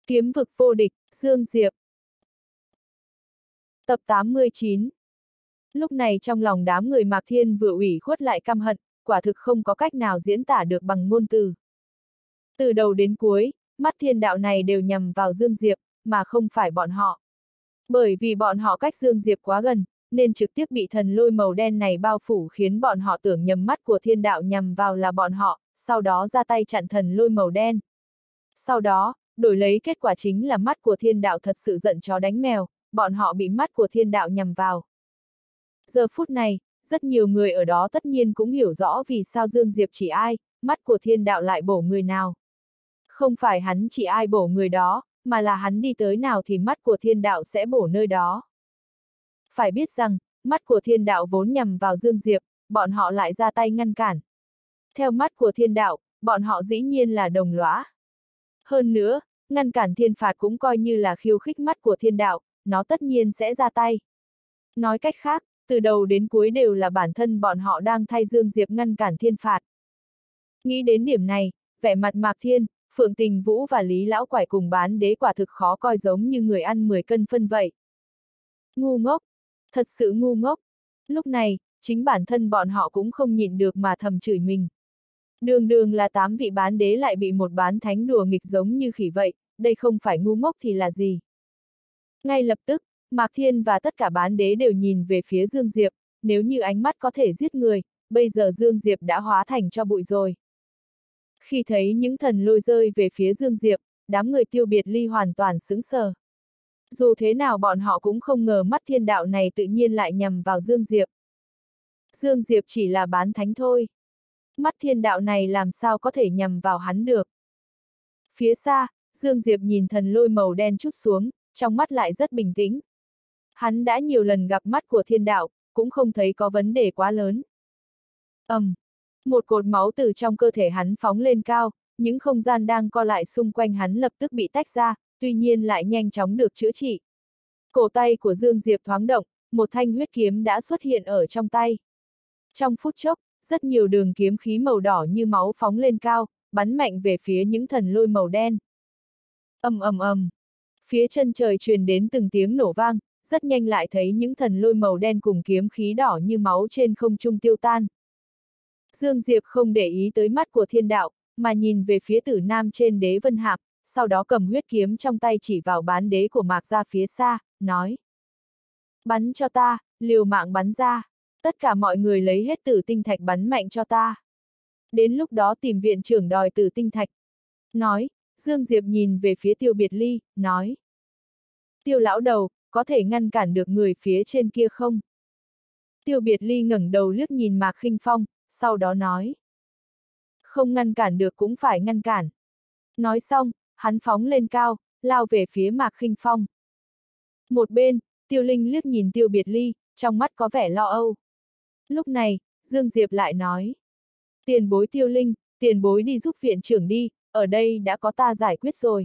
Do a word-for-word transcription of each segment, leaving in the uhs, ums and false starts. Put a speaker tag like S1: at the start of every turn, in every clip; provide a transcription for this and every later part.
S1: Kiếm vực vô địch, Dương Diệp. Tập tám mươi chín. Lúc này trong lòng đám người Mạc Thiên vừa ủy khuất lại căm hận, quả thực không có cách nào diễn tả được bằng ngôn từ. Từ đầu đến cuối, mắt thiên đạo này đều nhằm vào Dương Diệp, mà không phải bọn họ. Bởi vì bọn họ cách Dương Diệp quá gần, nên trực tiếp bị thần lôi màu đen này bao phủ khiến bọn họ tưởng nhầm mắt của thiên đạo nhằm vào là bọn họ, sau đó ra tay chặn thần lôi màu đen. Sau đó, đổi lấy kết quả chính là mắt của thiên đạo thật sự giận chó đánh mèo, bọn họ bị mắt của thiên đạo nhằm vào. Giờ phút này, rất nhiều người ở đó tất nhiên cũng hiểu rõ vì sao Dương Diệp chỉ ai, mắt của thiên đạo lại bổ người nào. Không phải hắn chỉ ai bổ người đó, mà là hắn đi tới nào thì mắt của thiên đạo sẽ bổ nơi đó. Phải biết rằng, mắt của thiên đạo vốn nhằm vào Dương Diệp, bọn họ lại ra tay ngăn cản. Theo mắt của thiên đạo, bọn họ dĩ nhiên là đồng lõa. Hơn nữa, ngăn cản thiên phạt cũng coi như là khiêu khích mắt của thiên đạo, nó tất nhiên sẽ ra tay. Nói cách khác, từ đầu đến cuối đều là bản thân bọn họ đang thay Dương Diệp ngăn cản thiên phạt. Nghĩ đến điểm này, vẻ mặt Mạc Thiên, Phượng Tình Vũ và Lý Lão Quải cùng bán đế quả thực khó coi giống như người ăn mười cân phân vậy. Ngu ngốc! Thật sự ngu ngốc! Lúc này, chính bản thân bọn họ cũng không nhịn được mà thầm chửi mình. Đường đường là tám vị bán đế lại bị một bán thánh đùa nghịch giống như khỉ vậy, đây không phải ngu ngốc thì là gì? Ngay lập tức, Mạc Thiên và tất cả bán đế đều nhìn về phía Dương Diệp, nếu như ánh mắt có thể giết người, bây giờ Dương Diệp đã hóa thành cho bụi rồi. Khi thấy những thần lôi rơi về phía Dương Diệp, đám người Tiêu Biệt Ly hoàn toàn sững sờ. Dù thế nào bọn họ cũng không ngờ mắt thiên đạo này tự nhiên lại nhằm vào Dương Diệp. Dương Diệp chỉ là bán thánh thôi. Mắt thiên đạo này làm sao có thể nhằm vào hắn được. Phía xa, Dương Diệp nhìn thần lôi màu đen trút xuống, trong mắt lại rất bình tĩnh. Hắn đã nhiều lần gặp mắt của thiên đạo, cũng không thấy có vấn đề quá lớn. ầm, um, một cột máu từ trong cơ thể hắn phóng lên cao, những không gian đang co lại xung quanh hắn lập tức bị tách ra, tuy nhiên lại nhanh chóng được chữa trị. Cổ tay của Dương Diệp thoáng động, một thanh huyết kiếm đã xuất hiện ở trong tay. Trong phút chốc, rất nhiều đường kiếm khí màu đỏ như máu phóng lên cao, bắn mạnh về phía những thần lôi màu đen. ầm ầm ầm, phía chân trời truyền đến từng tiếng nổ vang, rất nhanh lại thấy những thần lôi màu đen cùng kiếm khí đỏ như máu trên không trung tiêu tan. Dương Diệp không để ý tới mắt của thiên đạo, mà nhìn về phía Tử Nam trên đế vân hạp, sau đó cầm huyết kiếm trong tay chỉ vào bán đế của Mạc ra phía xa, nói. Bắn cho ta, liều mạng bắn ra, tất cả mọi người lấy hết tử tinh thạch bắn mạnh cho ta. Đến lúc đó tìm viện trưởng đòi tử tinh thạch. Nói, Dương Diệp nhìn về phía Tiêu Biệt Ly, nói. Tiêu lão đầu, có thể ngăn cản được người phía trên kia không? Tiêu Biệt Ly ngẩng đầu liếc nhìn Mạc Khinh Phong, sau đó nói. Không ngăn cản được cũng phải ngăn cản. Nói xong, hắn phóng lên cao, lao về phía Mạc Khinh Phong. Một bên, Tiêu Linh liếc nhìn Tiêu Biệt Ly, trong mắt có vẻ lo âu. Lúc này, Dương Diệp lại nói. Tiền bối Tiêu Linh, tiền bối đi giúp viện trưởng đi, ở đây đã có ta giải quyết rồi.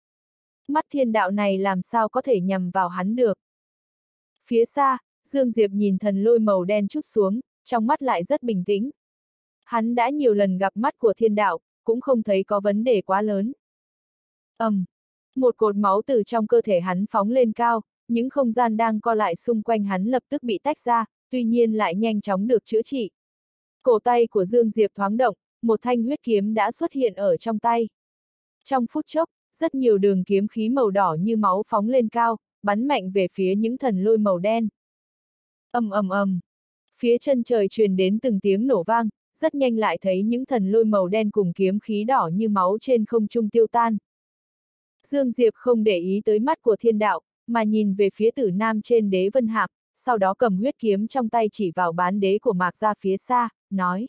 S1: Mắt thiên đạo này làm sao có thể nhằm vào hắn được. Phía xa, Dương Diệp nhìn thần lôi màu đen trút xuống, trong mắt lại rất bình tĩnh. Hắn đã nhiều lần gặp mắt của thiên đạo, cũng không thấy có vấn đề quá lớn. ầm, um, một cột máu từ trong cơ thể hắn phóng lên cao, những không gian đang co lại xung quanh hắn lập tức bị tách ra, tuy nhiên lại nhanh chóng được chữa trị. Cổ tay của Dương Diệp thoáng động, một thanh huyết kiếm đã xuất hiện ở trong tay. Trong phút chốc, rất nhiều đường kiếm khí màu đỏ như máu phóng lên cao, bắn mạnh về phía những thần lôi màu đen. ầm ầm ầm, phía chân trời truyền đến từng tiếng nổ vang, rất nhanh lại thấy những thần lôi màu đen cùng kiếm khí đỏ như máu trên không trung tiêu tan. Dương Diệp không để ý tới mắt của thiên đạo, mà nhìn về phía Tử Nam trên đế vân hạp, sau đó cầm huyết kiếm trong tay chỉ vào bán đế của Mạc ra phía xa, nói.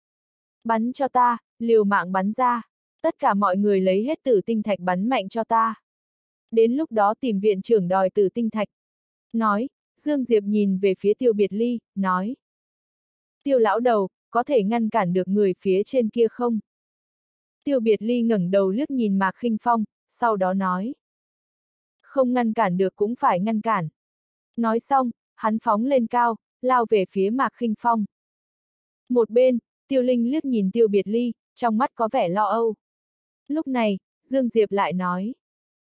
S1: Bắn cho ta, liều mạng bắn ra, tất cả mọi người lấy hết tử tinh thạch bắn mạnh cho ta. Đến lúc đó tìm viện trưởng đòi tử tinh thạch. Nói, Dương Diệp nhìn về phía Tiêu Biệt Ly, nói. Tiêu lão đầu, có thể ngăn cản được người phía trên kia không? Tiêu Biệt Ly ngẩng đầu liếc nhìn Mạc Khinh Phong, sau đó nói. Không ngăn cản được cũng phải ngăn cản. Nói xong, hắn phóng lên cao, lao về phía Mạc Khinh Phong. Một bên, Tiêu Linh liếc nhìn Tiêu Biệt Ly, trong mắt có vẻ lo âu. Lúc này, Dương Diệp lại nói.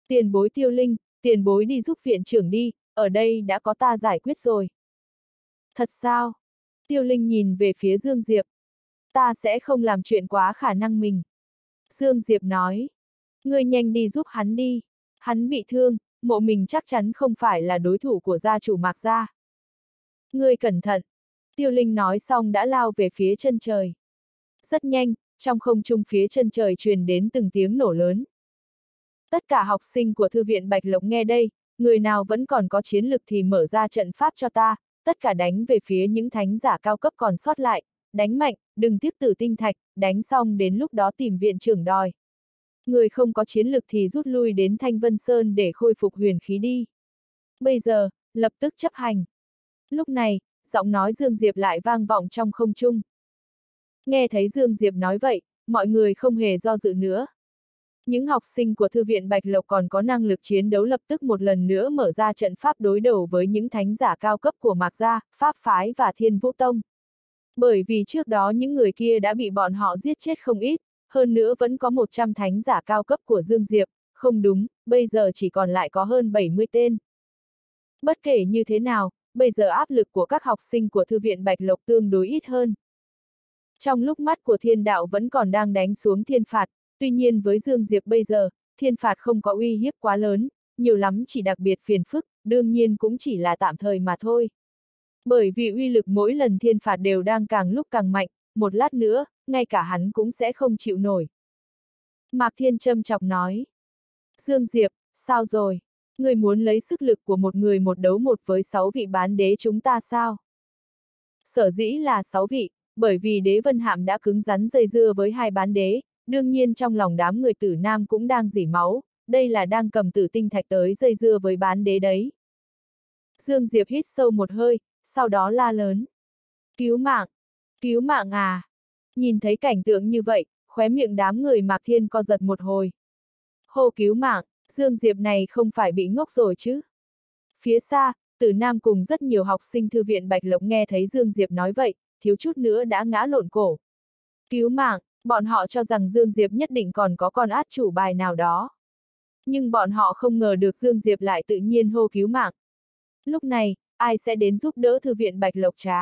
S1: Tiền bối Tiêu Linh, tiền bối đi giúp viện trưởng đi, ở đây đã có ta giải quyết rồi. Thật sao? Tiêu Linh nhìn về phía Dương Diệp. Ta sẽ không làm chuyện quá khả năng mình. Dương Diệp nói. Ngươi nhanh đi giúp hắn đi. Hắn bị thương, mộ mình chắc chắn không phải là đối thủ của gia chủ Mạc gia. Ngươi cẩn thận. Tiêu Linh nói xong đã lao về phía chân trời. Rất nhanh, trong không trung phía chân trời truyền đến từng tiếng nổ lớn. Tất cả học sinh của thư viện Bạch Lộc nghe đây, người nào vẫn còn có chiến lực thì mở ra trận pháp cho ta, tất cả đánh về phía những thánh giả cao cấp còn sót lại, đánh mạnh, đừng tiếc tử tinh thạch, đánh xong đến lúc đó tìm viện trưởng đòi. Người không có chiến lực thì rút lui đến Thanh Vân Sơn để khôi phục huyền khí đi. Bây giờ, lập tức chấp hành. Lúc này, giọng nói Dương Diệp lại vang vọng trong không trung. Nghe thấy Dương Diệp nói vậy, mọi người không hề do dự nữa. Những học sinh của thư viện Bạch Lộc còn có năng lực chiến đấu lập tức một lần nữa mở ra trận pháp đối đầu với những thánh giả cao cấp của Mạc gia, Pháp phái và Thiên Vũ Tông. Bởi vì trước đó những người kia đã bị bọn họ giết chết không ít, hơn nữa vẫn có một trăm thánh giả cao cấp của Dương Diệp, không đúng, bây giờ chỉ còn lại có hơn bảy mươi tên. Bất kể như thế nào, bây giờ áp lực của các học sinh của thư viện Bạch Lộc tương đối ít hơn. Trong lúc mắt của thiên đạo vẫn còn đang đánh xuống thiên phạt, tuy nhiên với Dương Diệp bây giờ, thiên phạt không có uy hiếp quá lớn, nhiều lắm chỉ đặc biệt phiền phức, đương nhiên cũng chỉ là tạm thời mà thôi. Bởi vì uy lực mỗi lần thiên phạt đều đang càng lúc càng mạnh, một lát nữa, ngay cả hắn cũng sẽ không chịu nổi. Mạc Thiên châm chọc nói. Dương Diệp, sao rồi? Người muốn lấy sức lực của một người một đấu một với sáu vị bán đế chúng ta sao? Sở dĩ là sáu vị, bởi vì Đế Vân Hạm đã cứng rắn dây dưa với hai bán đế, đương nhiên trong lòng đám người Tử Nam cũng đang rỉ máu, đây là đang cầm tử tinh thạch tới dây dưa với bán đế đấy. Dương Diệp hít sâu một hơi, sau đó la lớn. Cứu mạng! Cứu mạng à! Nhìn thấy cảnh tượng như vậy, khóe miệng đám người Mạc Thiên co giật một hồi. Hô cứu mạng, Dương Diệp này không phải bị ngốc rồi chứ? Phía xa, Tử Nam cùng rất nhiều học sinh thư viện Bạch Lộc nghe thấy Dương Diệp nói vậy, thiếu chút nữa đã ngã lộn cổ. Cứu mạng, bọn họ cho rằng Dương Diệp nhất định còn có con át chủ bài nào đó. Nhưng bọn họ không ngờ được Dương Diệp lại tự nhiên hô cứu mạng. Lúc này, ai sẽ đến giúp đỡ thư viện Bạch Lộc trá?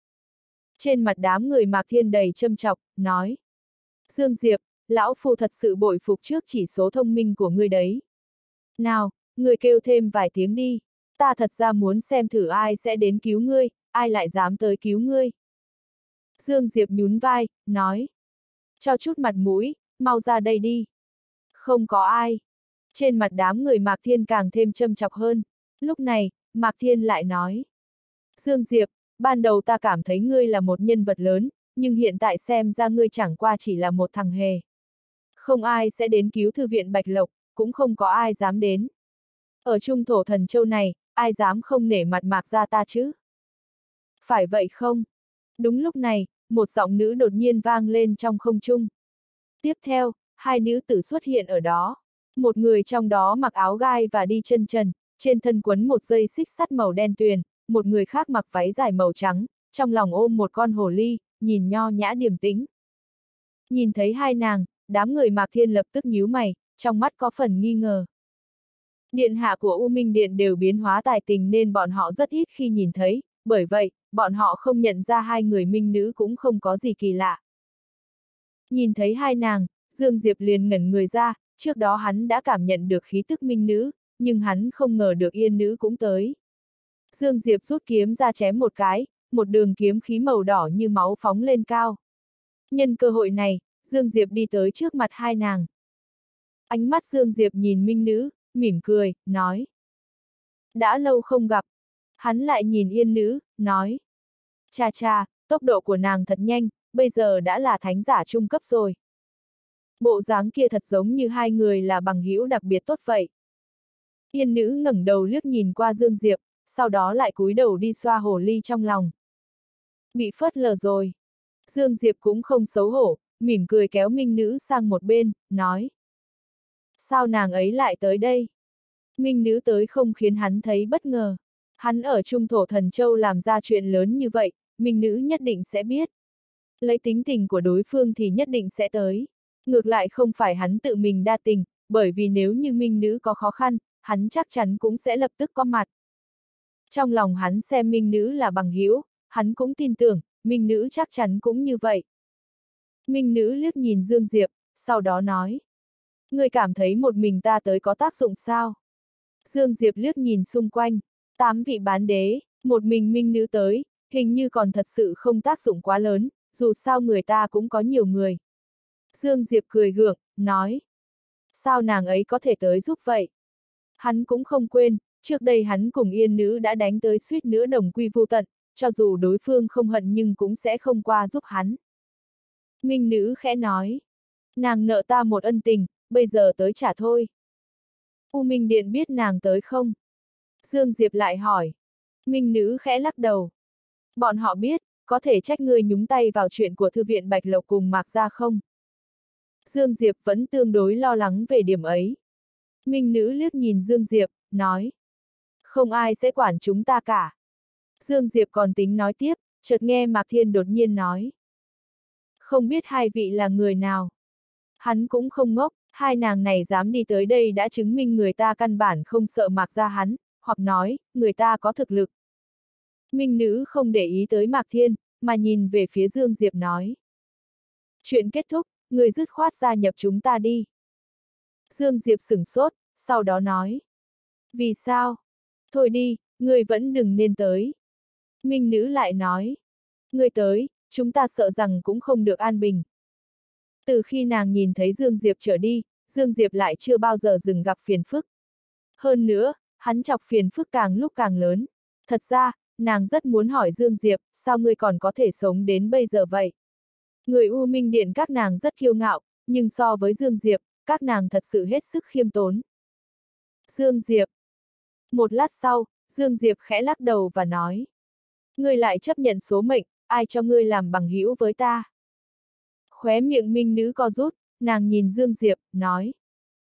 S1: Trên mặt đám người Mạc Thiên đầy châm chọc, nói. Dương Diệp, lão phu thật sự bội phục trước chỉ số thông minh của ngươi đấy. Nào, ngươi kêu thêm vài tiếng đi, ta thật ra muốn xem thử ai sẽ đến cứu ngươi, ai lại dám tới cứu ngươi. Dương Diệp nhún vai, nói. Cho chút mặt mũi, mau ra đây đi. Không có ai. Trên mặt đám người Mạc Thiên càng thêm châm chọc hơn. Lúc này, Mạc Thiên lại nói. Dương Diệp, ban đầu ta cảm thấy ngươi là một nhân vật lớn, nhưng hiện tại xem ra ngươi chẳng qua chỉ là một thằng hề. Không ai sẽ đến cứu thư viện Bạch Lộc, cũng không có ai dám đến. Ở Trung Thổ Thần Châu này, ai dám không nể mặt Mạc gia ta chứ? Phải vậy không? Đúng lúc này, một giọng nữ đột nhiên vang lên trong không trung. Tiếp theo, hai nữ tử xuất hiện ở đó. Một người trong đó mặc áo gai và đi chân trần, trên thân quấn một dây xích sắt màu đen tuyền, một người khác mặc váy dài màu trắng, trong lòng ôm một con hồ ly, nhìn nho nhã điềm tĩnh. Nhìn thấy hai nàng, đám người Mạc Thiên lập tức nhíu mày, trong mắt có phần nghi ngờ. Điện hạ của U Minh Điện đều biến hóa tài tình nên bọn họ rất ít khi nhìn thấy, bởi vậy, bọn họ không nhận ra hai người minh nữ cũng không có gì kỳ lạ. Nhìn thấy hai nàng, Dương Diệp liền ngẩn người ra, trước đó hắn đã cảm nhận được khí tức minh nữ, nhưng hắn không ngờ được yên nữ cũng tới. Dương Diệp rút kiếm ra chém một cái, một đường kiếm khí màu đỏ như máu phóng lên cao. Nhân cơ hội này, Dương Diệp đi tới trước mặt hai nàng. Ánh mắt Dương Diệp nhìn minh nữ, mỉm cười, nói. Đã lâu không gặp. Hắn lại nhìn yên nữ, nói. Cha cha, tốc độ của nàng thật nhanh, bây giờ đã là thánh giả trung cấp rồi. Bộ dáng kia thật giống như hai người là bằng hữu đặc biệt tốt vậy. Yên nữ ngẩng đầu liếc nhìn qua Dương Diệp, sau đó lại cúi đầu đi xoa hồ ly trong lòng. Bị phớt lờ rồi. Dương Diệp cũng không xấu hổ, mỉm cười kéo minh nữ sang một bên, nói. Sao nàng ấy lại tới đây? Minh nữ tới không khiến hắn thấy bất ngờ. Hắn ở Trung Thổ Thần Châu làm ra chuyện lớn như vậy, minh nữ nhất định sẽ biết. Lấy tính tình của đối phương thì nhất định sẽ tới. Ngược lại không phải hắn tự mình đa tình, bởi vì nếu như Minh Nữ có khó khăn, hắn chắc chắn cũng sẽ lập tức có mặt. Trong lòng hắn xem Minh Nữ là bằng hữu, hắn cũng tin tưởng, Minh Nữ chắc chắn cũng như vậy. Minh Nữ liếc nhìn Dương Diệp, sau đó nói. Ngươi cảm thấy một mình ta tới có tác dụng sao? Dương Diệp liếc nhìn xung quanh, tám vị bán đế, một mình Minh Nữ tới, hình như còn thật sự không tác dụng quá lớn, dù sao người ta cũng có nhiều người. Dương Diệp cười gượng, nói. Sao nàng ấy có thể tới giúp vậy? Hắn cũng không quên, trước đây hắn cùng Yên Nữ đã đánh tới suýt nữa đồng quy vu tận, cho dù đối phương không hận nhưng cũng sẽ không qua giúp hắn. Minh Nữ khẽ nói. Nàng nợ ta một ân tình, bây giờ tới trả thôi. U Minh Điện biết nàng tới không? Dương Diệp lại hỏi. Minh Nữ khẽ lắc đầu. Bọn họ biết, có thể trách ngươi nhúng tay vào chuyện của Thư viện Bạch Lộc cùng Mạc Gia không? Dương Diệp vẫn tương đối lo lắng về điểm ấy. Minh Nữ liếc nhìn Dương Diệp, nói. Không ai sẽ quản chúng ta cả. Dương Diệp còn tính nói tiếp, chợt nghe Mạc Thiên đột nhiên nói. Không biết hai vị là người nào? Hắn cũng không ngốc, hai nàng này dám đi tới đây đã chứng minh người ta căn bản không sợ Mạc Gia hắn, hoặc nói, người ta có thực lực. Minh Nữ không để ý tới Mạc Thiên, mà nhìn về phía Dương Diệp nói. Chuyện kết thúc, người dứt khoát gia nhập chúng ta đi. Dương Diệp sửng sốt, sau đó nói. Vì sao? Thôi đi, người vẫn đừng nên tới. Minh Nữ lại nói. Người tới, chúng ta sợ rằng cũng không được an bình. Từ khi nàng nhìn thấy Dương Diệp trở đi, Dương Diệp lại chưa bao giờ dừng gặp phiền phức. Hơn nữa, hắn chọc phiền phức càng lúc càng lớn. Thật ra, nàng rất muốn hỏi Dương Diệp, sao ngươi còn có thể sống đến bây giờ vậy? Người U Minh Điện các nàng rất kiêu ngạo, nhưng so với Dương Diệp, các nàng thật sự hết sức khiêm tốn. Dương Diệp. Một lát sau, Dương Diệp khẽ lắc đầu và nói. Ngươi lại chấp nhận số mệnh, ai cho ngươi làm bằng hữu với ta? Khóe miệng Minh Nữ co rút, nàng nhìn Dương Diệp, nói.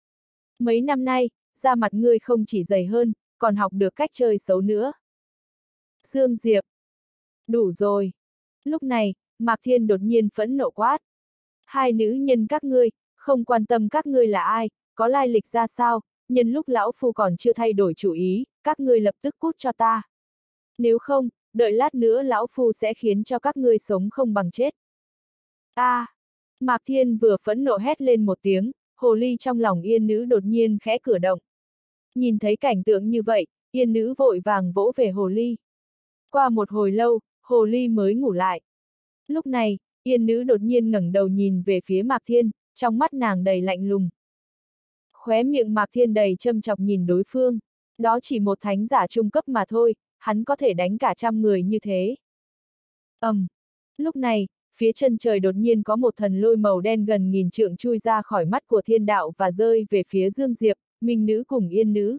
S1: Mấy năm nay, da mặt ngươi không chỉ dày hơn, còn học được cách chơi xấu nữa. Dương Diệp. Đủ rồi. Lúc này, Mạc Thiên đột nhiên phẫn nộ quát. Hai nữ nhân các ngươi, không quan tâm các ngươi là ai, có lai lịch ra sao, nhân lúc lão phu còn chưa thay đổi chủ ý, các ngươi lập tức cút cho ta. Nếu không, đợi lát nữa lão phu sẽ khiến cho các ngươi sống không bằng chết. A! À, Mạc Thiên vừa phẫn nộ hét lên một tiếng, hồ ly trong lòng Yên Nữ đột nhiên khẽ cử động. Nhìn thấy cảnh tượng như vậy, Yên Nữ vội vàng vỗ về hồ ly. Qua một hồi lâu, hồ ly mới ngủ lại. Lúc này, Yên Nữ đột nhiên ngẩng đầu nhìn về phía Mạc Thiên, trong mắt nàng đầy lạnh lùng. Khóe miệng Mạc Thiên đầy châm chọc nhìn đối phương, đó chỉ một thánh giả trung cấp mà thôi, hắn có thể đánh cả trăm người như thế. Ầm. Um. Lúc này, phía chân trời đột nhiên có một thần lôi màu đen gần nghìn trượng chui ra khỏi mắt của thiên đạo và rơi về phía Dương Diệp, Minh Nữ cùng Yên Nữ.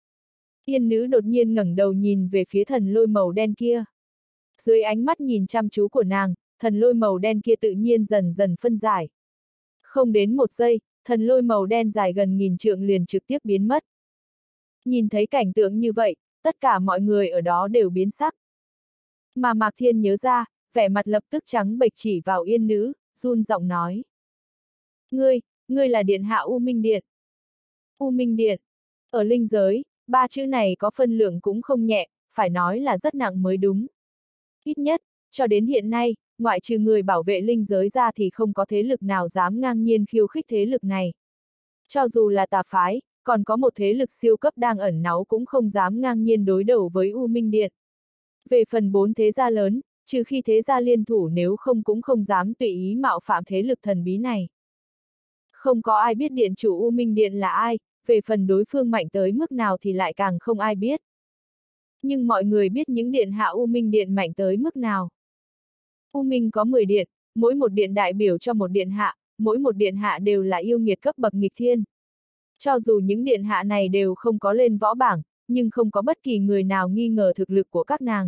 S1: Yên Nữ đột nhiên ngẩng đầu nhìn về phía thần lôi màu đen kia. Dưới ánh mắt nhìn chăm chú của nàng, thần lôi màu đen kia tự nhiên dần dần phân giải. Không đến một giây, thần lôi màu đen dài gần nghìn trượng liền trực tiếp biến mất. Nhìn thấy cảnh tượng như vậy, tất cả mọi người ở đó đều biến sắc. Mà Mạc Thiên nhớ ra, vẻ mặt lập tức trắng bệch chỉ vào Yên Nữ, run giọng nói. Ngươi, ngươi là điện hạ U Minh Điện. U Minh Điện. Ở linh giới, ba chữ này có phân lượng cũng không nhẹ, phải nói là rất nặng mới đúng. Ít nhất, cho đến hiện nay, ngoại trừ người bảo vệ linh giới ra thì không có thế lực nào dám ngang nhiên khiêu khích thế lực này. Cho dù là tà phái, còn có một thế lực siêu cấp đang ẩn náu cũng không dám ngang nhiên đối đầu với U Minh Điện. Về phần bốn thế gia lớn, trừ khi thế gia liên thủ nếu không cũng không dám tùy ý mạo phạm thế lực thần bí này. Không có ai biết điện chủ U Minh Điện là ai, về phần đối phương mạnh tới mức nào thì lại càng không ai biết. Nhưng mọi người biết những điện hạ U Minh Điện mạnh tới mức nào. U Minh có mười điện, mỗi một điện đại biểu cho một điện hạ, mỗi một điện hạ đều là yêu nghiệt cấp bậc nghịch thiên. Cho dù những điện hạ này đều không có lên võ bảng, nhưng không có bất kỳ người nào nghi ngờ thực lực của các nàng.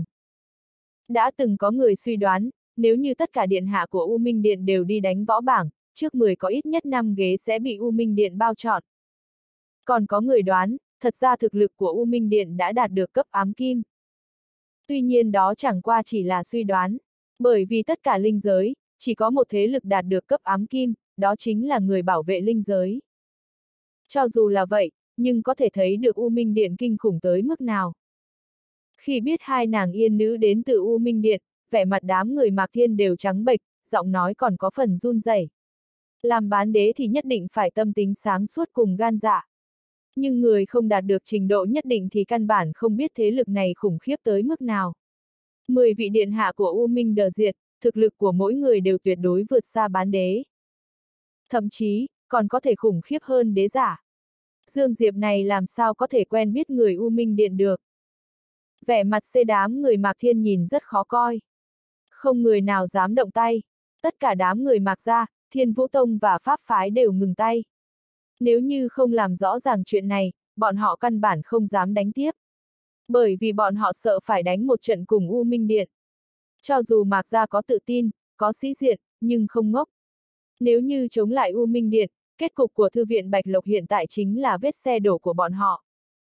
S1: Đã từng có người suy đoán, nếu như tất cả điện hạ của U Minh Điện đều đi đánh võ bảng, trước mười có ít nhất năm ghế sẽ bị U Minh Điện bao trọn. Còn có người đoán, thật ra thực lực của U Minh Điện đã đạt được cấp ám kim. Tuy nhiên đó chẳng qua chỉ là suy đoán, bởi vì tất cả linh giới, chỉ có một thế lực đạt được cấp ám kim, đó chính là người bảo vệ linh giới. Cho dù là vậy, nhưng có thể thấy được U Minh Điện kinh khủng tới mức nào. Khi biết hai nàng yên nữ đến từ U Minh Điện, vẻ mặt đám người Mạc Thiên đều trắng bệch, giọng nói còn có phần run rẩy. Làm bán đế thì nhất định phải tâm tính sáng suốt cùng gan dạ. Nhưng người không đạt được trình độ nhất định thì căn bản không biết thế lực này khủng khiếp tới mức nào. Mười vị điện hạ của U Minh Đờ Diệt, thực lực của mỗi người đều tuyệt đối vượt xa bán đế. Thậm chí, còn có thể khủng khiếp hơn đế giả. Dương Diệp này làm sao có thể quen biết người U Minh Điện được. Vẻ mặt xê đám người Mạc Thiên nhìn rất khó coi. Không người nào dám động tay. Tất cả đám người Mạc gia, Thiên Vũ Tông và Pháp Phái đều ngừng tay. Nếu như không làm rõ ràng chuyện này, bọn họ căn bản không dám đánh tiếp. Bởi vì bọn họ sợ phải đánh một trận cùng U Minh Điện. Cho dù Mạc gia có tự tin, có sĩ diện, nhưng không ngốc. Nếu như chống lại U Minh Điện, kết cục của Thư viện Bạch Lộc hiện tại chính là vết xe đổ của bọn họ.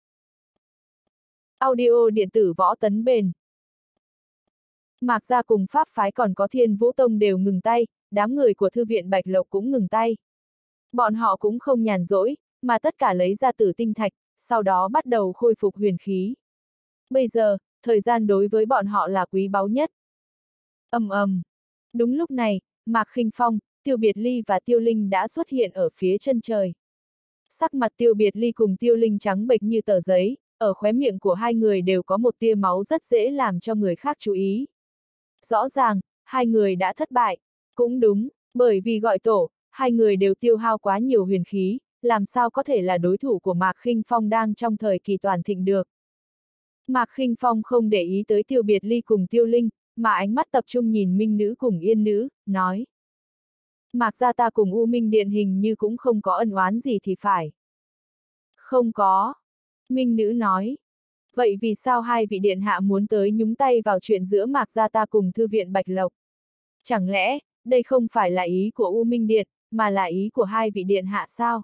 S1: Audio điện tử Võ Tấn Bền. Mạc gia cùng Pháp Phái còn có Thiên Vũ Tông đều ngừng tay, đám người của Thư viện Bạch Lộc cũng ngừng tay. Bọn họ cũng không nhàn rỗi, mà tất cả lấy ra tử tinh thạch, sau đó bắt đầu khôi phục huyền khí. Bây giờ, thời gian đối với bọn họ là quý báu nhất. Ầm ầm. Đúng lúc này, Mạc Khinh Phong, Tiêu Biệt Ly và Tiêu Linh đã xuất hiện ở phía chân trời. Sắc mặt Tiêu Biệt Ly cùng Tiêu Linh trắng bệch như tờ giấy, ở khóe miệng của hai người đều có một tia máu rất dễ làm cho người khác chú ý. Rõ ràng, hai người đã thất bại. Cũng đúng, bởi vì gọi tổ, hai người đều tiêu hao quá nhiều huyền khí, làm sao có thể là đối thủ của Mạc Khinh Phong đang trong thời kỳ toàn thịnh được. Mạc Khinh Phong không để ý tới Tiêu Biệt Ly cùng Tiêu Linh, mà ánh mắt tập trung nhìn Minh Nữ cùng Yên Nữ, nói. Mạc gia ta cùng U Minh Điện hình như cũng không có ân oán gì thì phải. Không có. Minh Nữ nói. Vậy vì sao hai vị điện hạ muốn tới nhúng tay vào chuyện giữa Mạc gia ta cùng Thư viện Bạch Lộc? Chẳng lẽ, đây không phải là ý của U Minh Điện, mà là ý của hai vị điện hạ sao?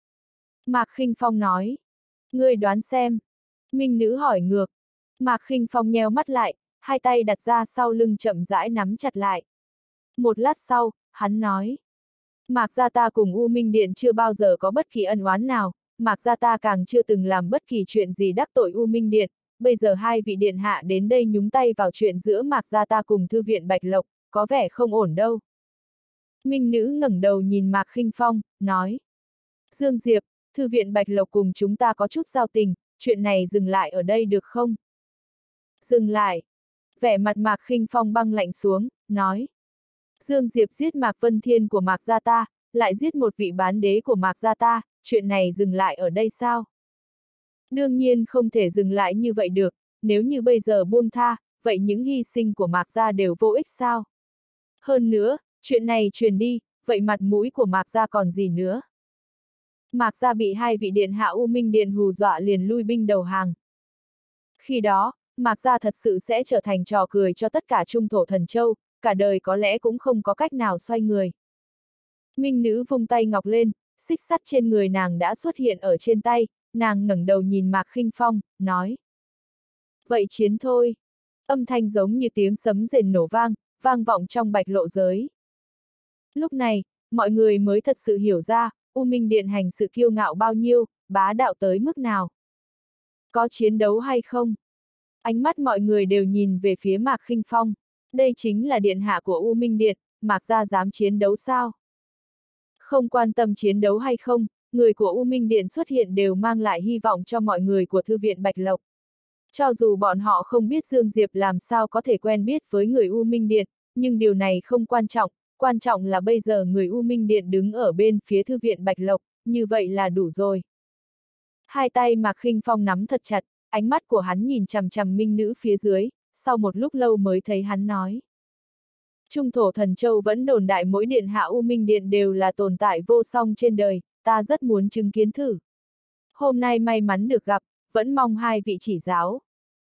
S1: Mạc Khinh Phong nói. Ngươi đoán xem. Minh Nữ hỏi ngược. Mạc Khinh Phong nheo mắt lại, hai tay đặt ra sau lưng chậm rãi nắm chặt lại. Một lát sau, hắn nói. Mạc gia ta cùng U Minh Điện chưa bao giờ có bất kỳ ân oán nào, Mạc gia ta càng chưa từng làm bất kỳ chuyện gì đắc tội U Minh Điện, bây giờ hai vị điện hạ đến đây nhúng tay vào chuyện giữa Mạc gia ta cùng Thư viện Bạch Lộc, có vẻ không ổn đâu. Minh Nữ ngẩng đầu nhìn Mạc Khinh Phong, nói. Dương Diệp, Thư viện Bạch Lộc cùng chúng ta có chút giao tình, chuyện này dừng lại ở đây được không? Dừng lại. Vẻ mặt Mạc Khinh Phong băng lạnh xuống, nói. Dương Diệp giết Mạc Vân Thiên của Mạc gia ta, lại giết một vị bán đế của Mạc gia ta, chuyện này dừng lại ở đây sao? Đương nhiên không thể dừng lại như vậy được, nếu như bây giờ buông tha, vậy những hy sinh của Mạc gia đều vô ích sao? Hơn nữa, chuyện này truyền đi, vậy mặt mũi của Mạc gia còn gì nữa? Mạc gia bị hai vị điện hạ U Minh Điện hù dọa liền lui binh đầu hàng. Khi đó, Mạc gia thật sự sẽ trở thành trò cười cho tất cả Trung Thổ Thần Châu, cả đời có lẽ cũng không có cách nào xoay người. Minh Nữ vung tay ngọc lên, xích sắt trên người nàng đã xuất hiện ở trên tay, nàng ngẩng đầu nhìn Mạc Khinh Phong, nói. Vậy chiến thôi. Âm thanh giống như tiếng sấm rền nổ vang, vang vọng trong Bạch Lộ giới. Lúc này, mọi người mới thật sự hiểu ra, U Minh Điện hành sự kiêu ngạo bao nhiêu, bá đạo tới mức nào. Có chiến đấu hay không? Ánh mắt mọi người đều nhìn về phía Mạc Khinh Phong. Đây chính là điện hạ của U Minh Điện, Mạc gia dám chiến đấu sao? Không quan tâm chiến đấu hay không, người của U Minh Điện xuất hiện đều mang lại hy vọng cho mọi người của Thư viện Bạch Lộc. Cho dù bọn họ không biết Dương Diệp làm sao có thể quen biết với người U Minh Điện, nhưng điều này không quan trọng, quan trọng là bây giờ người U Minh Điện đứng ở bên phía Thư viện Bạch Lộc, như vậy là đủ rồi. Hai tay Mạc Khinh Phong nắm thật chặt, ánh mắt của hắn nhìn chằm chằm Minh Nữ phía dưới, sau một lúc lâu mới thấy hắn nói. Trung Thổ Thần Châu vẫn đồn đại mỗi điện hạ U Minh Điện đều là tồn tại vô song trên đời, ta rất muốn chứng kiến thử. Hôm nay may mắn được gặp, vẫn mong hai vị chỉ giáo.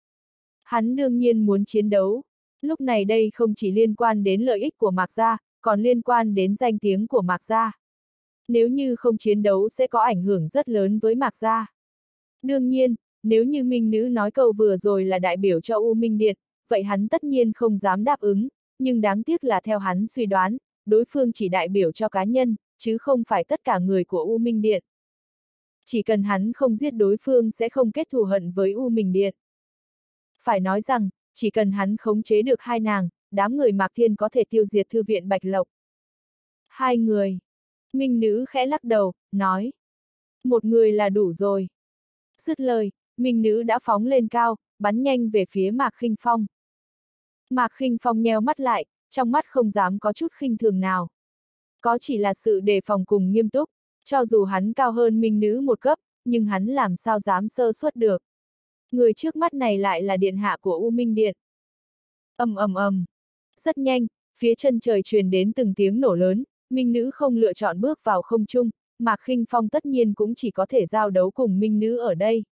S1: Hắn đương nhiên muốn chiến đấu, lúc này đây không chỉ liên quan đến lợi ích của Mạc gia, còn liên quan đến danh tiếng của Mạc gia. Nếu như không chiến đấu sẽ có ảnh hưởng rất lớn với Mạc gia. Đương nhiên, nếu như Minh Nữ nói câu vừa rồi là đại biểu cho U Minh Điện, vậy hắn tất nhiên không dám đáp ứng, nhưng đáng tiếc là theo hắn suy đoán, đối phương chỉ đại biểu cho cá nhân, chứ không phải tất cả người của U Minh Điện. Chỉ cần hắn không giết đối phương sẽ không kết thù hận với U Minh Điện. Phải nói rằng, chỉ cần hắn khống chế được hai nàng, đám người Mạc Thiên có thể tiêu diệt thư viện Bạch Lộc. Hai người. Minh nữ khẽ lắc đầu, nói. Một người là đủ rồi. Dứt lời, Minh nữ đã phóng lên cao, bắn nhanh về phía Mạc Khinh Phong. Mạc Khinh Phong nheo mắt lại, trong mắt không dám có chút khinh thường nào. Có chỉ là sự đề phòng cùng nghiêm túc, cho dù hắn cao hơn Minh nữ một cấp, nhưng hắn làm sao dám sơ suất được. Người trước mắt này lại là điện hạ của U Minh Điện. Ầm ầm ầm. Rất nhanh, phía chân trời truyền đến từng tiếng nổ lớn, Minh nữ không lựa chọn bước vào không trung, Mạc Khinh Phong tất nhiên cũng chỉ có thể giao đấu cùng Minh nữ ở đây.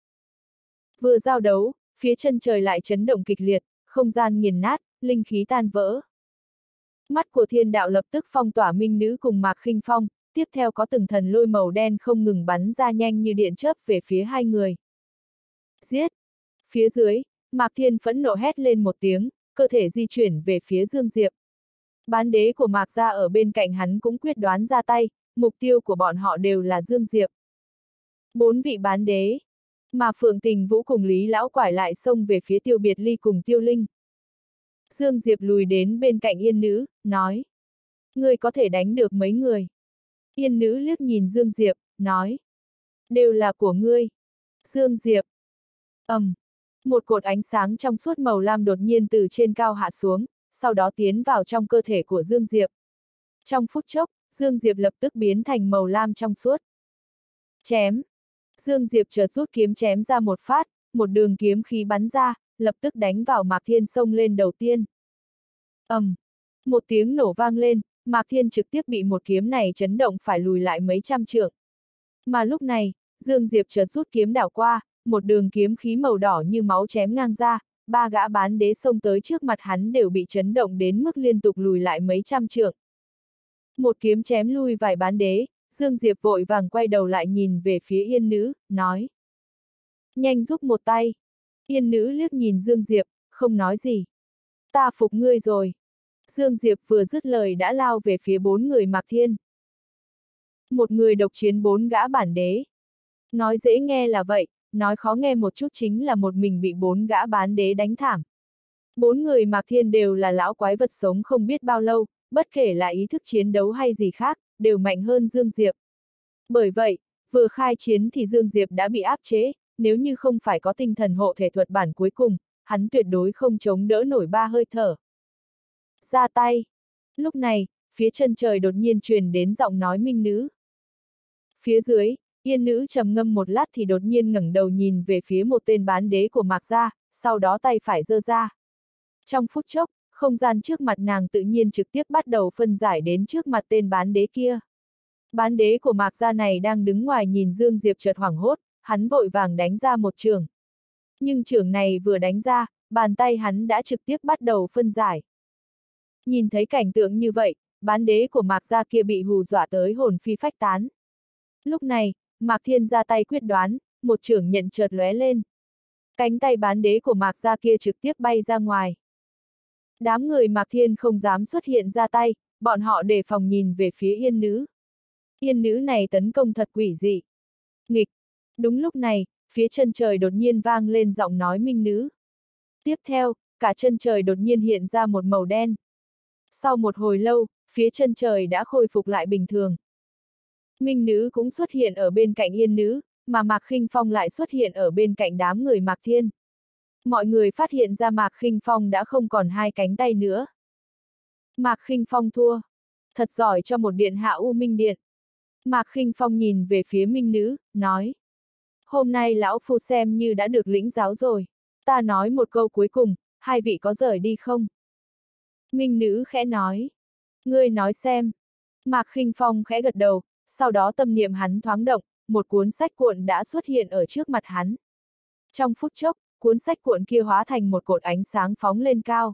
S1: Vừa giao đấu, phía chân trời lại chấn động kịch liệt, không gian nghiền nát, linh khí tan vỡ. Mắt của thiên đạo lập tức phong tỏa Minh nữ cùng Mạc Khinh Phong, tiếp theo có từng thần lôi màu đen không ngừng bắn ra nhanh như điện chớp về phía hai người. Giết! Phía dưới, Mạc Thiên phẫn nộ hét lên một tiếng, cơ thể di chuyển về phía Dương Diệp. Bán đế của Mạc gia ở bên cạnh hắn cũng quyết đoán ra tay, mục tiêu của bọn họ đều là Dương Diệp. Bốn vị bán đế, mà Phượng Tình Vũ cùng Lý Lão Quải lại xông về phía Tiêu Biệt Ly cùng Tiêu Linh. Dương Diệp lùi đến bên cạnh Yên Nữ, nói. Ngươi có thể đánh được mấy người? Yên Nữ liếc nhìn Dương Diệp, nói. Đều là của ngươi. Dương Diệp. ầm, um, một cột ánh sáng trong suốt màu lam đột nhiên từ trên cao hạ xuống, sau đó tiến vào trong cơ thể của Dương Diệp. Trong phút chốc, Dương Diệp lập tức biến thành màu lam trong suốt. Chém. Dương Diệp chợt rút kiếm chém ra một phát, một đường kiếm khí bắn ra, lập tức đánh vào Mạc Thiên xông lên đầu tiên. ầm, um, một tiếng nổ vang lên, Mạc Thiên trực tiếp bị một kiếm này chấn động phải lùi lại mấy trăm trượng. Mà lúc này, Dương Diệp chợt rút kiếm đảo qua, một đường kiếm khí màu đỏ như máu chém ngang ra, ba gã bán đế xông tới trước mặt hắn đều bị chấn động đến mức liên tục lùi lại mấy trăm trượng. Một kiếm chém lui vài bán đế, Dương Diệp vội vàng quay đầu lại nhìn về phía Yên Nữ, nói. Nhanh giúp một tay. Yên Nữ liếc nhìn Dương Diệp, không nói gì. Ta phục ngươi rồi. Dương Diệp vừa dứt lời đã lao về phía bốn người Mạc Thiên. Một người độc chiến bốn gã bản đế. Nói dễ nghe là vậy, nói khó nghe một chút chính là một mình bị bốn gã bán đế đánh thảm. Bốn người Mạc Thiên đều là lão quái vật sống không biết bao lâu, bất kể là ý thức chiến đấu hay gì khác, đều mạnh hơn Dương Diệp. Bởi vậy, vừa khai chiến thì Dương Diệp đã bị áp chế, nếu như không phải có tinh thần hộ thể thuật bản cuối cùng, hắn tuyệt đối không chống đỡ nổi ba hơi thở. Ra tay. Lúc này, phía chân trời đột nhiên truyền đến giọng nói Minh nữ. Phía dưới, Yên Nữ trầm ngâm một lát thì đột nhiên ngẩng đầu nhìn về phía một tên bán đế của Mạc gia, sau đó tay phải giơ ra. Trong phút chốc, không gian trước mặt nàng tự nhiên trực tiếp bắt đầu phân giải đến trước mặt tên bán đế kia. Bán đế của Mạc gia này đang đứng ngoài nhìn Dương Diệp chợt hoảng hốt, hắn vội vàng đánh ra một chưởng. Nhưng chưởng này vừa đánh ra, bàn tay hắn đã trực tiếp bắt đầu phân giải. Nhìn thấy cảnh tượng như vậy, bán đế của Mạc gia kia bị hù dọa tới hồn phi phách tán. Lúc này, Mạc Thiên ra tay quyết đoán, một chưởng nhận chợt lóe lên. Cánh tay bán đế của Mạc gia kia trực tiếp bay ra ngoài. Đám người Mạc Thiên không dám xuất hiện ra tay, bọn họ đề phòng nhìn về phía Yên Nữ. Yên Nữ này tấn công thật quỷ dị. Nghịch. Đúng lúc này, phía chân trời đột nhiên vang lên giọng nói Minh Nữ. Tiếp theo, cả chân trời đột nhiên hiện ra một màu đen. Sau một hồi lâu, phía chân trời đã khôi phục lại bình thường. Minh Nữ cũng xuất hiện ở bên cạnh Yên Nữ, mà Mạc Khinh Phong lại xuất hiện ở bên cạnh đám người Mạc Thiên. Mọi người phát hiện ra Mạc Khinh Phong đã không còn hai cánh tay nữa. Mạc Khinh Phong thua. Thật giỏi cho một điện hạ U Minh Điện. Mạc Khinh Phong nhìn về phía Minh Nữ, nói. Hôm nay lão phu xem như đã được lĩnh giáo rồi. Ta nói một câu cuối cùng, hai vị có rời đi không? Minh Nữ khẽ nói. Ngươi nói xem. Mạc Khinh Phong khẽ gật đầu, sau đó tâm niệm hắn thoáng động, một cuốn sách cuộn đã xuất hiện ở trước mặt hắn. Trong phút chốc, cuốn sách cuộn kia hóa thành một cột ánh sáng phóng lên cao.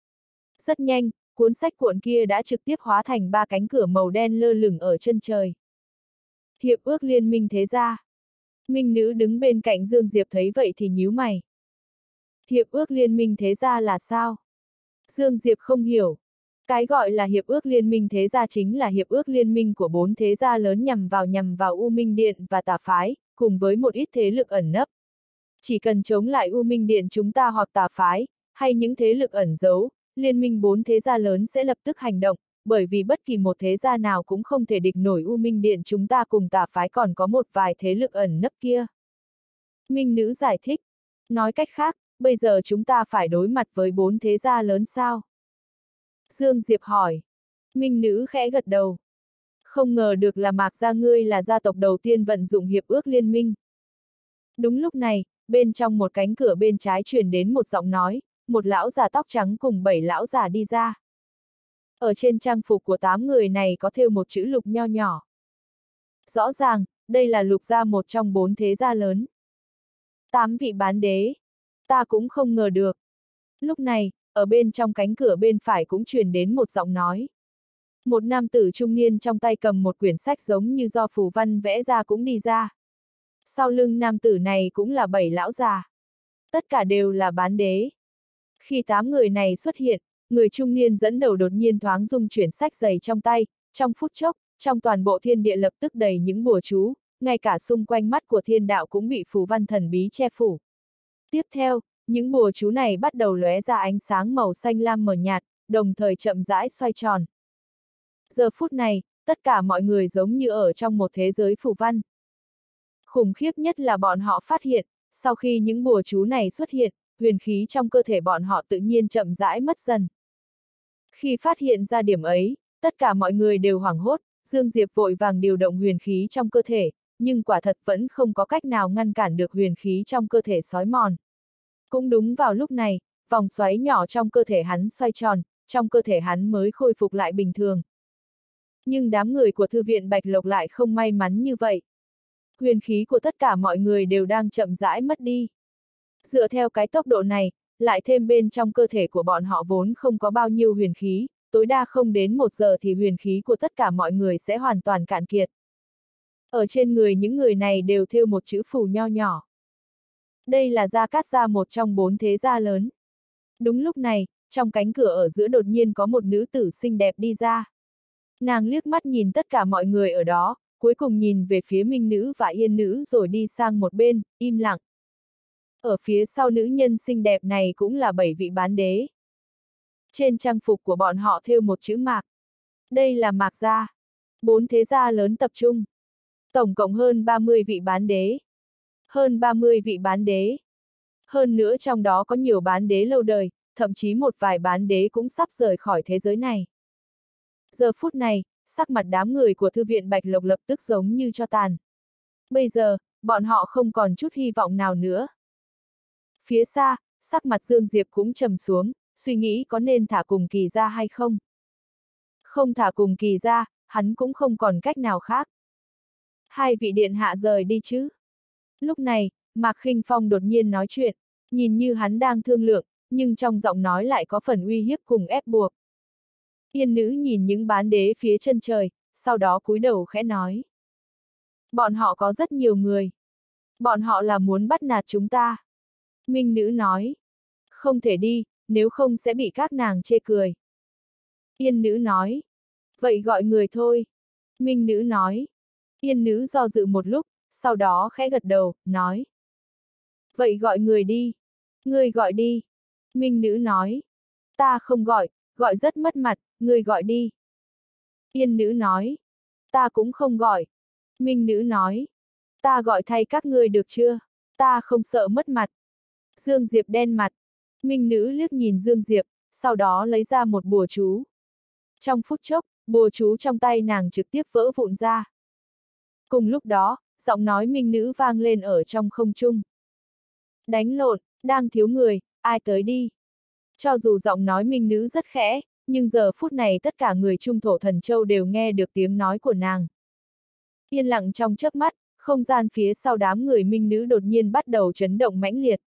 S1: Rất nhanh, cuốn sách cuộn kia đã trực tiếp hóa thành ba cánh cửa màu đen lơ lửng ở chân trời. Hiệp ước liên minh thế gia. Minh Nữ đứng bên cạnh Dương Diệp thấy vậy thì nhíu mày. Hiệp ước liên minh thế gia là sao? Dương Diệp không hiểu. Cái gọi là hiệp ước liên minh thế gia chính là hiệp ước liên minh của bốn thế gia lớn nhằm vào nhằm vào U Minh Điện và Tà Phái, cùng với một ít thế lực ẩn nấp. Chỉ cần chống lại U Minh Điện chúng ta hoặc tà phái, hay những thế lực ẩn giấu, liên minh bốn thế gia lớn sẽ lập tức hành động, bởi vì bất kỳ một thế gia nào cũng không thể địch nổi U Minh Điện chúng ta cùng tà phái còn có một vài thế lực ẩn nấp kia. Minh nữ giải thích. Nói cách khác, bây giờ chúng ta phải đối mặt với bốn thế gia lớn sao? Dương Diệp hỏi. Minh nữ khẽ gật đầu. Không ngờ được là Mạc gia ngươi là gia tộc đầu tiên vận dụng hiệp ước liên minh. Đúng lúc này, bên trong một cánh cửa bên trái truyền đến một giọng nói, một lão già tóc trắng cùng bảy lão già đi ra. Ở trên trang phục của tám người này có thêu một chữ lục nho nhỏ. Rõ ràng, đây là lục gia một trong bốn thế gia lớn. Tám vị bán đế. Ta cũng không ngờ được. Lúc này, ở bên trong cánh cửa bên phải cũng truyền đến một giọng nói. Một nam tử trung niên trong tay cầm một quyển sách giống như do phù văn vẽ ra cũng đi ra. Sau lưng nam tử này cũng là bảy lão già. Tất cả đều là bán đế. Khi tám người này xuất hiện, người trung niên dẫn đầu đột nhiên thoáng rung chuyển sách dày trong tay, trong phút chốc, trong toàn bộ thiên địa lập tức đầy những bùa chú, ngay cả xung quanh mắt của thiên đạo cũng bị phù văn thần bí che phủ. Tiếp theo, những bùa chú này bắt đầu lóe ra ánh sáng màu xanh lam mờ nhạt, đồng thời chậm rãi xoay tròn. Giờ phút này, tất cả mọi người giống như ở trong một thế giới phù văn. Khủng khiếp nhất là bọn họ phát hiện, sau khi những bùa chú này xuất hiện, huyền khí trong cơ thể bọn họ tự nhiên chậm rãi mất dần. Khi phát hiện ra điểm ấy, tất cả mọi người đều hoảng hốt, Dương Diệp vội vàng điều động huyền khí trong cơ thể, nhưng quả thật vẫn không có cách nào ngăn cản được huyền khí trong cơ thể xói mòn. Cũng đúng vào lúc này, vòng xoáy nhỏ trong cơ thể hắn xoay tròn, trong cơ thể hắn mới khôi phục lại bình thường. Nhưng đám người của thư viện Bạch Lộc lại không may mắn như vậy. Huyền khí của tất cả mọi người đều đang chậm rãi mất đi. Dựa theo cái tốc độ này, lại thêm bên trong cơ thể của bọn họ vốn không có bao nhiêu huyền khí, tối đa không đến một giờ thì huyền khí của tất cả mọi người sẽ hoàn toàn cạn kiệt. Ở trên người những người này đều thêu một chữ phù nho nhỏ. Đây là Gia Cát gia một trong bốn thế gia lớn. Đúng lúc này, trong cánh cửa ở giữa đột nhiên có một nữ tử xinh đẹp đi ra. Nàng liếc mắt nhìn tất cả mọi người ở đó, cuối cùng nhìn về phía Minh nữ và Yên nữ rồi đi sang một bên, im lặng. Ở phía sau nữ nhân xinh đẹp này cũng là bảy vị bán đế. Trên trang phục của bọn họ thêu một chữ Mạc. Đây là Mạc gia. Bốn thế gia lớn tập trung. Tổng cộng hơn ba mươi vị bán đế. Hơn ba mươi vị bán đế. Hơn nữa trong đó có nhiều bán đế lâu đời, thậm chí một vài bán đế cũng sắp rời khỏi thế giới này. Giờ phút này, sắc mặt đám người của thư viện Bạch Lộc lập tức giống như tro tàn. Bây giờ, bọn họ không còn chút hy vọng nào nữa. Phía xa, sắc mặt Dương Diệp cũng trầm xuống, suy nghĩ có nên thả cùng Kỳ ra hay không. Không thả cùng Kỳ ra, hắn cũng không còn cách nào khác. Hai vị điện hạ rời đi chứ. Lúc này, Mạc Khinh Phong đột nhiên nói chuyện, nhìn như hắn đang thương lượng, nhưng trong giọng nói lại có phần uy hiếp cùng ép buộc. Yên nữ nhìn những bán đế phía chân trời, sau đó cúi đầu khẽ nói. Bọn họ có rất nhiều người. Bọn họ là muốn bắt nạt chúng ta. Minh nữ nói. Không thể đi, nếu không sẽ bị các nàng chê cười. Yên nữ nói. Vậy gọi người thôi. Minh nữ nói. Yên nữ do dự một lúc, sau đó khẽ gật đầu, nói. Vậy gọi người đi. Ngươi gọi đi. Minh nữ nói. Ta không gọi, gọi rất mất mặt, ngươi gọi đi. Yên nữ nói. Ta cũng không gọi. Minh nữ nói. Ta gọi thay các ngươi được chưa? Ta không sợ mất mặt. Dương Diệp đen mặt. Minh nữ liếc nhìn Dương Diệp, sau đó lấy ra một bùa chú. Trong phút chốc, bùa chú trong tay nàng trực tiếp vỡ vụn ra. Cùng lúc đó, giọng nói Minh nữ vang lên ở trong không trung. Đánh lộn, đang thiếu người, ai tới đi. Cho dù giọng nói Minh nữ rất khẽ, nhưng giờ phút này tất cả người Trung Thổ Thần Châu đều nghe được tiếng nói của nàng. Yên lặng trong chớp mắt, không gian phía sau đám người Minh nữ đột nhiên bắt đầu chấn động mãnh liệt.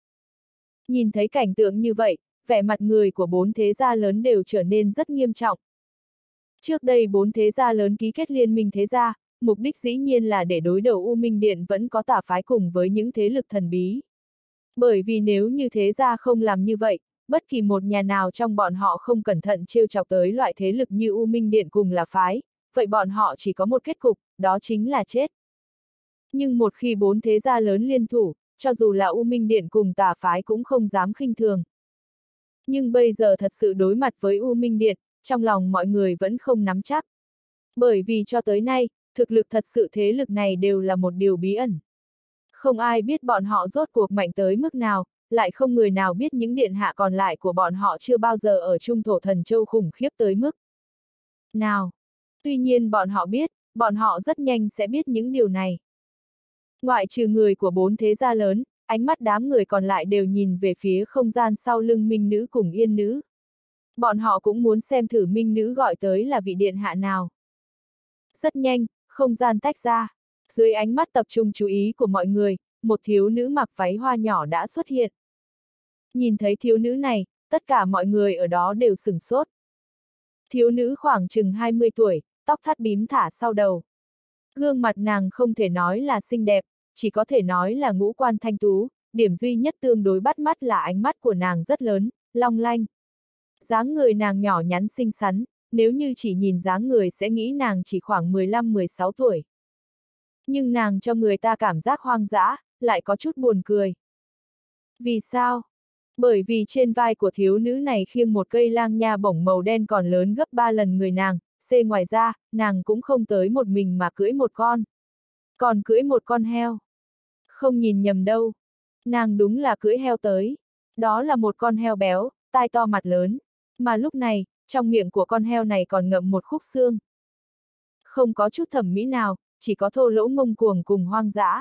S1: Nhìn thấy cảnh tượng như vậy, vẻ mặt người của bốn thế gia lớn đều trở nên rất nghiêm trọng. Trước đây bốn thế gia lớn ký kết liên minh thế gia, mục đích dĩ nhiên là để đối đầu U Minh Điện vẫn có tà phái cùng với những thế lực thần bí. Bởi vì nếu như thế gia không làm như vậy, bất kỳ một nhà nào trong bọn họ không cẩn thận trêu chọc tới loại thế lực như U Minh Điện cùng là phái, vậy bọn họ chỉ có một kết cục, đó chính là chết. Nhưng một khi bốn thế gia lớn liên thủ, cho dù là U Minh Điện cùng tà phái cũng không dám khinh thường. Nhưng bây giờ thật sự đối mặt với U Minh Điện, trong lòng mọi người vẫn không nắm chắc. Bởi vì cho tới nay, thực lực thật sự thế lực này đều là một điều bí ẩn. Không ai biết bọn họ rốt cuộc mạnh tới mức nào, lại không người nào biết những điện hạ còn lại của bọn họ chưa bao giờ ở Trung Thổ Thần Châu khủng khiếp tới mức nào. Tuy nhiên bọn họ biết, bọn họ rất nhanh sẽ biết những điều này. Ngoại trừ người của bốn thế gia lớn, ánh mắt đám người còn lại đều nhìn về phía không gian sau lưng Minh Nữ cùng Yên Nữ. Bọn họ cũng muốn xem thử Minh Nữ gọi tới là vị điện hạ nào. Rất nhanh, không gian tách ra. Dưới ánh mắt tập trung chú ý của mọi người, một thiếu nữ mặc váy hoa nhỏ đã xuất hiện. Nhìn thấy thiếu nữ này, tất cả mọi người ở đó đều sửng sốt. Thiếu nữ khoảng chừng hai mươi tuổi, tóc thắt bím thả sau đầu. Gương mặt nàng không thể nói là xinh đẹp, chỉ có thể nói là ngũ quan thanh tú, điểm duy nhất tương đối bắt mắt là ánh mắt của nàng rất lớn, long lanh. Dáng người nàng nhỏ nhắn xinh xắn, nếu như chỉ nhìn dáng người sẽ nghĩ nàng chỉ khoảng mười lăm mười sáu tuổi. Nhưng nàng cho người ta cảm giác hoang dã, lại có chút buồn cười. Vì sao? Bởi vì trên vai của thiếu nữ này khiêng một cây lang nha bổng màu đen còn lớn gấp ba lần người nàng, xê ngoài ra, nàng cũng không tới một mình mà cưỡi một con. Còn cưỡi một con heo. Không nhìn nhầm đâu. Nàng đúng là cưỡi heo tới. Đó là một con heo béo, tai to mặt lớn. Mà lúc này, trong miệng của con heo này còn ngậm một khúc xương. Không có chút thẩm mỹ nào, chỉ có thô lỗ ngông cuồng cùng hoang dã.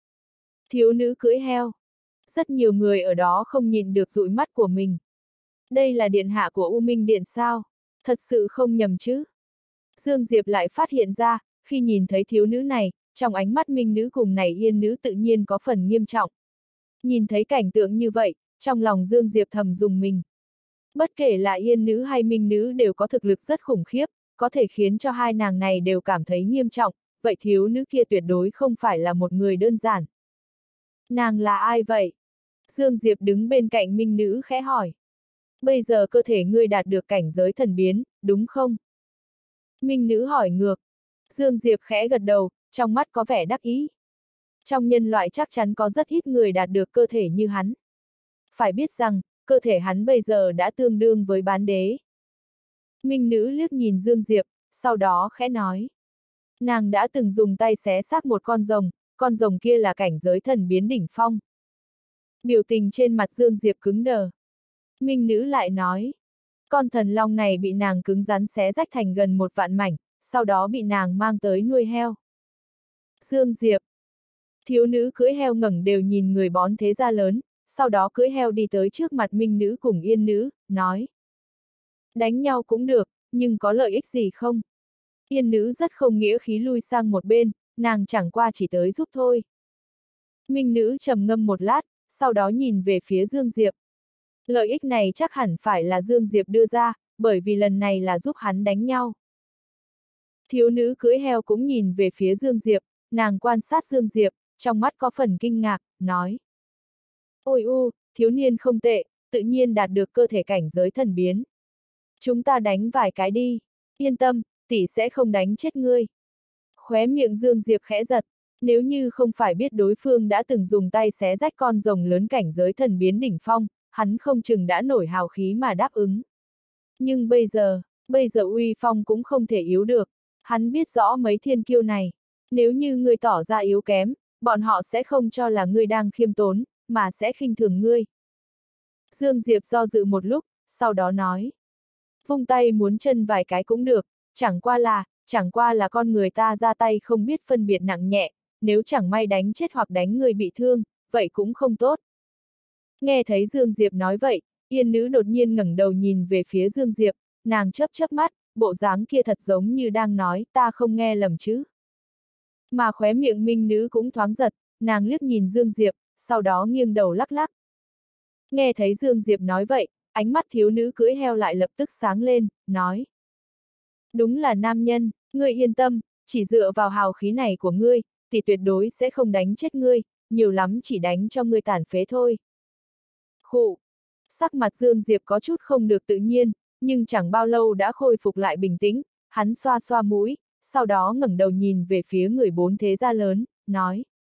S1: Thiếu nữ cưỡi heo. Rất nhiều người ở đó không nhìn được dụi mắt của mình. Đây là điện hạ của U Minh Điện sao? Thật sự không nhầm chứ? Dương Diệp lại phát hiện ra, khi nhìn thấy thiếu nữ này, trong ánh mắt Minh Nữ cùng này Yên Nữ tự nhiên có phần nghiêm trọng. Nhìn thấy cảnh tượng như vậy, trong lòng Dương Diệp thầm dùng mình. Bất kể là Yên Nữ hay Minh Nữ đều có thực lực rất khủng khiếp, có thể khiến cho hai nàng này đều cảm thấy nghiêm trọng, vậy thiếu nữ kia tuyệt đối không phải là một người đơn giản. Nàng là ai vậy? Dương Diệp đứng bên cạnh Minh Nữ khẽ hỏi. Bây giờ cơ thể ngươi đạt được cảnh giới thần biến, đúng không? Minh Nữ hỏi ngược. Dương Diệp khẽ gật đầu, trong mắt có vẻ đắc ý. Trong nhân loại chắc chắn có rất ít người đạt được cơ thể như hắn. Phải biết rằng, cơ thể hắn bây giờ đã tương đương với bán đế. Minh Nữ liếc nhìn Dương Diệp, sau đó khẽ nói. Nàng đã từng dùng tay xé xác một con rồng, con rồng kia là cảnh giới thần biến đỉnh phong. Biểu tình trên mặt Dương Diệp cứng đờ. Minh Nữ lại nói. Con thần long này bị nàng cứng rắn xé rách thành gần một vạn mảnh, sau đó bị nàng mang tới nuôi heo. Dương Diệp. Thiếu nữ cưỡi heo ngẩng đều nhìn người bón thế gia lớn, sau đó cưỡi heo đi tới trước mặt Minh Nữ cùng Yên Nữ, nói. Đánh nhau cũng được, nhưng có lợi ích gì không? Yên Nữ rất không nghĩa khí lui sang một bên, nàng chẳng qua chỉ tới giúp thôi. Minh Nữ trầm ngâm một lát, sau đó nhìn về phía Dương Diệp. Lợi ích này chắc hẳn phải là Dương Diệp đưa ra, bởi vì lần này là giúp hắn đánh nhau. Thiếu nữ cưỡi heo cũng nhìn về phía Dương Diệp, nàng quan sát Dương Diệp, trong mắt có phần kinh ngạc, nói. Ôi u, thiếu niên không tệ, tự nhiên đạt được cơ thể cảnh giới thần biến. Chúng ta đánh vài cái đi, yên tâm, tỷ sẽ không đánh chết ngươi. Khóe miệng Dương Diệp khẽ giật, nếu như không phải biết đối phương đã từng dùng tay xé rách con rồng lớn cảnh giới thần biến đỉnh phong, hắn không chừng đã nổi hào khí mà đáp ứng. Nhưng bây giờ, bây giờ uy phong cũng không thể yếu được, hắn biết rõ mấy thiên kiêu này. Nếu như ngươi tỏ ra yếu kém, bọn họ sẽ không cho là ngươi đang khiêm tốn, mà sẽ khinh thường ngươi. Dương Diệp do dự một lúc, sau đó nói. Vung tay muốn chân vài cái cũng được, chẳng qua là, chẳng qua là con người ta ra tay không biết phân biệt nặng nhẹ, nếu chẳng may đánh chết hoặc đánh người bị thương, vậy cũng không tốt. Nghe thấy Dương Diệp nói vậy, Yên Nữ đột nhiên ngẩng đầu nhìn về phía Dương Diệp, nàng chớp chớp mắt, bộ dáng kia thật giống như đang nói, ta không nghe lầm chứ. Mà khóe miệng Minh Nữ cũng thoáng giật, nàng liếc nhìn Dương Diệp, sau đó nghiêng đầu lắc lắc. Nghe thấy Dương Diệp nói vậy, ánh mắt thiếu nữ cưỡi heo lại lập tức sáng lên, nói. Đúng là nam nhân, ngươi yên tâm, chỉ dựa vào hào khí này của ngươi, thì tuyệt đối sẽ không đánh chết ngươi, nhiều lắm chỉ đánh cho ngươi tàn phế thôi. Khụ. Sắc mặt Dương Diệp có chút không được tự nhiên, nhưng chẳng bao lâu đã khôi phục lại bình tĩnh, hắn xoa xoa mũi, sau đó ngẩng đầu nhìn về phía người bốn thế gia lớn, nói.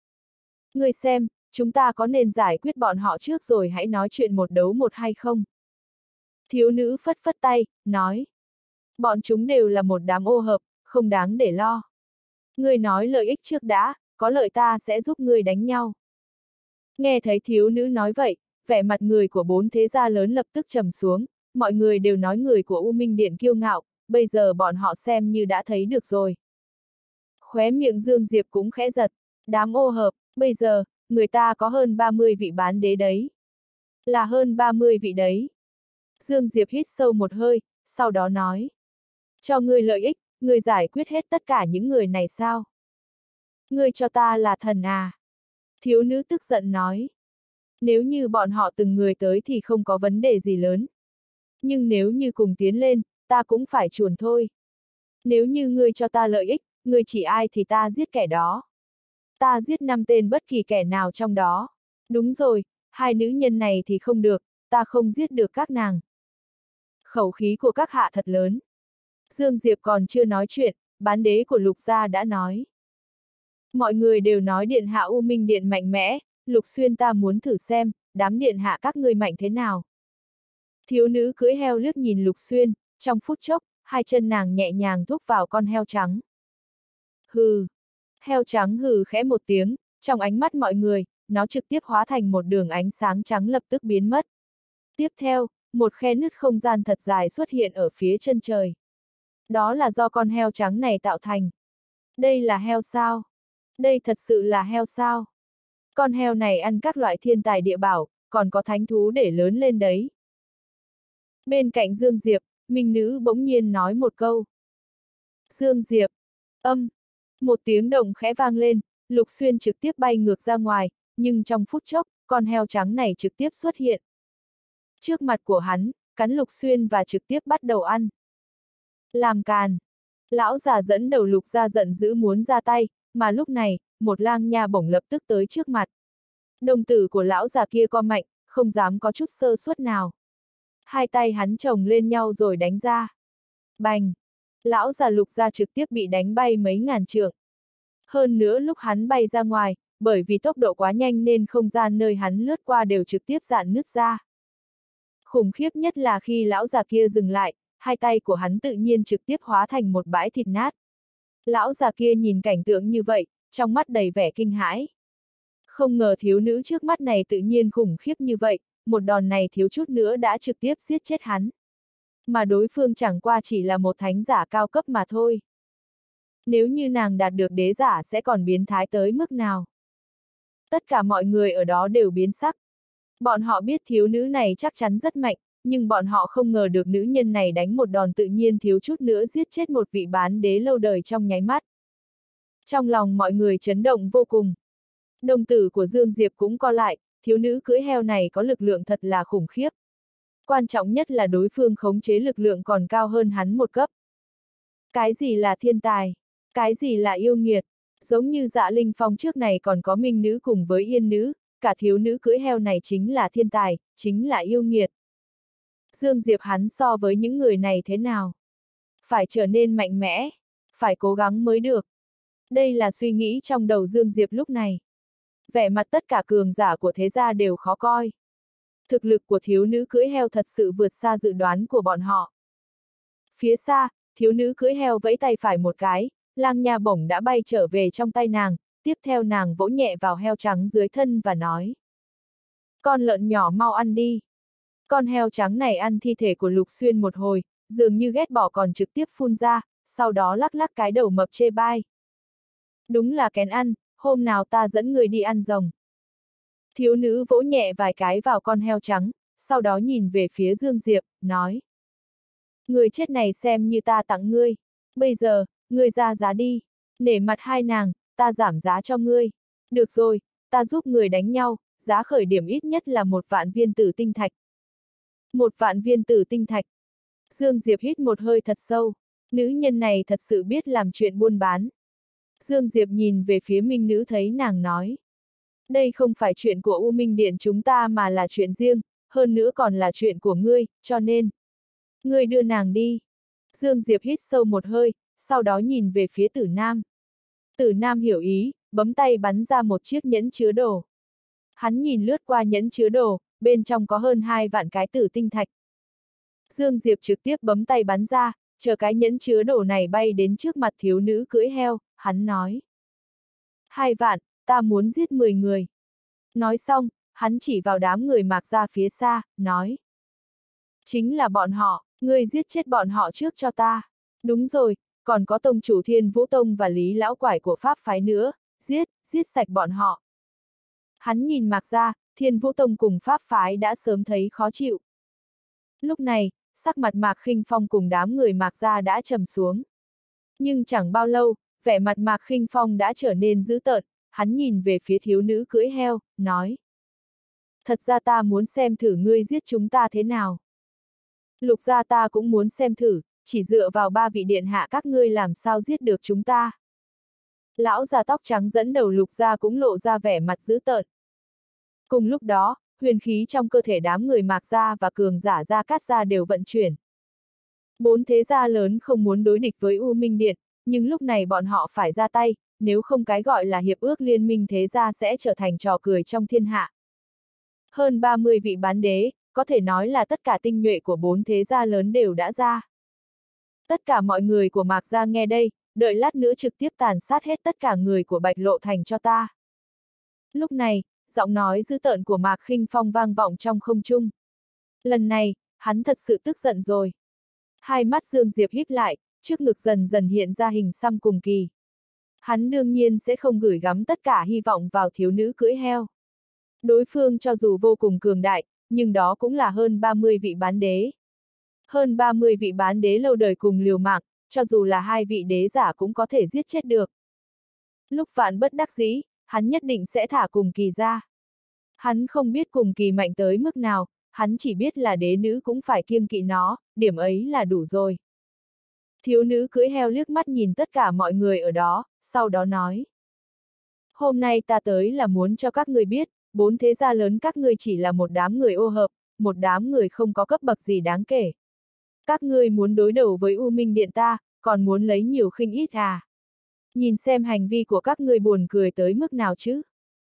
S1: Ngươi xem, chúng ta có nên giải quyết bọn họ trước rồi hãy nói chuyện một đấu một hay không? Thiếu nữ phất phất tay, nói. Bọn chúng đều là một đám ô hợp, không đáng để lo. Ngươi nói lợi ích trước đã, có lợi ta sẽ giúp ngươi đánh nhau. Nghe thấy thiếu nữ nói vậy, vẻ mặt người của bốn thế gia lớn lập tức trầm xuống, mọi người đều nói người của U Minh Điện kiêu ngạo, bây giờ bọn họ xem như đã thấy được rồi. Khóe miệng Dương Diệp cũng khẽ giật, đám ô hợp, bây giờ, người ta có hơn ba mươi vị bán đế đấy. Là hơn ba mươi vị đấy. Dương Diệp hít sâu một hơi, sau đó nói. Cho ngươi lợi ích, ngươi giải quyết hết tất cả những người này sao? Ngươi cho ta là thần à? Thiếu nữ tức giận nói. Nếu như bọn họ từng người tới thì không có vấn đề gì lớn. Nhưng nếu như cùng tiến lên, ta cũng phải chuồn thôi. Nếu như ngươi cho ta lợi ích, ngươi chỉ ai thì ta giết kẻ đó. Ta giết năm tên bất kỳ kẻ nào trong đó. Đúng rồi, hai nữ nhân này thì không được, ta không giết được các nàng. Khẩu khí của các hạ thật lớn. Dương Diệp còn chưa nói chuyện, bán đế của Lục gia đã nói. Mọi người đều nói điện hạ U Minh Điện mạnh mẽ, Lục Xuyên ta muốn thử xem, đám điện hạ các ngươi mạnh thế nào. Thiếu nữ cưỡi heo liếc nhìn Lục Xuyên, trong phút chốc, hai chân nàng nhẹ nhàng thúc vào con heo trắng. Hừ. Heo trắng hừ khẽ một tiếng, trong ánh mắt mọi người, nó trực tiếp hóa thành một đường ánh sáng trắng lập tức biến mất. Tiếp theo, một khe nứt không gian thật dài xuất hiện ở phía chân trời. Đó là do con heo trắng này tạo thành. Đây là heo sao? Đây thật sự là heo sao? Con heo này ăn các loại thiên tài địa bảo, còn có thánh thú để lớn lên đấy. Bên cạnh Dương Diệp, Minh Nữ bỗng nhiên nói một câu. Dương Diệp, âm, một tiếng động khẽ vang lên, Lục Xuyên trực tiếp bay ngược ra ngoài, nhưng trong phút chốc, con heo trắng này trực tiếp xuất hiện. Trước mặt của hắn, cắn Lục Xuyên và trực tiếp bắt đầu ăn. Làm càn. Lão già dẫn đầu Lục gia giận dữ muốn ra tay, mà lúc này, một lang nha bổng lập tức tới trước mặt. Đồng tử của lão già kia co mạnh, không dám có chút sơ suất nào. Hai tay hắn chồng lên nhau rồi đánh ra. Bành! Lão già Lục gia trực tiếp bị đánh bay mấy ngàn trượng. Hơn nữa lúc hắn bay ra ngoài, bởi vì tốc độ quá nhanh nên không gian nơi hắn lướt qua đều trực tiếp rạn nứt ra. Khủng khiếp nhất là khi lão già kia dừng lại, hai tay của hắn tự nhiên trực tiếp hóa thành một bãi thịt nát. Lão già kia nhìn cảnh tượng như vậy, trong mắt đầy vẻ kinh hãi. Không ngờ thiếu nữ trước mắt này tự nhiên khủng khiếp như vậy, một đòn này thiếu chút nữa đã trực tiếp giết chết hắn. Mà đối phương chẳng qua chỉ là một thánh giả cao cấp mà thôi. Nếu như nàng đạt được đế giả sẽ còn biến thái tới mức nào? Tất cả mọi người ở đó đều biến sắc. Bọn họ biết thiếu nữ này chắc chắn rất mạnh, nhưng bọn họ không ngờ được nữ nhân này đánh một đòn tự nhiên thiếu chút nữa giết chết một vị bán đế lâu đời trong nháy mắt. Trong lòng mọi người chấn động vô cùng. Đồng tử của Dương Diệp cũng co lại, thiếu nữ cưỡi heo này có lực lượng thật là khủng khiếp. Quan trọng nhất là đối phương khống chế lực lượng còn cao hơn hắn một cấp. Cái gì là thiên tài? Cái gì là yêu nghiệt? Giống như Dạ Linh Phong trước này còn có Minh Nữ cùng với Yên Nữ, cả thiếu nữ cưỡi heo này chính là thiên tài, chính là yêu nghiệt. Dương Diệp hắn so với những người này thế nào? Phải trở nên mạnh mẽ, phải cố gắng mới được. Đây là suy nghĩ trong đầu Dương Diệp lúc này. Vẻ mặt tất cả cường giả của thế gia đều khó coi. Thực lực của thiếu nữ cưỡi heo thật sự vượt xa dự đoán của bọn họ. Phía xa, thiếu nữ cưỡi heo vẫy tay phải một cái, lang nha bổng đã bay trở về trong tay nàng, tiếp theo nàng vỗ nhẹ vào heo trắng dưới thân và nói. Con lợn nhỏ mau ăn đi. Con heo trắng này ăn thi thể của Lục Xuyên một hồi, dường như ghét bỏ còn trực tiếp phun ra, sau đó lắc lắc cái đầu mập chê bai. Đúng là kén ăn, hôm nào ta dẫn người đi ăn rồng. Thiếu nữ vỗ nhẹ vài cái vào con heo trắng, sau đó nhìn về phía Dương Diệp, nói. Người chết này xem như ta tặng ngươi. Bây giờ, ngươi ra giá đi. Nể mặt hai nàng, ta giảm giá cho ngươi. Được rồi, ta giúp người đánh nhau, giá khởi điểm ít nhất là một vạn viên tử tinh thạch. Một vạn viên tử tinh thạch. Dương Diệp hít một hơi thật sâu. Nữ nhân này thật sự biết làm chuyện buôn bán. Dương Diệp nhìn về phía Minh Nữ thấy nàng nói. Đây không phải chuyện của U Minh Điện chúng ta mà là chuyện riêng, hơn nữa còn là chuyện của ngươi, cho nên. Ngươi đưa nàng đi. Dương Diệp hít sâu một hơi, sau đó nhìn về phía Tử Nam. Tử Nam hiểu ý, bấm tay bắn ra một chiếc nhẫn chứa đồ. Hắn nhìn lướt qua nhẫn chứa đồ, bên trong có hơn hai vạn cái tử tinh thạch. Dương Diệp trực tiếp bấm tay bắn ra, chờ cái nhẫn chứa đồ này bay đến trước mặt thiếu nữ cưỡi heo, hắn nói. Hai vạn, ta muốn giết mười người. Nói xong, hắn chỉ vào đám người Mạc Gia phía xa, nói. Chính là bọn họ, ngươi giết chết bọn họ trước cho ta. Đúng rồi, còn có tông chủ Thiên Vũ Tông và Lý Lão Quải của Pháp phái nữa, giết, giết sạch bọn họ. Hắn nhìn Mạc Gia, Thiên Vũ Tông cùng Pháp phái đã sớm thấy khó chịu. Lúc này, sắc mặt Mạc Khinh Phong cùng đám người Mạc Gia đã trầm xuống. Nhưng chẳng bao lâu, vẻ mặt Mạc Khinh Phong đã trở nên dữ tợn, hắn nhìn về phía thiếu nữ cưỡi heo, nói. Thật ra ta muốn xem thử ngươi giết chúng ta thế nào. Lục gia ta cũng muốn xem thử, chỉ dựa vào ba vị điện hạ các ngươi làm sao giết được chúng ta. Lão già tóc trắng dẫn đầu Lục gia cũng lộ ra vẻ mặt dữ tợn. Cùng lúc đó, huyền khí trong cơ thể đám người Mạc Gia và cường giả Gia Cát Gia đều vận chuyển. Bốn thế gia lớn không muốn đối địch với U Minh Điện, nhưng lúc này bọn họ phải ra tay, nếu không cái gọi là hiệp ước liên minh thế gia sẽ trở thành trò cười trong thiên hạ. Hơn ba mươi vị bán đế, có thể nói là tất cả tinh nhuệ của bốn thế gia lớn đều đã ra. Tất cả mọi người của Mạc Gia nghe đây, đợi lát nữa trực tiếp tàn sát hết tất cả người của Bạch Lộ Thành cho ta. Lúc này, giọng nói dữ tợn của Mạc Khinh Phong vang vọng trong không trung. Lần này, hắn thật sự tức giận rồi. Hai mắt Dương Diệp híp lại, trước ngực dần dần hiện ra hình xăm cùng kỳ. Hắn đương nhiên sẽ không gửi gắm tất cả hy vọng vào thiếu nữ cưỡi heo. Đối phương cho dù vô cùng cường đại, nhưng đó cũng là hơn ba mươi vị bán đế. Hơn ba mươi vị bán đế lâu đời cùng liều mạng, cho dù là hai vị đế giả cũng có thể giết chết được. Lúc vạn bất đắc dĩ, hắn nhất định sẽ thả cùng kỳ ra. Hắn không biết cùng kỳ mạnh tới mức nào, hắn chỉ biết là đế nữ cũng phải kiêng kỵ nó, điểm ấy là đủ rồi. Thiếu nữ cưỡi heo liếc mắt nhìn tất cả mọi người ở đó, sau đó nói. Hôm nay ta tới là muốn cho các ngươi biết, bốn thế gia lớn các ngươi chỉ là một đám người ô hợp, một đám người không có cấp bậc gì đáng kể. Các ngươi muốn đối đầu với U Minh Điện ta, còn muốn lấy nhiều khinh ít à? Nhìn xem hành vi của các ngươi buồn cười tới mức nào chứ?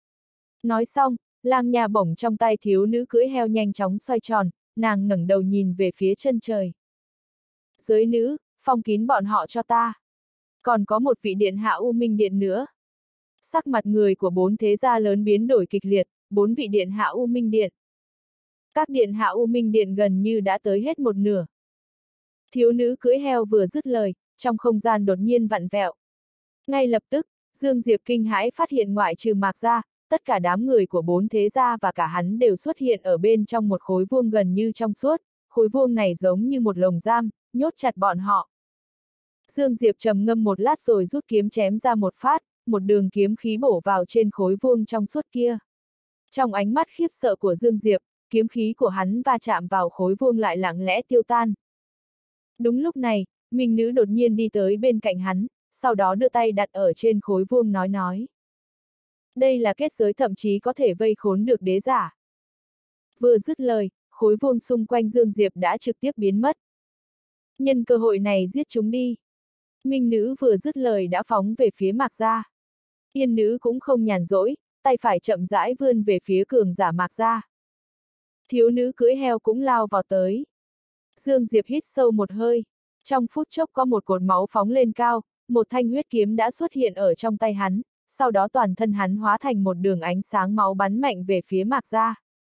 S1: Nói xong, lang nha bổng trong tay thiếu nữ cưỡi heo nhanh chóng xoay tròn, nàng ngẩng đầu nhìn về phía chân trời. Giới nữ, phong kín bọn họ cho ta. Còn có một vị điện hạ U Minh Điện nữa. Sắc mặt người của bốn thế gia lớn biến đổi kịch liệt, bốn vị điện hạ U Minh Điện. Các điện hạ U Minh Điện gần như đã tới hết một nửa. Thiếu nữ cưỡi heo vừa dứt lời, trong không gian đột nhiên vặn vẹo. Ngay lập tức, Dương Diệp kinh hãi phát hiện ngoại trừ Mạc Gia, tất cả đám người của bốn thế gia và cả hắn đều xuất hiện ở bên trong một khối vuông gần như trong suốt, khối vuông này giống như một lồng giam, nhốt chặt bọn họ. Dương Diệp trầm ngâm một lát rồi rút kiếm chém ra một phát, một đường kiếm khí bổ vào trên khối vuông trong suốt kia. Trong ánh mắt khiếp sợ của Dương Diệp, kiếm khí của hắn va chạm vào khối vuông lại lặng lẽ tiêu tan. Đúng lúc này, Minh Nữ đột nhiên đi tới bên cạnh hắn, sau đó đưa tay đặt ở trên khối vuông nói nói. Đây là kết giới thậm chí có thể vây khốn được đế giả. Vừa dứt lời, khối vuông xung quanh Dương Diệp đã trực tiếp biến mất. Nhân cơ hội này giết chúng đi. Minh Nữ vừa dứt lời đã phóng về phía Mạc Gia. Yên Nữ cũng không nhàn rỗi, tay phải chậm rãi vươn về phía cường giả Mạc Gia. Thiếu nữ cưỡi heo cũng lao vào tới. Dương Diệp hít sâu một hơi. Trong phút chốc có một cột máu phóng lên cao, một thanh huyết kiếm đã xuất hiện ở trong tay hắn, sau đó toàn thân hắn hóa thành một đường ánh sáng máu bắn mạnh về phía Mạc Gia.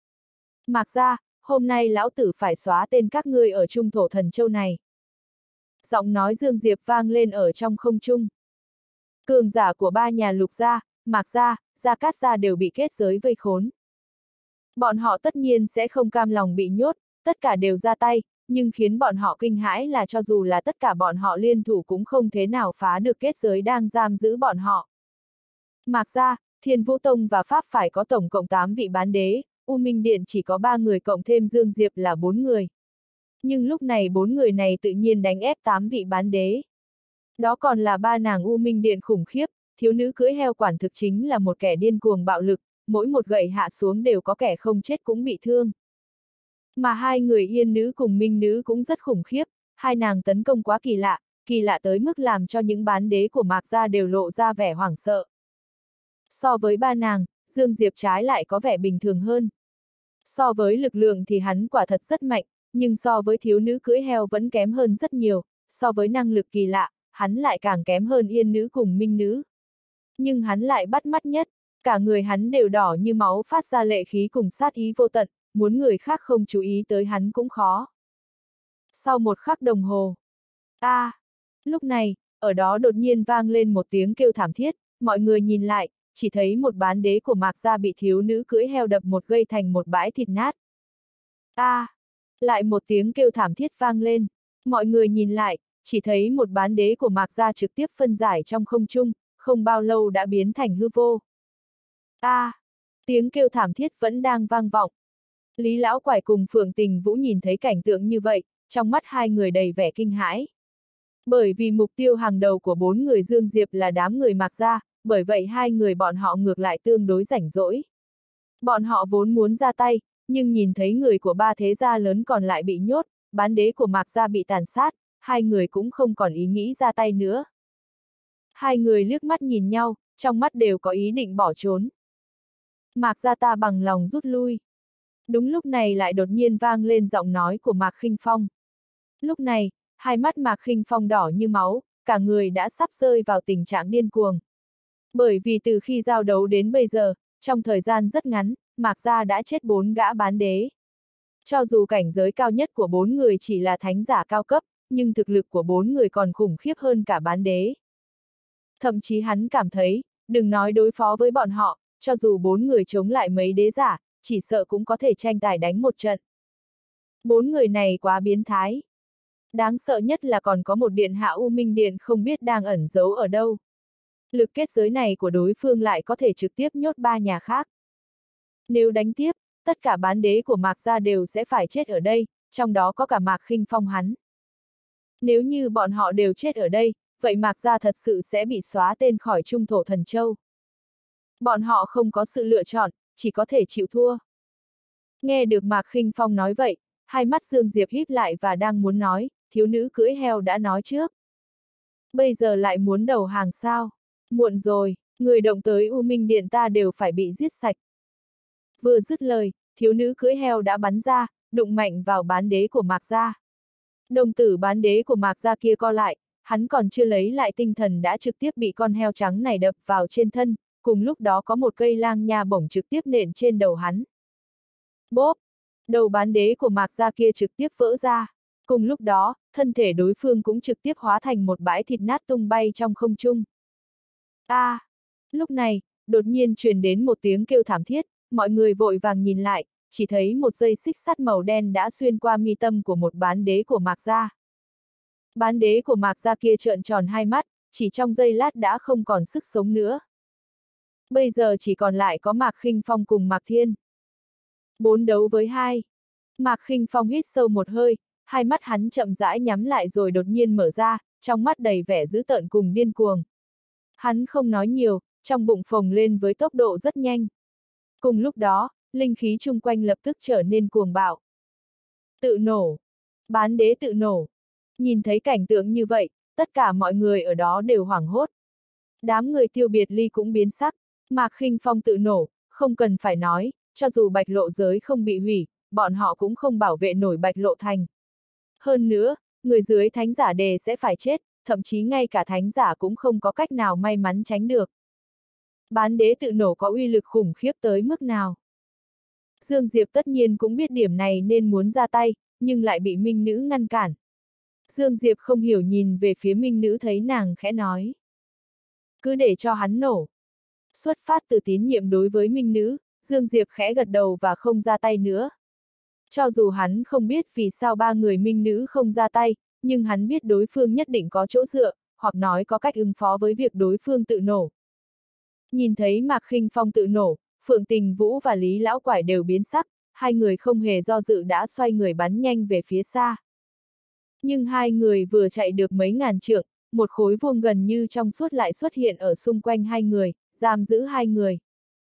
S1: Mạc Gia, hôm nay lão tử phải xóa tên các ngươi ở Trung Thổ Thần Châu này. Giọng nói Dương Diệp vang lên ở trong không trung. Cường giả của ba nhà Lục Gia, Mạc Gia, Gia Cát Gia đều bị kết giới vây khốn. Bọn họ tất nhiên sẽ không cam lòng bị nhốt, tất cả đều ra tay, nhưng khiến bọn họ kinh hãi là cho dù là tất cả bọn họ liên thủ cũng không thế nào phá được kết giới đang giam giữ bọn họ. Mạc Gia, Thiên Vũ Tông và Pháp phải có tổng cộng tám vị bán đế, U Minh Điện chỉ có ba người cộng thêm Dương Diệp là bốn người. Nhưng lúc này bốn người này tự nhiên đánh ép tám vị bán đế. Đó còn là ba nàng U Minh Điện khủng khiếp, thiếu nữ cưỡi heo quản thực chính là một kẻ điên cuồng bạo lực, mỗi một gậy hạ xuống đều có kẻ không chết cũng bị thương. Mà hai người Yên Nữ cùng Minh Nữ cũng rất khủng khiếp, hai nàng tấn công quá kỳ lạ, kỳ lạ tới mức làm cho những bán đế của Mạc Gia đều lộ ra vẻ hoảng sợ. So với ba nàng, Dương Diệp trái lại có vẻ bình thường hơn. So với lực lượng thì hắn quả thật rất mạnh, nhưng so với thiếu nữ cưỡi heo vẫn kém hơn rất nhiều, so với năng lực kỳ lạ, hắn lại càng kém hơn yên nữ cùng minh nữ. Nhưng hắn lại bắt mắt nhất, cả người hắn đều đỏ như máu phát ra lệ khí cùng sát ý vô tận, muốn người khác không chú ý tới hắn cũng khó. Sau một khắc đồng hồ, a, à, lúc này, ở đó đột nhiên vang lên một tiếng kêu thảm thiết, mọi người nhìn lại, chỉ thấy một bán đế của Mạc Gia bị thiếu nữ cưỡi heo đập một gây thành một bãi thịt nát. a, à, lại một tiếng kêu thảm thiết vang lên, mọi người nhìn lại, chỉ thấy một bán đế của Mạc Gia trực tiếp phân giải trong không trung, không bao lâu đã biến thành hư vô. a, à, tiếng kêu thảm thiết vẫn đang vang vọng. Lý Lão Quải cùng Phượng Tình Vũ nhìn thấy cảnh tượng như vậy, trong mắt hai người đầy vẻ kinh hãi. Bởi vì mục tiêu hàng đầu của bốn người Dương Diệp là đám người Mạc Gia, bởi vậy hai người bọn họ ngược lại tương đối rảnh rỗi. Bọn họ vốn muốn ra tay, nhưng nhìn thấy người của ba thế gia lớn còn lại bị nhốt, bán đế của Mạc Gia bị tàn sát, hai người cũng không còn ý nghĩ ra tay nữa. Hai người liếc mắt nhìn nhau, trong mắt đều có ý định bỏ trốn. Mạc Gia ta bằng lòng rút lui. Đúng lúc này lại đột nhiên vang lên giọng nói của Mạc Khinh Phong. Lúc này, hai mắt Mạc Khinh Phong đỏ như máu, cả người đã sắp rơi vào tình trạng điên cuồng. Bởi vì từ khi giao đấu đến bây giờ, trong thời gian rất ngắn, Mạc Gia đã chết bốn gã bán đế. Cho dù cảnh giới cao nhất của bốn người chỉ là thánh giả cao cấp, nhưng thực lực của bốn người còn khủng khiếp hơn cả bán đế. Thậm chí hắn cảm thấy, đừng nói đối phó với bọn họ, cho dù bốn người chống lại mấy đế giả, chỉ sợ cũng có thể tranh tài đánh một trận. Bốn người này quá biến thái. Đáng sợ nhất là còn có một điện hạ U Minh Điện không biết đang ẩn giấu ở đâu. Lực kết giới này của đối phương lại có thể trực tiếp nhốt ba nhà khác. Nếu đánh tiếp, tất cả bán đế của Mạc Gia đều sẽ phải chết ở đây, trong đó có cả Mạc Khinh Phong hắn. Nếu như bọn họ đều chết ở đây, vậy Mạc Gia thật sự sẽ bị xóa tên khỏi Trung Thổ Thần Châu. Bọn họ không có sự lựa chọn, chỉ có thể chịu thua. Nghe được Mạc Khinh Phong nói vậy, hai mắt Dương Diệp híp lại và đang muốn nói, thiếu nữ cưỡi heo đã nói trước. Bây giờ lại muốn đầu hàng sao? Muộn rồi, người động tới U Minh Điện ta đều phải bị giết sạch. Vừa dứt lời, thiếu nữ cưỡi heo đã bắn ra, đụng mạnh vào bán đế của Mạc Gia. Đồng tử bán đế của Mạc Gia kia co lại, hắn còn chưa lấy lại tinh thần đã trực tiếp bị con heo trắng này đập vào trên thân, cùng lúc đó có một cây lang nha bổng trực tiếp nện trên đầu hắn. Bốp! Đầu bán đế của Mạc Gia kia trực tiếp vỡ ra. Cùng lúc đó, thân thể đối phương cũng trực tiếp hóa thành một bãi thịt nát tung bay trong không trung. a, à, lúc này, đột nhiên truyền đến một tiếng kêu thảm thiết, mọi người vội vàng nhìn lại, chỉ thấy một dây xích sắt màu đen đã xuyên qua mi tâm của một bán đế của Mạc Gia. Bán đế của Mạc Gia kia trợn tròn hai mắt, chỉ trong giây lát đã không còn sức sống nữa. Bây giờ chỉ còn lại có Mạc Khinh Phong cùng Mạc Thiên. Bốn đấu với hai. Mạc Khinh Phong hít sâu một hơi, hai mắt hắn chậm rãi nhắm lại rồi đột nhiên mở ra, trong mắt đầy vẻ dữ tợn cùng điên cuồng. Hắn không nói nhiều, trong bụng phồng lên với tốc độ rất nhanh. Cùng lúc đó, linh khí chung quanh lập tức trở nên cuồng bạo. Tự nổ. Bán đế tự nổ. Nhìn thấy cảnh tượng như vậy, tất cả mọi người ở đó đều hoảng hốt. Đám người Tiêu Biệt Ly cũng biến sắc, Mạc Khinh Phong tự nổ, không cần phải nói, cho dù Bạch Lộ giới không bị hủy, bọn họ cũng không bảo vệ nổi Bạch Lộ thành. Hơn nữa, người dưới thánh giả đề sẽ phải chết, thậm chí ngay cả thánh giả cũng không có cách nào may mắn tránh được. Bán đế tự nổ có uy lực khủng khiếp tới mức nào? Dương Diệp tất nhiên cũng biết điểm này nên muốn ra tay, nhưng lại bị Minh Nữ ngăn cản. Dương Diệp không hiểu nhìn về phía Minh Nữ thấy nàng khẽ nói. Cứ để cho hắn nổ. Xuất phát từ tín nhiệm đối với Minh Nữ, Dương Diệp khẽ gật đầu và không ra tay nữa. Cho dù hắn không biết vì sao ba người Minh Nữ không ra tay, nhưng hắn biết đối phương nhất định có chỗ dựa, hoặc nói có cách ứng phó với việc đối phương tự nổ. Nhìn thấy Mạc Khinh Phong tự nổ, Phượng Tình Vũ và Lý Lão Quải đều biến sắc, hai người không hề do dự đã xoay người bắn nhanh về phía xa. Nhưng hai người vừa chạy được mấy ngàn trượng, một khối vuông gần như trong suốt lại xuất hiện ở xung quanh hai người, giam giữ hai người.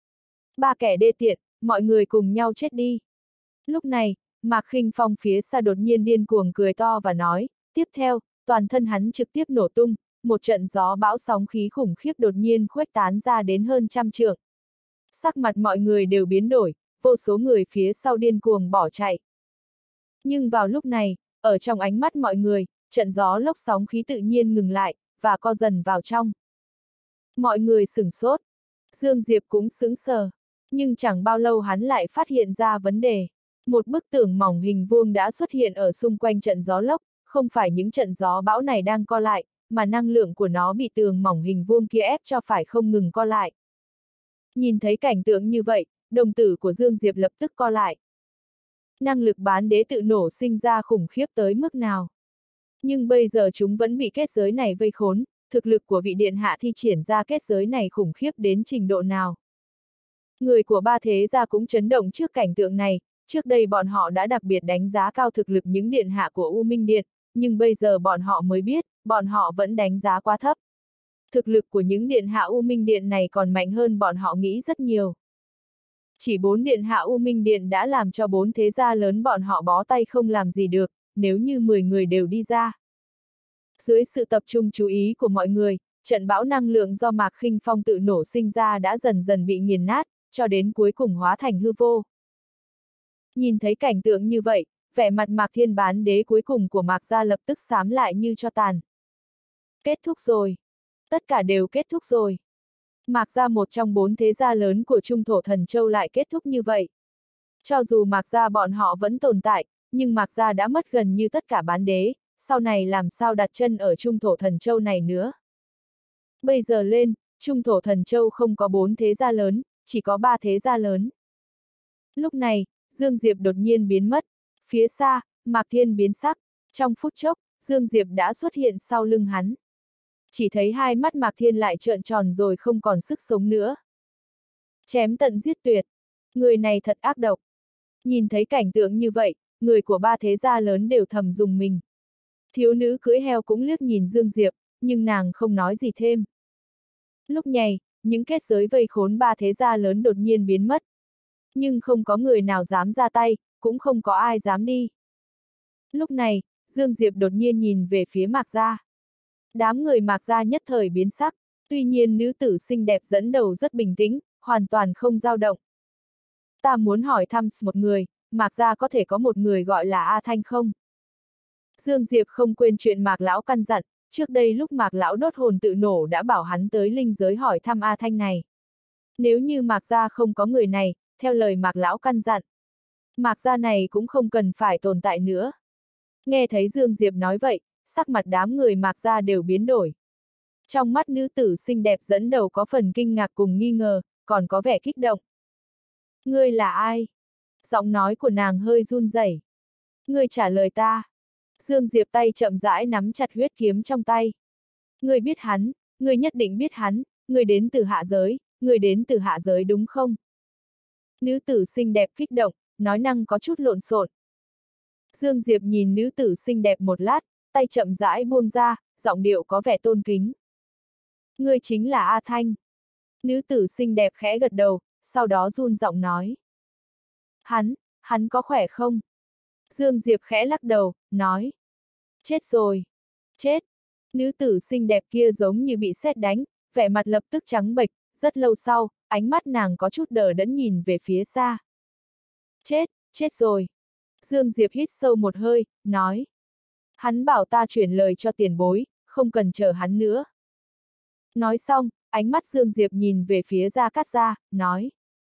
S1: Ba kẻ đê tiện, mọi người cùng nhau chết đi. Lúc này, Mạc Khinh Phong phía xa đột nhiên điên cuồng cười to và nói, tiếp theo, toàn thân hắn trực tiếp nổ tung, một trận gió bão sóng khí khủng khiếp đột nhiên khuếch tán ra đến hơn trăm trượng. Sắc mặt mọi người đều biến đổi, vô số người phía sau điên cuồng bỏ chạy. Nhưng vào lúc này, ở trong ánh mắt mọi người, trận gió lốc sóng khí tự nhiên ngừng lại, và co dần vào trong. Mọi người sửng sốt. Dương Diệp cũng sững sờ. Nhưng chẳng bao lâu hắn lại phát hiện ra vấn đề. Một bức tường mỏng hình vuông đã xuất hiện ở xung quanh trận gió lốc, không phải những trận gió bão này đang co lại, mà năng lượng của nó bị tường mỏng hình vuông kia ép cho phải không ngừng co lại. Nhìn thấy cảnh tượng như vậy, đồng tử của Dương Diệp lập tức co lại. Năng lực bán đế tự nổ sinh ra khủng khiếp tới mức nào. Nhưng bây giờ chúng vẫn bị kết giới này vây khốn, thực lực của vị điện hạ thi triển ra kết giới này khủng khiếp đến trình độ nào. Người của ba thế gia cũng chấn động trước cảnh tượng này, trước đây bọn họ đã đặc biệt đánh giá cao thực lực những điện hạ của U Minh Điện, nhưng bây giờ bọn họ mới biết, bọn họ vẫn đánh giá quá thấp. Thực lực của những điện hạ U Minh Điện này còn mạnh hơn bọn họ nghĩ rất nhiều. Chỉ bốn điện hạ U Minh Điện đã làm cho bốn thế gia lớn bọn họ bó tay không làm gì được, nếu như mười người đều đi ra. Dưới sự tập trung chú ý của mọi người, trận bão năng lượng do Mạc Khinh Phong tự nổ sinh ra đã dần dần bị nghiền nát, cho đến cuối cùng hóa thành hư vô. Nhìn thấy cảnh tượng như vậy, vẻ mặt Mạc Thiên bán đế cuối cùng của Mạc gia lập tức xám lại như cho tàn. Kết thúc rồi. Tất cả đều kết thúc rồi. Mạc gia một trong bốn thế gia lớn của Trung Thổ Thần Châu lại kết thúc như vậy. Cho dù Mạc gia bọn họ vẫn tồn tại, nhưng Mạc gia đã mất gần như tất cả bán đế, sau này làm sao đặt chân ở Trung Thổ Thần Châu này nữa. Bây giờ lên, Trung Thổ Thần Châu không có bốn thế gia lớn, chỉ có ba thế gia lớn. Lúc này, Dương Diệp đột nhiên biến mất. Phía xa, Mạc Thiên biến sắc. Trong phút chốc, Dương Diệp đã xuất hiện sau lưng hắn. Chỉ thấy hai mắt Mạc Thiên lại trợn tròn rồi không còn sức sống nữa. Chém tận giết tuyệt. Người này thật ác độc. Nhìn thấy cảnh tượng như vậy, người của ba thế gia lớn đều thầm dùng mình. Thiếu nữ cưỡi heo cũng liếc nhìn Dương Diệp, nhưng nàng không nói gì thêm. Lúc này, những kết giới vây khốn ba thế gia lớn đột nhiên biến mất. Nhưng không có người nào dám ra tay, cũng không có ai dám đi. Lúc này, Dương Diệp đột nhiên nhìn về phía Mạc gia. Đám người Mạc gia nhất thời biến sắc, tuy nhiên nữ tử xinh đẹp dẫn đầu rất bình tĩnh, hoàn toàn không dao động. Ta muốn hỏi thăm một người, Mạc gia có thể có một người gọi là A Thanh không? Dương Diệp không quên chuyện Mạc lão căn dặn, trước đây lúc Mạc lão đốt hồn tự nổ đã bảo hắn tới linh giới hỏi thăm A Thanh này. Nếu như Mạc gia không có người này, theo lời Mạc lão căn dặn, Mạc gia này cũng không cần phải tồn tại nữa. Nghe thấy Dương Diệp nói vậy, sắc mặt đám người Mạc gia đều biến đổi. Trong mắt nữ tử xinh đẹp dẫn đầu có phần kinh ngạc cùng nghi ngờ, còn có vẻ kích động. Ngươi là ai? Giọng nói của nàng hơi run rẩy. Ngươi trả lời ta. Dương Diệp tay chậm rãi nắm chặt huyết kiếm trong tay. Ngươi biết hắn, ngươi nhất định biết hắn, ngươi đến từ hạ giới, ngươi đến từ hạ giới đúng không? Nữ tử xinh đẹp kích động, nói năng có chút lộn xộn. Dương Diệp nhìn nữ tử xinh đẹp một lát, tay chậm rãi buông ra, giọng điệu có vẻ tôn kính. Ngươi chính là A Thanh. Nữ tử xinh đẹp khẽ gật đầu, sau đó run giọng nói. Hắn, hắn có khỏe không? Dương Diệp khẽ lắc đầu, nói. Chết rồi. Chết. Nữ tử xinh đẹp kia giống như bị sét đánh, vẻ mặt lập tức trắng bệch, rất lâu sau, ánh mắt nàng có chút đờ đẫn nhìn về phía xa. Chết, chết rồi. Dương Diệp hít sâu một hơi, nói. Hắn bảo ta chuyển lời cho tiền bối, không cần chờ hắn nữa. Nói xong, ánh mắt Dương Diệp nhìn về phía Gia Cát Gia, nói.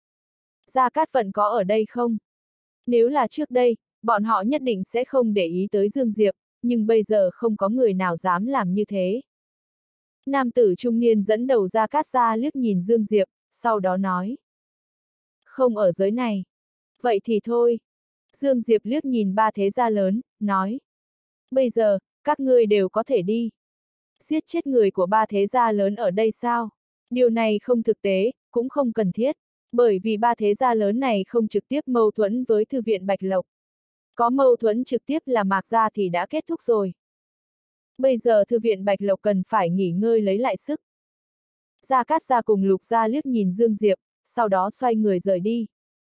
S1: Gia Cát Vận có ở đây không? Nếu là trước đây, bọn họ nhất định sẽ không để ý tới Dương Diệp, nhưng bây giờ không có người nào dám làm như thế. Nam tử trung niên dẫn đầu Gia Cát Gia liếc nhìn Dương Diệp, sau đó nói. Không ở giới này. Vậy thì thôi. Dương Diệp liếc nhìn ba thế gia lớn, nói. Bây giờ, các ngươi đều có thể đi. Giết chết người của ba thế gia lớn ở đây sao? Điều này không thực tế, cũng không cần thiết, bởi vì ba thế gia lớn này không trực tiếp mâu thuẫn với Thư viện Bạch Lộc. Có mâu thuẫn trực tiếp là Mạc gia thì đã kết thúc rồi. Bây giờ Thư viện Bạch Lộc cần phải nghỉ ngơi lấy lại sức. Gia Cát Gia cùng Lục Gia liếc nhìn Dương Diệp, sau đó xoay người rời đi.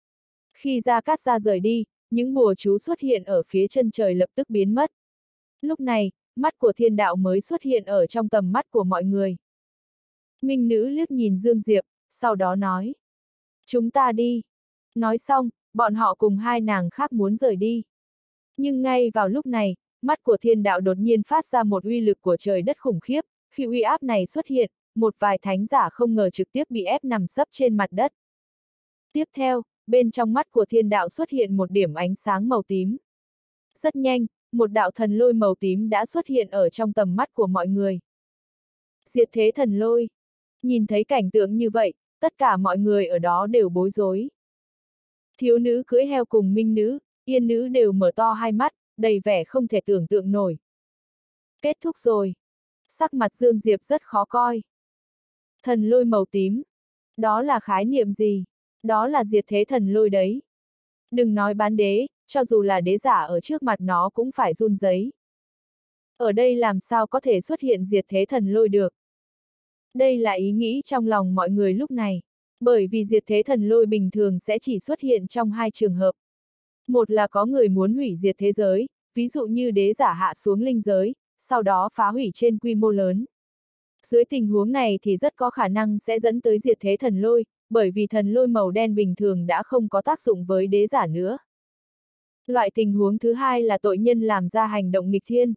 S1: Khi Gia Cát Gia rời đi, những bùa chú xuất hiện ở phía chân trời lập tức biến mất. Lúc này, mắt của thiên đạo mới xuất hiện ở trong tầm mắt của mọi người. Minh nữ liếc nhìn Dương Diệp, sau đó nói. Chúng ta đi. Nói xong, bọn họ cùng hai nàng khác muốn rời đi. Nhưng ngay vào lúc này, mắt của thiên đạo đột nhiên phát ra một uy lực của trời đất khủng khiếp, khi uy áp này xuất hiện, một vài thánh giả không ngờ trực tiếp bị ép nằm sấp trên mặt đất. Tiếp theo, bên trong mắt của thiên đạo xuất hiện một điểm ánh sáng màu tím. Rất nhanh, một đạo thần lôi màu tím đã xuất hiện ở trong tầm mắt của mọi người. Diệt thế thần lôi. Nhìn thấy cảnh tượng như vậy, tất cả mọi người ở đó đều bối rối. Thiếu nữ cưỡi heo cùng minh nữ, yên nữ đều mở to hai mắt, đầy vẻ không thể tưởng tượng nổi. Kết thúc rồi. Sắc mặt Dương Diệp rất khó coi. Thần lôi màu tím. Đó là khái niệm gì? Đó là diệt thế thần lôi đấy. Đừng nói bán đế, cho dù là đế giả ở trước mặt nó cũng phải run rẩy. Ở đây làm sao có thể xuất hiện diệt thế thần lôi được? Đây là ý nghĩ trong lòng mọi người lúc này. Bởi vì diệt thế thần lôi bình thường sẽ chỉ xuất hiện trong hai trường hợp. Một là có người muốn hủy diệt thế giới, ví dụ như đế giả hạ xuống linh giới, sau đó phá hủy trên quy mô lớn. Dưới tình huống này thì rất có khả năng sẽ dẫn tới diệt thế thần lôi, bởi vì thần lôi màu đen bình thường đã không có tác dụng với đế giả nữa. Loại tình huống thứ hai là tội nhân làm ra hành động nghịch thiên.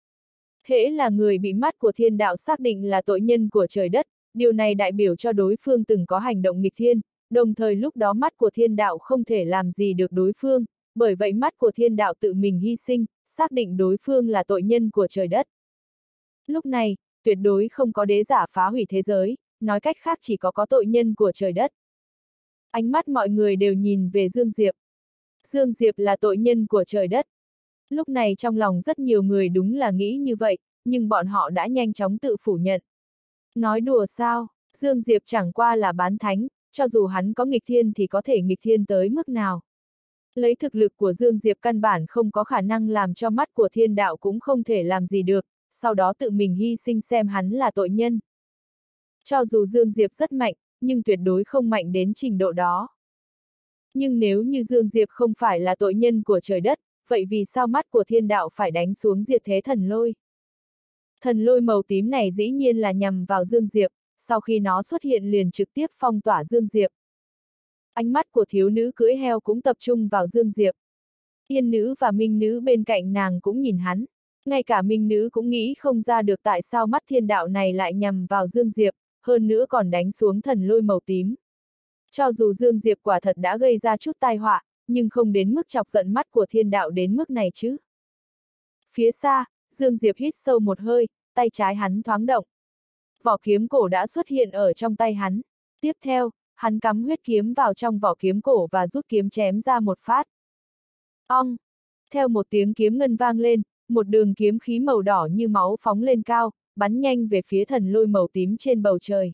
S1: Hễ là người bị mắt của thiên đạo xác định là tội nhân của trời đất, điều này đại biểu cho đối phương từng có hành động nghịch thiên, đồng thời lúc đó mắt của thiên đạo không thể làm gì được đối phương, bởi vậy mắt của thiên đạo tự mình hy sinh, xác định đối phương là tội nhân của trời đất. Lúc này, tuyệt đối không có đế giả phá hủy thế giới, nói cách khác chỉ có có tội nhân của trời đất. Ánh mắt mọi người đều nhìn về Dương Diệp. Dương Diệp là tội nhân của trời đất. Lúc này trong lòng rất nhiều người đúng là nghĩ như vậy, nhưng bọn họ đã nhanh chóng tự phủ nhận. Nói đùa sao, Dương Diệp chẳng qua là bán thánh, cho dù hắn có nghịch thiên thì có thể nghịch thiên tới mức nào. Lấy thực lực của Dương Diệp căn bản không có khả năng làm cho mắt của thiên đạo cũng không thể làm gì được, sau đó tự mình hy sinh xem hắn là tội nhân. Cho dù Dương Diệp rất mạnh, nhưng tuyệt đối không mạnh đến trình độ đó. Nhưng nếu như Dương Diệp không phải là tội nhân của trời đất, vậy vì sao mắt của thiên đạo phải đánh xuống diệt thế thần lôi? Thần lôi màu tím này dĩ nhiên là nhằm vào Dương Diệp, sau khi nó xuất hiện liền trực tiếp phong tỏa Dương Diệp. Ánh mắt của thiếu nữ cưỡi heo cũng tập trung vào Dương Diệp. Yên nữ và minh nữ bên cạnh nàng cũng nhìn hắn. Ngay cả minh nữ cũng nghĩ không ra được tại sao mắt thiên đạo này lại nhằm vào Dương Diệp, hơn nữa còn đánh xuống thần lôi màu tím. Cho dù Dương Diệp quả thật đã gây ra chút tai họa, nhưng không đến mức chọc giận mắt của thiên đạo đến mức này chứ. Phía xa, Dương Diệp hít sâu một hơi, tay trái hắn thoáng động. Vỏ kiếm cổ đã xuất hiện ở trong tay hắn. Tiếp theo, hắn cắm huyết kiếm vào trong vỏ kiếm cổ và rút kiếm chém ra một phát. Ong! Theo một tiếng kiếm ngân vang lên, một đường kiếm khí màu đỏ như máu phóng lên cao, bắn nhanh về phía thần lôi màu tím trên bầu trời.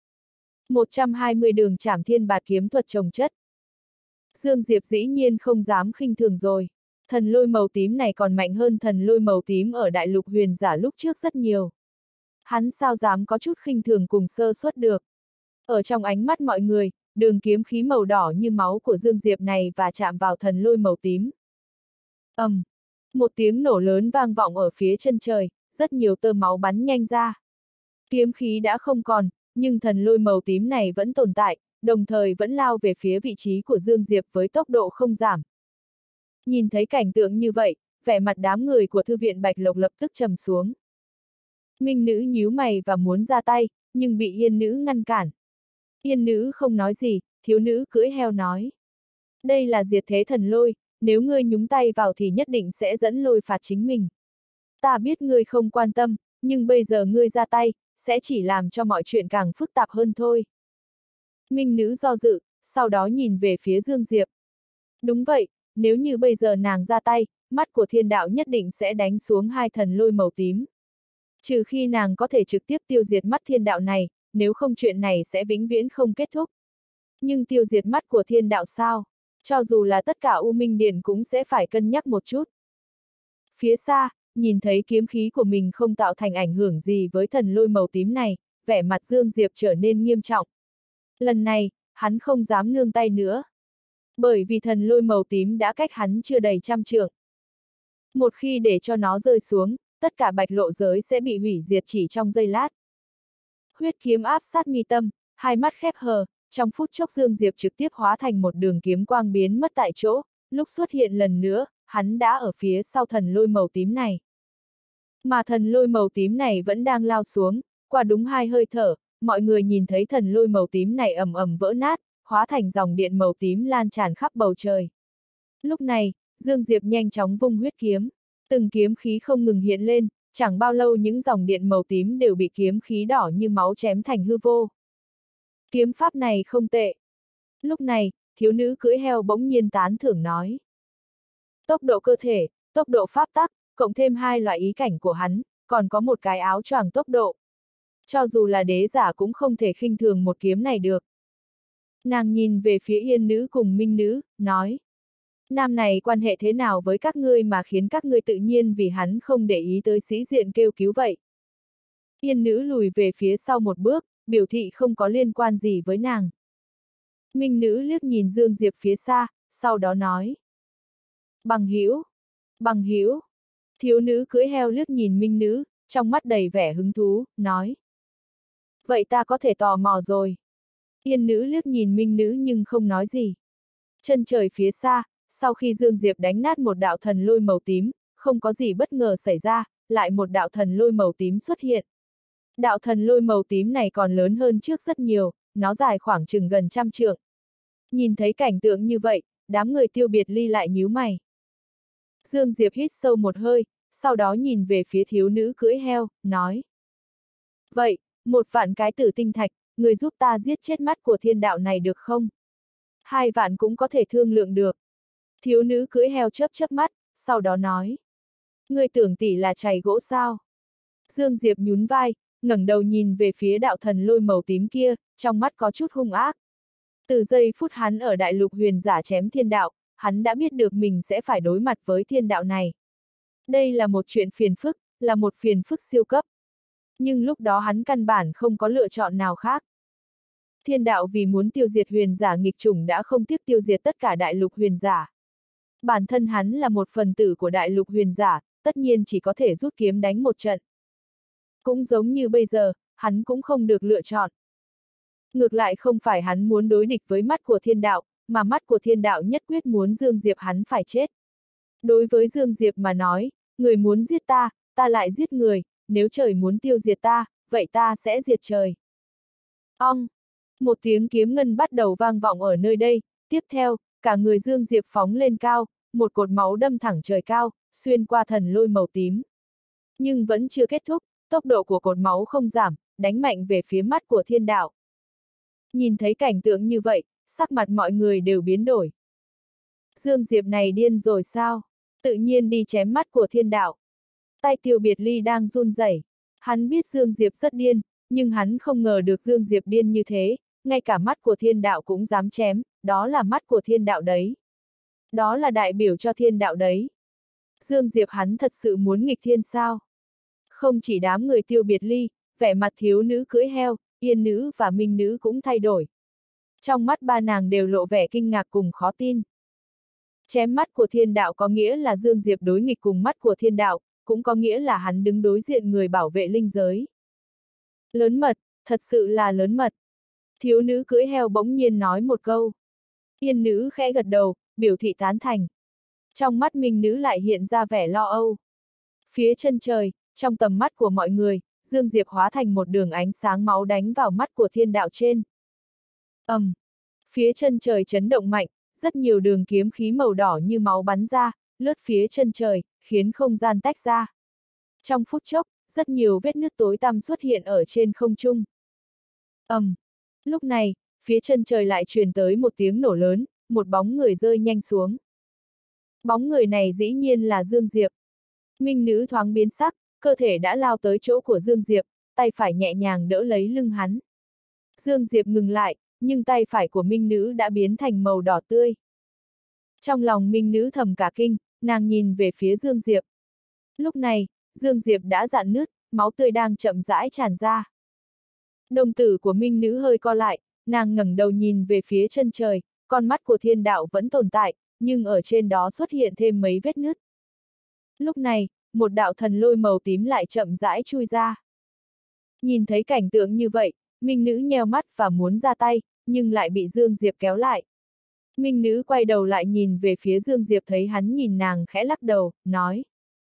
S1: một trăm hai mươi đường trảm thiên bạt kiếm thuật chồng chất. Dương Diệp dĩ nhiên không dám khinh thường rồi. Thần lôi màu tím này còn mạnh hơn thần lôi màu tím ở đại lục huyền giả lúc trước rất nhiều. Hắn sao dám có chút khinh thường cùng sơ suất được. Ở trong ánh mắt mọi người, đường kiếm khí màu đỏ như máu của Dương Diệp này và chạm vào thần lôi màu tím. ầm, um, một tiếng nổ lớn vang vọng ở phía chân trời, rất nhiều tơ máu bắn nhanh ra. Kiếm khí đã không còn, nhưng thần lôi màu tím này vẫn tồn tại, đồng thời vẫn lao về phía vị trí của Dương Diệp với tốc độ không giảm. Nhìn thấy cảnh tượng như vậy, vẻ mặt đám người của thư viện Bạch Lộc lập tức trầm xuống. Minh nữ nhíu mày và muốn ra tay, nhưng bị yên nữ ngăn cản. Yên nữ không nói gì, thiếu nữ cưỡi heo nói. Đây là diệt thế thần lôi, nếu ngươi nhúng tay vào thì nhất định sẽ dẫn lôi phạt chính mình. Ta biết ngươi không quan tâm, nhưng bây giờ ngươi ra tay, sẽ chỉ làm cho mọi chuyện càng phức tạp hơn thôi. Minh nữ do dự, sau đó nhìn về phía Dương Diệp. Đúng vậy, nếu như bây giờ nàng ra tay, mắt của thiên đạo nhất định sẽ đánh xuống hai thần lôi màu tím. Trừ khi nàng có thể trực tiếp tiêu diệt mắt thiên đạo này, nếu không chuyện này sẽ vĩnh viễn không kết thúc. Nhưng tiêu diệt mắt của thiên đạo sao? Cho dù là tất cả U Minh Điện cũng sẽ phải cân nhắc một chút. Phía xa, nhìn thấy kiếm khí của mình không tạo thành ảnh hưởng gì với thần lôi màu tím này, vẻ mặt Dương Diệp trở nên nghiêm trọng. Lần này, hắn không dám nương tay nữa. Bởi vì thần lôi màu tím đã cách hắn chưa đầy trăm trượng. Một khi để cho nó rơi xuống, tất cả bạch lộ giới sẽ bị hủy diệt chỉ trong giây lát. Huyết kiếm áp sát mi tâm, hai mắt khép hờ, trong phút chốc Dương Diệp trực tiếp hóa thành một đường kiếm quang biến mất tại chỗ, lúc xuất hiện lần nữa, hắn đã ở phía sau thần lôi màu tím này. Mà thần lôi màu tím này vẫn đang lao xuống, qua đúng hai hơi thở, mọi người nhìn thấy thần lôi màu tím này ầm ầm vỡ nát, hóa thành dòng điện màu tím lan tràn khắp bầu trời. Lúc này, Dương Diệp nhanh chóng vung huyết kiếm, từng kiếm khí không ngừng hiện lên, chẳng bao lâu những dòng điện màu tím đều bị kiếm khí đỏ như máu chém thành hư vô. Kiếm pháp này không tệ. Lúc này, thiếu nữ cưỡi heo bỗng nhiên tán thưởng nói. Tốc độ cơ thể, tốc độ pháp tắc, cộng thêm hai loại ý cảnh của hắn, còn có một cái áo choàng tốc độ. Cho dù là đế giả cũng không thể khinh thường một kiếm này được. Nàng nhìn về phía Yên nữ cùng Minh nữ, nói. Nam này quan hệ thế nào với các ngươi mà khiến các ngươi tự nhiên vì hắn không để ý tới sĩ diện kêu cứu vậy? Yên nữ lùi về phía sau một bước, biểu thị không có liên quan gì với nàng. Minh nữ liếc nhìn Dương Diệp phía xa, sau đó nói. Bằng hữu, bằng hữu. Thiếu nữ cưỡi heo liếc nhìn Minh nữ, trong mắt đầy vẻ hứng thú, nói. Vậy ta có thể tò mò rồi. Yên nữ liếc nhìn Minh nữ nhưng không nói gì. Chân trời phía xa, sau khi Dương Diệp đánh nát một đạo thần lôi màu tím, không có gì bất ngờ xảy ra, lại một đạo thần lôi màu tím xuất hiện. Đạo thần lôi màu tím này còn lớn hơn trước rất nhiều, nó dài khoảng chừng gần trăm trượng. Nhìn thấy cảnh tượng như vậy, đám người Tiêu Biệt Ly lại nhíu mày. Dương Diệp hít sâu một hơi, sau đó nhìn về phía thiếu nữ cưỡi heo, nói. Vậy, một vạn cái tử tinh thạch, người giúp ta giết chết mắt của thiên đạo này được không? Hai vạn cũng có thể thương lượng được. Thiếu nữ cưỡi heo chớp chớp mắt, sau đó nói. Người tưởng tỷ là chày gỗ sao? Dương Diệp nhún vai, ngẩng đầu nhìn về phía đạo thần lôi màu tím kia, trong mắt có chút hung ác. Từ giây phút hắn ở đại lục huyền giả chém thiên đạo, hắn đã biết được mình sẽ phải đối mặt với thiên đạo này. Đây là một chuyện phiền phức, là một phiền phức siêu cấp. Nhưng lúc đó hắn căn bản không có lựa chọn nào khác. Thiên đạo vì muốn tiêu diệt huyền giả nghịch chủng đã không tiếc tiêu diệt tất cả đại lục huyền giả. Bản thân hắn là một phần tử của đại lục huyền giả, tất nhiên chỉ có thể rút kiếm đánh một trận. Cũng giống như bây giờ, hắn cũng không được lựa chọn. Ngược lại không phải hắn muốn đối địch với mắt của thiên đạo, mà mắt của thiên đạo nhất quyết muốn Dương Diệp hắn phải chết. Đối với Dương Diệp mà nói, người muốn giết ta, ta lại giết người, nếu trời muốn tiêu diệt ta, vậy ta sẽ diệt trời. Ong! Một tiếng kiếm ngân bắt đầu vang vọng ở nơi đây, tiếp theo, cả người Dương Diệp phóng lên cao, một cột máu đâm thẳng trời cao, xuyên qua thần lôi màu tím. Nhưng vẫn chưa kết thúc, tốc độ của cột máu không giảm, đánh mạnh về phía mắt của thiên đạo. Nhìn thấy cảnh tượng như vậy, sắc mặt mọi người đều biến đổi. Dương Diệp này điên rồi sao? Tự nhiên đi chém mắt của thiên đạo. Tay Tiêu Biệt Ly đang run rẩy. Hắn biết Dương Diệp rất điên, nhưng hắn không ngờ được Dương Diệp điên như thế, ngay cả mắt của thiên đạo cũng dám chém, đó là mắt của thiên đạo đấy. Đó là đại biểu cho thiên đạo đấy. Dương Diệp hắn thật sự muốn nghịch thiên sao? Không chỉ đám người Tiêu Biệt Ly, vẻ mặt thiếu nữ cưỡi heo, Yên nữ và Minh nữ cũng thay đổi. Trong mắt ba nàng đều lộ vẻ kinh ngạc cùng khó tin. Chém mắt của thiên đạo có nghĩa là Dương Diệp đối nghịch cùng mắt của thiên đạo, cũng có nghĩa là hắn đứng đối diện người bảo vệ linh giới. Lớn mật, thật sự là lớn mật. Thiếu nữ cưỡi heo bỗng nhiên nói một câu. Yên nữ khẽ gật đầu, biểu thị tán thành. Trong mắt Minh nữ lại hiện ra vẻ lo âu. Phía chân trời, trong tầm mắt của mọi người, Dương Diệp hóa thành một đường ánh sáng máu đánh vào mắt của thiên đạo trên. ầm, um, phía chân trời chấn động mạnh, rất nhiều đường kiếm khí màu đỏ như máu bắn ra, lướt phía chân trời, khiến không gian tách ra. Trong phút chốc, rất nhiều vết nứt tối tăm xuất hiện ở trên không trung. ầm, um, lúc này, phía chân trời lại truyền tới một tiếng nổ lớn, một bóng người rơi nhanh xuống. Bóng người này dĩ nhiên là Dương Diệp. Minh nữ thoáng biến sắc, cơ thể đã lao tới chỗ của Dương Diệp, tay phải nhẹ nhàng đỡ lấy lưng hắn. Dương Diệp ngừng lại, nhưng tay phải của Minh nữ đã biến thành màu đỏ tươi. Trong lòng Minh nữ thầm cả kinh, nàng nhìn về phía Dương Diệp. Lúc này, Dương Diệp đã rạn nứt, máu tươi đang chậm rãi tràn ra. Đồng tử của Minh nữ hơi co lại, nàng ngẩng đầu nhìn về phía chân trời, con mắt của thiên đạo vẫn tồn tại, nhưng ở trên đó xuất hiện thêm mấy vết nứt. Lúc này, một đạo thần lôi màu tím lại chậm rãi chui ra. Nhìn thấy cảnh tượng như vậy, Minh Nữ nheo mắt và muốn ra tay, nhưng lại bị Dương Diệp kéo lại. Minh Nữ quay đầu lại nhìn về phía Dương Diệp, thấy hắn nhìn nàng khẽ lắc đầu, nói.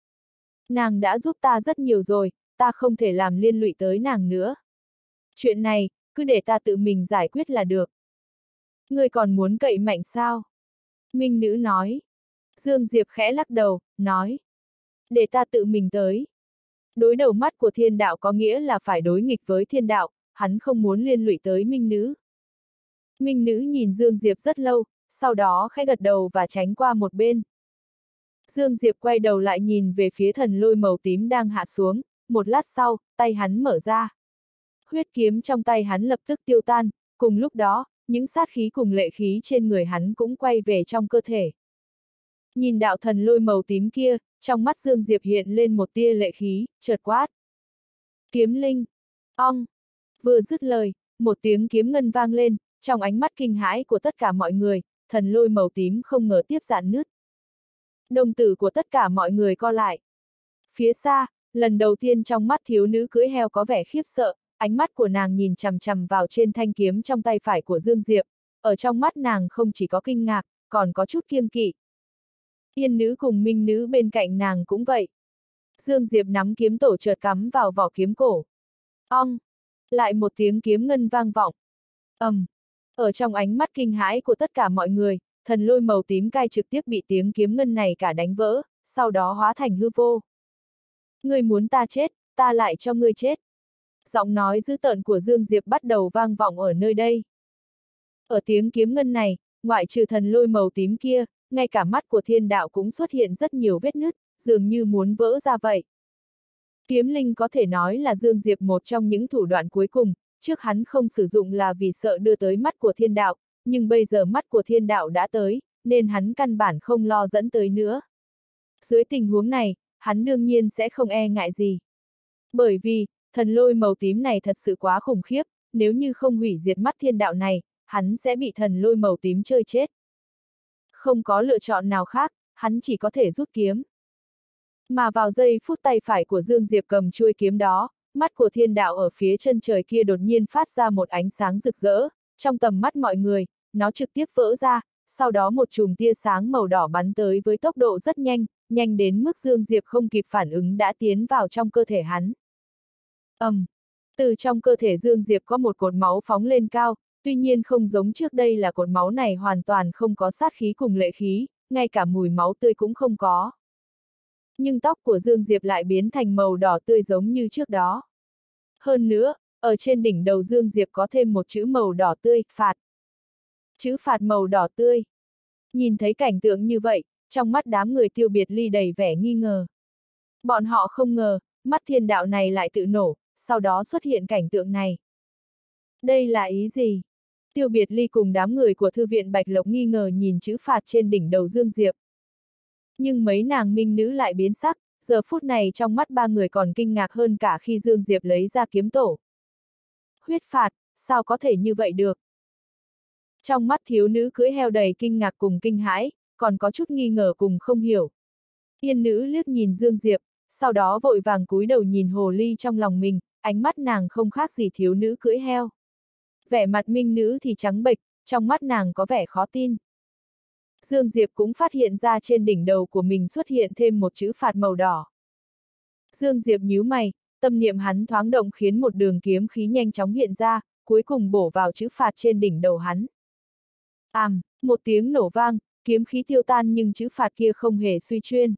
S1: Nàng đã giúp ta rất nhiều rồi, ta không thể làm liên lụy tới nàng nữa. Chuyện này, cứ để ta tự mình giải quyết là được. Ngươi còn muốn cậy mạnh sao? Minh Nữ nói. Dương Diệp khẽ lắc đầu, nói. Để ta tự mình tới. Đối đầu mắt của thiên đạo có nghĩa là phải đối nghịch với thiên đạo, hắn không muốn liên lụy tới Minh Nữ. Minh Nữ nhìn Dương Diệp rất lâu, sau đó khẽ gật đầu và tránh qua một bên. Dương Diệp quay đầu lại nhìn về phía thần lôi màu tím đang hạ xuống, một lát sau, tay hắn mở ra. Huyết kiếm trong tay hắn lập tức tiêu tan, cùng lúc đó, những sát khí cùng lệ khí trên người hắn cũng quay về trong cơ thể. Nhìn đạo thần lôi màu tím kia, trong mắt Dương Diệp hiện lên một tia lệ khí, chợt quát. Kiếm linh! Ong! Vừa dứt lời, một tiếng kiếm ngân vang lên, trong ánh mắt kinh hãi của tất cả mọi người, thần lôi màu tím không ngờ tiếp rạn nứt. Đồng tử của tất cả mọi người co lại. Phía xa, lần đầu tiên trong mắt thiếu nữ cưỡi heo có vẻ khiếp sợ, ánh mắt của nàng nhìn chằm chằm vào trên thanh kiếm trong tay phải của Dương Diệp, ở trong mắt nàng không chỉ có kinh ngạc, còn có chút kiêng kỵ. Yên nữ cùng Minh Nữ bên cạnh nàng cũng vậy. Dương Diệp nắm kiếm tổ chợt cắm vào vỏ kiếm cổ. Ong! Lại một tiếng kiếm ngân vang vọng. ầm! Um, ở trong ánh mắt kinh hãi của tất cả mọi người, thần lôi màu tím cai trực tiếp bị tiếng kiếm ngân này cả đánh vỡ, sau đó hóa thành hư vô. Ngươi muốn ta chết, ta lại cho ngươi chết. Giọng nói dữ tợn của Dương Diệp bắt đầu vang vọng ở nơi đây. Ở tiếng kiếm ngân này, ngoại trừ thần lôi màu tím kia, ngay cả mắt của thiên đạo cũng xuất hiện rất nhiều vết nứt, dường như muốn vỡ ra vậy. Kiếm linh có thể nói là Dương Diệp một trong những thủ đoạn cuối cùng, trước hắn không sử dụng là vì sợ đưa tới mắt của thiên đạo, nhưng bây giờ mắt của thiên đạo đã tới, nên hắn căn bản không lo dẫn tới nữa. Dưới tình huống này, hắn đương nhiên sẽ không e ngại gì. Bởi vì, thần lôi màu tím này thật sự quá khủng khiếp, nếu như không hủy diệt mắt thiên đạo này, hắn sẽ bị thần lôi màu tím chơi chết. Không có lựa chọn nào khác, hắn chỉ có thể rút kiếm. Mà vào giây phút tay phải của Dương Diệp cầm chuôi kiếm đó, mắt của thiên đạo ở phía chân trời kia đột nhiên phát ra một ánh sáng rực rỡ, trong tầm mắt mọi người, nó trực tiếp vỡ ra, sau đó một chùm tia sáng màu đỏ bắn tới với tốc độ rất nhanh, nhanh đến mức Dương Diệp không kịp phản ứng đã tiến vào trong cơ thể hắn. ầm, um, từ trong cơ thể Dương Diệp có một cột máu phóng lên cao, tuy nhiên không giống trước đây là cột máu này hoàn toàn không có sát khí cùng lệ khí, ngay cả mùi máu tươi cũng không có. Nhưng tóc của Dương Diệp lại biến thành màu đỏ tươi giống như trước đó. Hơn nữa, ở trên đỉnh đầu Dương Diệp có thêm một chữ màu đỏ tươi, phạt. Chữ phạt màu đỏ tươi. Nhìn thấy cảnh tượng như vậy, trong mắt đám người Tiêu Biệt Ly đầy vẻ nghi ngờ. Bọn họ không ngờ, mắt thiên đạo này lại tự nổ, sau đó xuất hiện cảnh tượng này. Đây là ý gì? Tiêu Biệt Ly cùng đám người của Thư viện Bạch Lộc nghi ngờ nhìn chữ phạt trên đỉnh đầu Dương Diệp. Nhưng mấy nàng Minh Nữ lại biến sắc, giờ phút này trong mắt ba người còn kinh ngạc hơn cả khi Dương Diệp lấy ra kiếm tổ. Huyết phạt, sao có thể như vậy được? Trong mắt thiếu nữ cưỡi heo đầy kinh ngạc cùng kinh hãi, còn có chút nghi ngờ cùng không hiểu. Yên nữ liếc nhìn Dương Diệp, sau đó vội vàng cúi đầu nhìn hồ ly trong lòng mình, ánh mắt nàng không khác gì thiếu nữ cưỡi heo. Vẻ mặt Minh Nữ thì trắng bệch, trong mắt nàng có vẻ khó tin. Dương Diệp cũng phát hiện ra trên đỉnh đầu của mình xuất hiện thêm một chữ phạt màu đỏ. Dương Diệp nhíu mày, tâm niệm hắn thoáng động khiến một đường kiếm khí nhanh chóng hiện ra, cuối cùng bổ vào chữ phạt trên đỉnh đầu hắn. Àm, một tiếng nổ vang, kiếm khí tiêu tan nhưng chữ phạt kia không hề suy chuyên.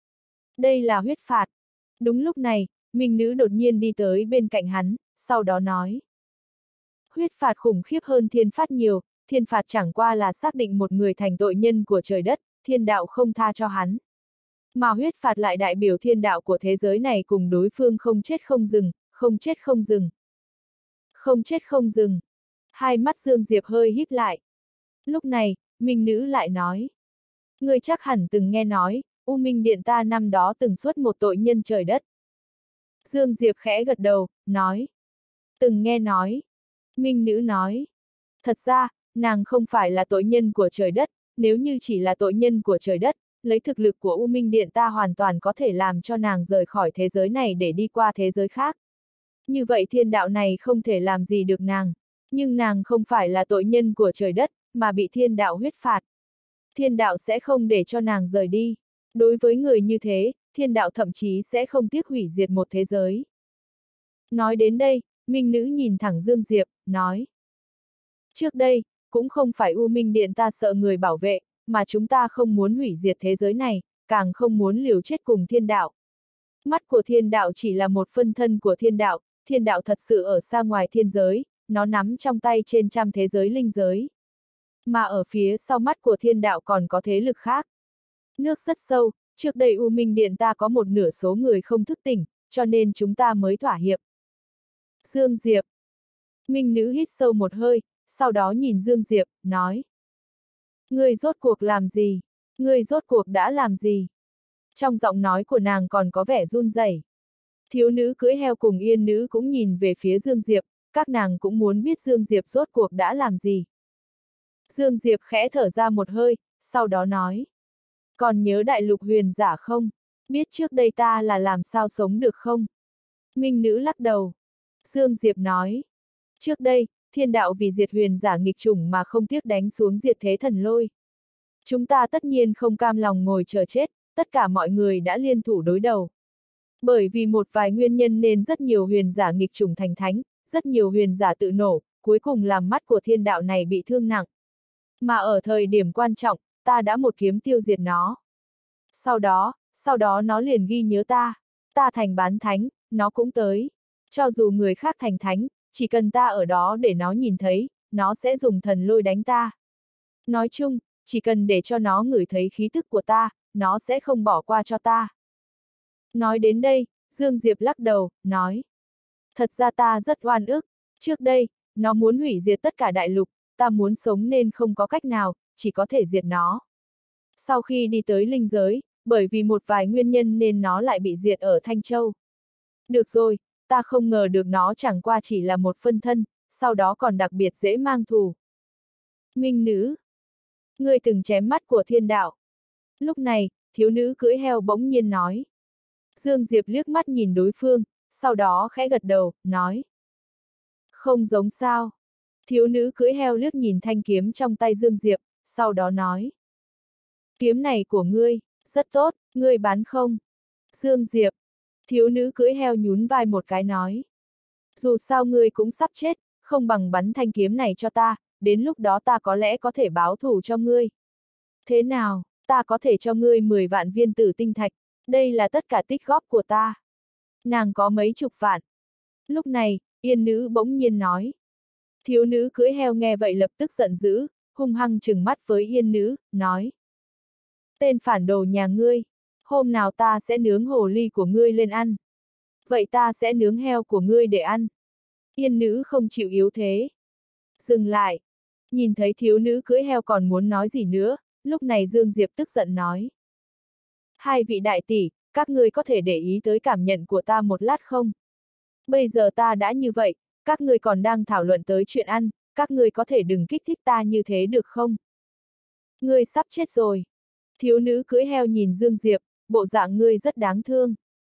S1: Đây là huyết phạt. Đúng lúc này, Minh Nữ đột nhiên đi tới bên cạnh hắn, sau đó nói. Huyết phạt khủng khiếp hơn thiên phạt nhiều, thiên phạt chẳng qua là xác định một người thành tội nhân của trời đất, thiên đạo không tha cho hắn. Mà huyết phạt lại đại biểu thiên đạo của thế giới này cùng đối phương không chết không dừng, không chết không dừng. Không chết không dừng. Hai mắt Dương Diệp hơi híp lại. Lúc này, Minh Nữ lại nói. Ngươi chắc hẳn từng nghe nói, U Minh Điện ta năm đó từng xuất một tội nhân trời đất. Dương Diệp khẽ gật đầu, nói. Từng nghe nói. Minh Nữ nói. Thật ra, nàng không phải là tội nhân của trời đất, nếu như chỉ là tội nhân của trời đất, lấy thực lực của U Minh Điện ta hoàn toàn có thể làm cho nàng rời khỏi thế giới này để đi qua thế giới khác. Như vậy thiên đạo này không thể làm gì được nàng, nhưng nàng không phải là tội nhân của trời đất, mà bị thiên đạo huyết phạt. Thiên đạo sẽ không để cho nàng rời đi. Đối với người như thế, thiên đạo thậm chí sẽ không tiếc hủy diệt một thế giới. Nói đến đây, Minh Nữ nhìn thẳng Dương Diệp, nói. Trước đây, cũng không phải U Minh Điện ta sợ người bảo vệ, mà chúng ta không muốn hủy diệt thế giới này, càng không muốn liều chết cùng thiên đạo. Mắt của thiên đạo chỉ là một phân thân của thiên đạo, thiên đạo thật sự ở xa ngoài thiên giới, nó nắm trong tay trên trăm thế giới linh giới. Mà ở phía sau mắt của thiên đạo còn có thế lực khác. Nước rất sâu, trước đây U Minh Điện ta có một nửa số người không thức tỉnh, cho nên chúng ta mới thỏa hiệp. Dương Diệp. Minh Nữ hít sâu một hơi, sau đó nhìn Dương Diệp, nói. Ngươi rốt cuộc làm gì? Ngươi rốt cuộc đã làm gì? Trong giọng nói của nàng còn có vẻ run rẩy. Thiếu nữ cưỡi heo cùng Yên Nữ cũng nhìn về phía Dương Diệp, các nàng cũng muốn biết Dương Diệp rốt cuộc đã làm gì. Dương Diệp khẽ thở ra một hơi, sau đó nói. Còn nhớ đại lục huyền giả không? Biết trước đây ta là làm sao sống được không? Minh Nữ lắc đầu. Dương Diệp nói. Trước đây, thiên đạo vì diệt huyền giả nghịch chủng mà không tiếc đánh xuống diệt thế thần lôi. Chúng ta tất nhiên không cam lòng ngồi chờ chết, tất cả mọi người đã liên thủ đối đầu. Bởi vì một vài nguyên nhân nên rất nhiều huyền giả nghịch chủng thành thánh, rất nhiều huyền giả tự nổ, cuối cùng làm mắt của thiên đạo này bị thương nặng. Mà ở thời điểm quan trọng, ta đã một kiếm tiêu diệt nó. Sau đó, sau đó nó liền ghi nhớ ta. Ta thành bán thánh, nó cũng tới. Cho dù người khác thành thánh, chỉ cần ta ở đó để nó nhìn thấy, nó sẽ dùng thần lôi đánh ta. Nói chung, chỉ cần để cho nó ngửi thấy khí tức của ta, nó sẽ không bỏ qua cho ta. Nói đến đây, Dương Diệp lắc đầu, nói. Thật ra ta rất oan ức. Trước đây, nó muốn hủy diệt tất cả đại lục, ta muốn sống nên không có cách nào, chỉ có thể diệt nó. Sau khi đi tới linh giới, bởi vì một vài nguyên nhân nên nó lại bị diệt ở Thanh Châu. Được rồi, ta không ngờ được nó chẳng qua chỉ là một phân thân, sau đó còn đặc biệt dễ mang thù. Minh Nữ. Ngươi từng chém mắt của thiên đạo. Lúc này, thiếu nữ cưỡi heo bỗng nhiên nói. Dương Diệp liếc mắt nhìn đối phương, sau đó khẽ gật đầu, nói. Không giống sao. Thiếu nữ cưỡi heo liếc nhìn thanh kiếm trong tay Dương Diệp, sau đó nói. Kiếm này của ngươi, rất tốt, ngươi bán không? Dương Diệp. Thiếu nữ cưỡi heo nhún vai một cái nói. Dù sao ngươi cũng sắp chết, không bằng bắn thanh kiếm này cho ta, đến lúc đó ta có lẽ có thể báo thù cho ngươi. Thế nào, ta có thể cho ngươi mười vạn viên tử tinh thạch, đây là tất cả tích góp của ta. Nàng có mấy chục vạn. Lúc này, Yên Nữ bỗng nhiên nói. Thiếu nữ cưỡi heo nghe vậy lập tức giận dữ, hung hăng trừng mắt với Yên Nữ, nói. Tên phản đồ nhà ngươi, hôm nào ta sẽ nướng hồ ly của ngươi lên ăn. Vậy ta sẽ nướng heo của ngươi để ăn. Yên Nữ không chịu yếu thế. Dừng lại. Nhìn thấy thiếu nữ cưỡi heo còn muốn nói gì nữa, lúc này Dương Diệp tức giận nói. Hai vị đại tỷ, các ngươi có thể để ý tới cảm nhận của ta một lát không? Bây giờ ta đã như vậy, các ngươi còn đang thảo luận tới chuyện ăn, các ngươi có thể đừng kích thích ta như thế được không? Ngươi sắp chết rồi. Thiếu nữ cưỡi heo nhìn Dương Diệp, bộ dạng ngươi rất đáng thương.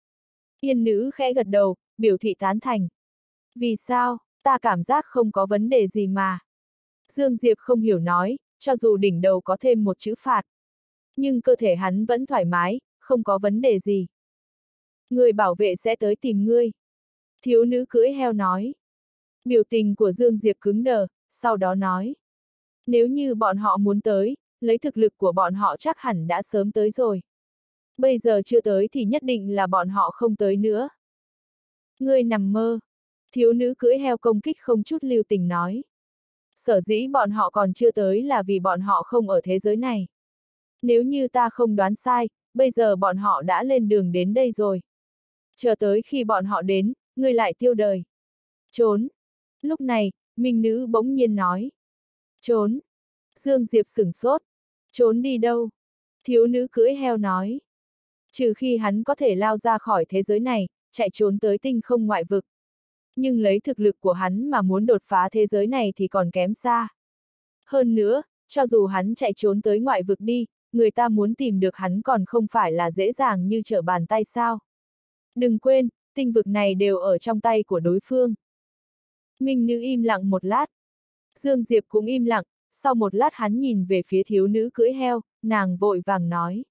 S1: Yên Nữ khẽ gật đầu, biểu thị tán thành. Vì sao, ta cảm giác không có vấn đề gì mà. Dương Diệp không hiểu nói, cho dù đỉnh đầu có thêm một chữ phạt. Nhưng cơ thể hắn vẫn thoải mái, không có vấn đề gì. Người bảo vệ sẽ tới tìm ngươi. Thiếu nữ cưỡi heo nói. Biểu tình của Dương Diệp cứng đờ, sau đó nói. Nếu như bọn họ muốn tới, lấy thực lực của bọn họ chắc hẳn đã sớm tới rồi. Bây giờ chưa tới thì nhất định là bọn họ không tới nữa. Ngươi nằm mơ. Thiếu nữ cưỡi heo công kích không chút lưu tình nói. Sở dĩ bọn họ còn chưa tới là vì bọn họ không ở thế giới này. Nếu như ta không đoán sai, bây giờ bọn họ đã lên đường đến đây rồi. Chờ tới khi bọn họ đến, ngươi lại tiêu đời. Trốn. Lúc này, Minh Nữ bỗng nhiên nói. Trốn. Dương Diệp sửng sốt. Trốn đi đâu? Thiếu nữ cưỡi heo nói. Trừ khi hắn có thể lao ra khỏi thế giới này, chạy trốn tới tinh không ngoại vực. Nhưng lấy thực lực của hắn mà muốn đột phá thế giới này thì còn kém xa. Hơn nữa, cho dù hắn chạy trốn tới ngoại vực đi, người ta muốn tìm được hắn còn không phải là dễ dàng như trở bàn tay sao. Đừng quên, tinh vực này đều ở trong tay của đối phương. Minh nữ im lặng một lát. Dương Diệp cũng im lặng, sau một lát hắn nhìn về phía thiếu nữ cưỡi heo, nàng vội vàng nói.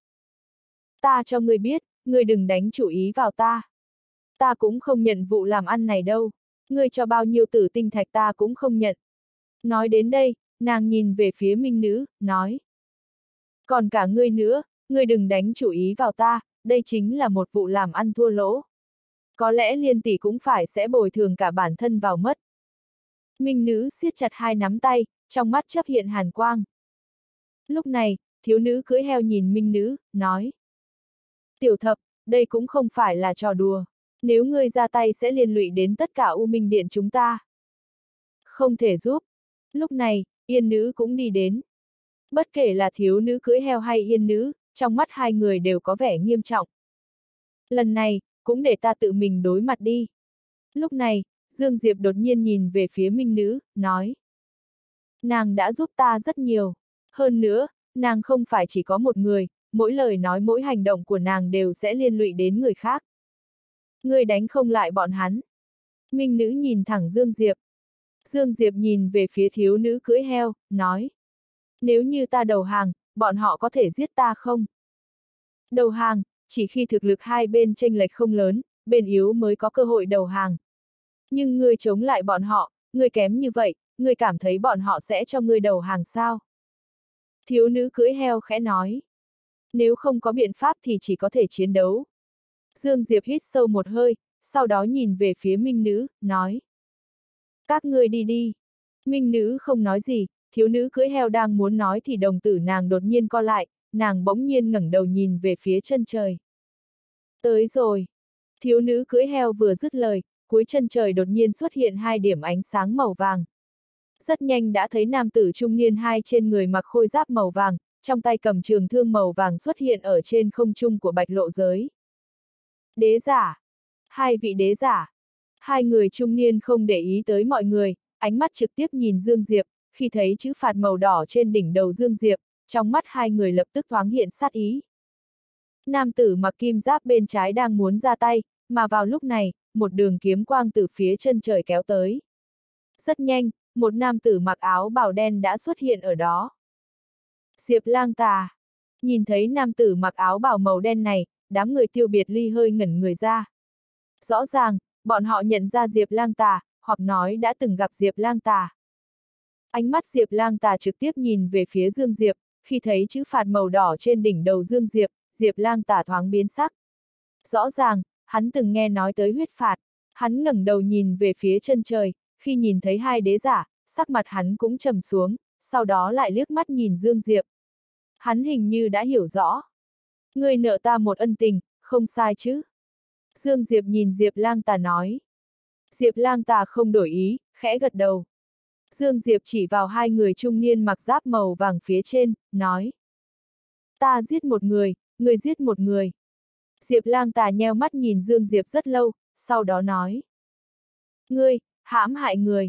S1: Ta cho ngươi biết, ngươi đừng đánh chủ ý vào ta. Ta cũng không nhận vụ làm ăn này đâu, ngươi cho bao nhiêu tử tinh thạch ta cũng không nhận. Nói đến đây, nàng nhìn về phía Minh nữ, nói. Còn cả ngươi nữa, ngươi đừng đánh chủ ý vào ta, đây chính là một vụ làm ăn thua lỗ. Có lẽ Liên tỷ cũng phải sẽ bồi thường cả bản thân vào mất. Minh nữ siết chặt hai nắm tay, trong mắt chớp hiện hàn quang. Lúc này, thiếu nữ cưỡi heo nhìn Minh nữ, nói. Tiểu thập, đây cũng không phải là trò đùa. Nếu ngươi ra tay sẽ liên lụy đến tất cả U Minh Điện chúng ta. Không thể giúp. Lúc này, Yên nữ cũng đi đến. Bất kể là thiếu nữ cưỡi heo hay Yên nữ, trong mắt hai người đều có vẻ nghiêm trọng. Lần này, cũng để ta tự mình đối mặt đi. Lúc này, Dương Diệp đột nhiên nhìn về phía Minh nữ, nói. Nàng đã giúp ta rất nhiều. Hơn nữa, nàng không phải chỉ có một người, mỗi lời nói mỗi hành động của nàng đều sẽ liên lụy đến người khác. Ngươi đánh không lại bọn hắn. Minh nữ nhìn thẳng Dương Diệp. Dương Diệp nhìn về phía thiếu nữ cưỡi heo, nói. Nếu như ta đầu hàng, bọn họ có thể giết ta không? Đầu hàng, chỉ khi thực lực hai bên chênh lệch không lớn, bên yếu mới có cơ hội đầu hàng. Nhưng ngươi chống lại bọn họ, ngươi kém như vậy, ngươi cảm thấy bọn họ sẽ cho ngươi đầu hàng sao? Thiếu nữ cưỡi heo khẽ nói. Nếu không có biện pháp thì chỉ có thể chiến đấu. Dương Diệp hít sâu một hơi, sau đó nhìn về phía Minh nữ, nói. Các ngươi đi đi. Minh nữ không nói gì, thiếu nữ cưỡi heo đang muốn nói thì đồng tử nàng đột nhiên co lại, nàng bỗng nhiên ngẩng đầu nhìn về phía chân trời. Tới rồi. Thiếu nữ cưỡi heo vừa dứt lời, cuối chân trời đột nhiên xuất hiện hai điểm ánh sáng màu vàng. Rất nhanh đã thấy nam tử trung niên hai trên người mặc khôi giáp màu vàng, trong tay cầm trường thương màu vàng xuất hiện ở trên không trung của Bạch Lộ giới. Đế giả. Hai vị đế giả. Hai người trung niên không để ý tới mọi người, ánh mắt trực tiếp nhìn Dương Diệp, khi thấy chữ phạt màu đỏ trên đỉnh đầu Dương Diệp, trong mắt hai người lập tức thoáng hiện sát ý. Nam tử mặc kim giáp bên trái đang muốn ra tay, mà vào lúc này, một đường kiếm quang từ phía chân trời kéo tới. Rất nhanh, một nam tử mặc áo bào đen đã xuất hiện ở đó. Diệp Lang Tà. Nhìn thấy nam tử mặc áo bào màu đen này, đám người Tiêu Biệt Ly hơi ngẩn người ra. Rõ ràng, bọn họ nhận ra Diệp Lang Tà, hoặc nói đã từng gặp Diệp Lang Tà. Ánh mắt Diệp Lang Tà trực tiếp nhìn về phía Dương Diệp, khi thấy chữ phạt màu đỏ trên đỉnh đầu Dương Diệp, Diệp Lang Tà thoáng biến sắc. Rõ ràng, hắn từng nghe nói tới huyết phạt, hắn ngẩng đầu nhìn về phía chân trời, khi nhìn thấy hai đế giả, sắc mặt hắn cũng trầm xuống, sau đó lại liếc mắt nhìn Dương Diệp. Hắn hình như đã hiểu rõ. Ngươi nợ ta một ân tình, không sai chứ? Dương Diệp nhìn Diệp Lang Tà nói. Diệp Lang Tà không đổi ý, khẽ gật đầu. Dương Diệp chỉ vào hai người trung niên mặc giáp màu vàng phía trên, nói. Ta giết một người, người giết một người. Diệp Lang Tà nheo mắt nhìn Dương Diệp rất lâu, sau đó nói. Ngươi, hãm hại người.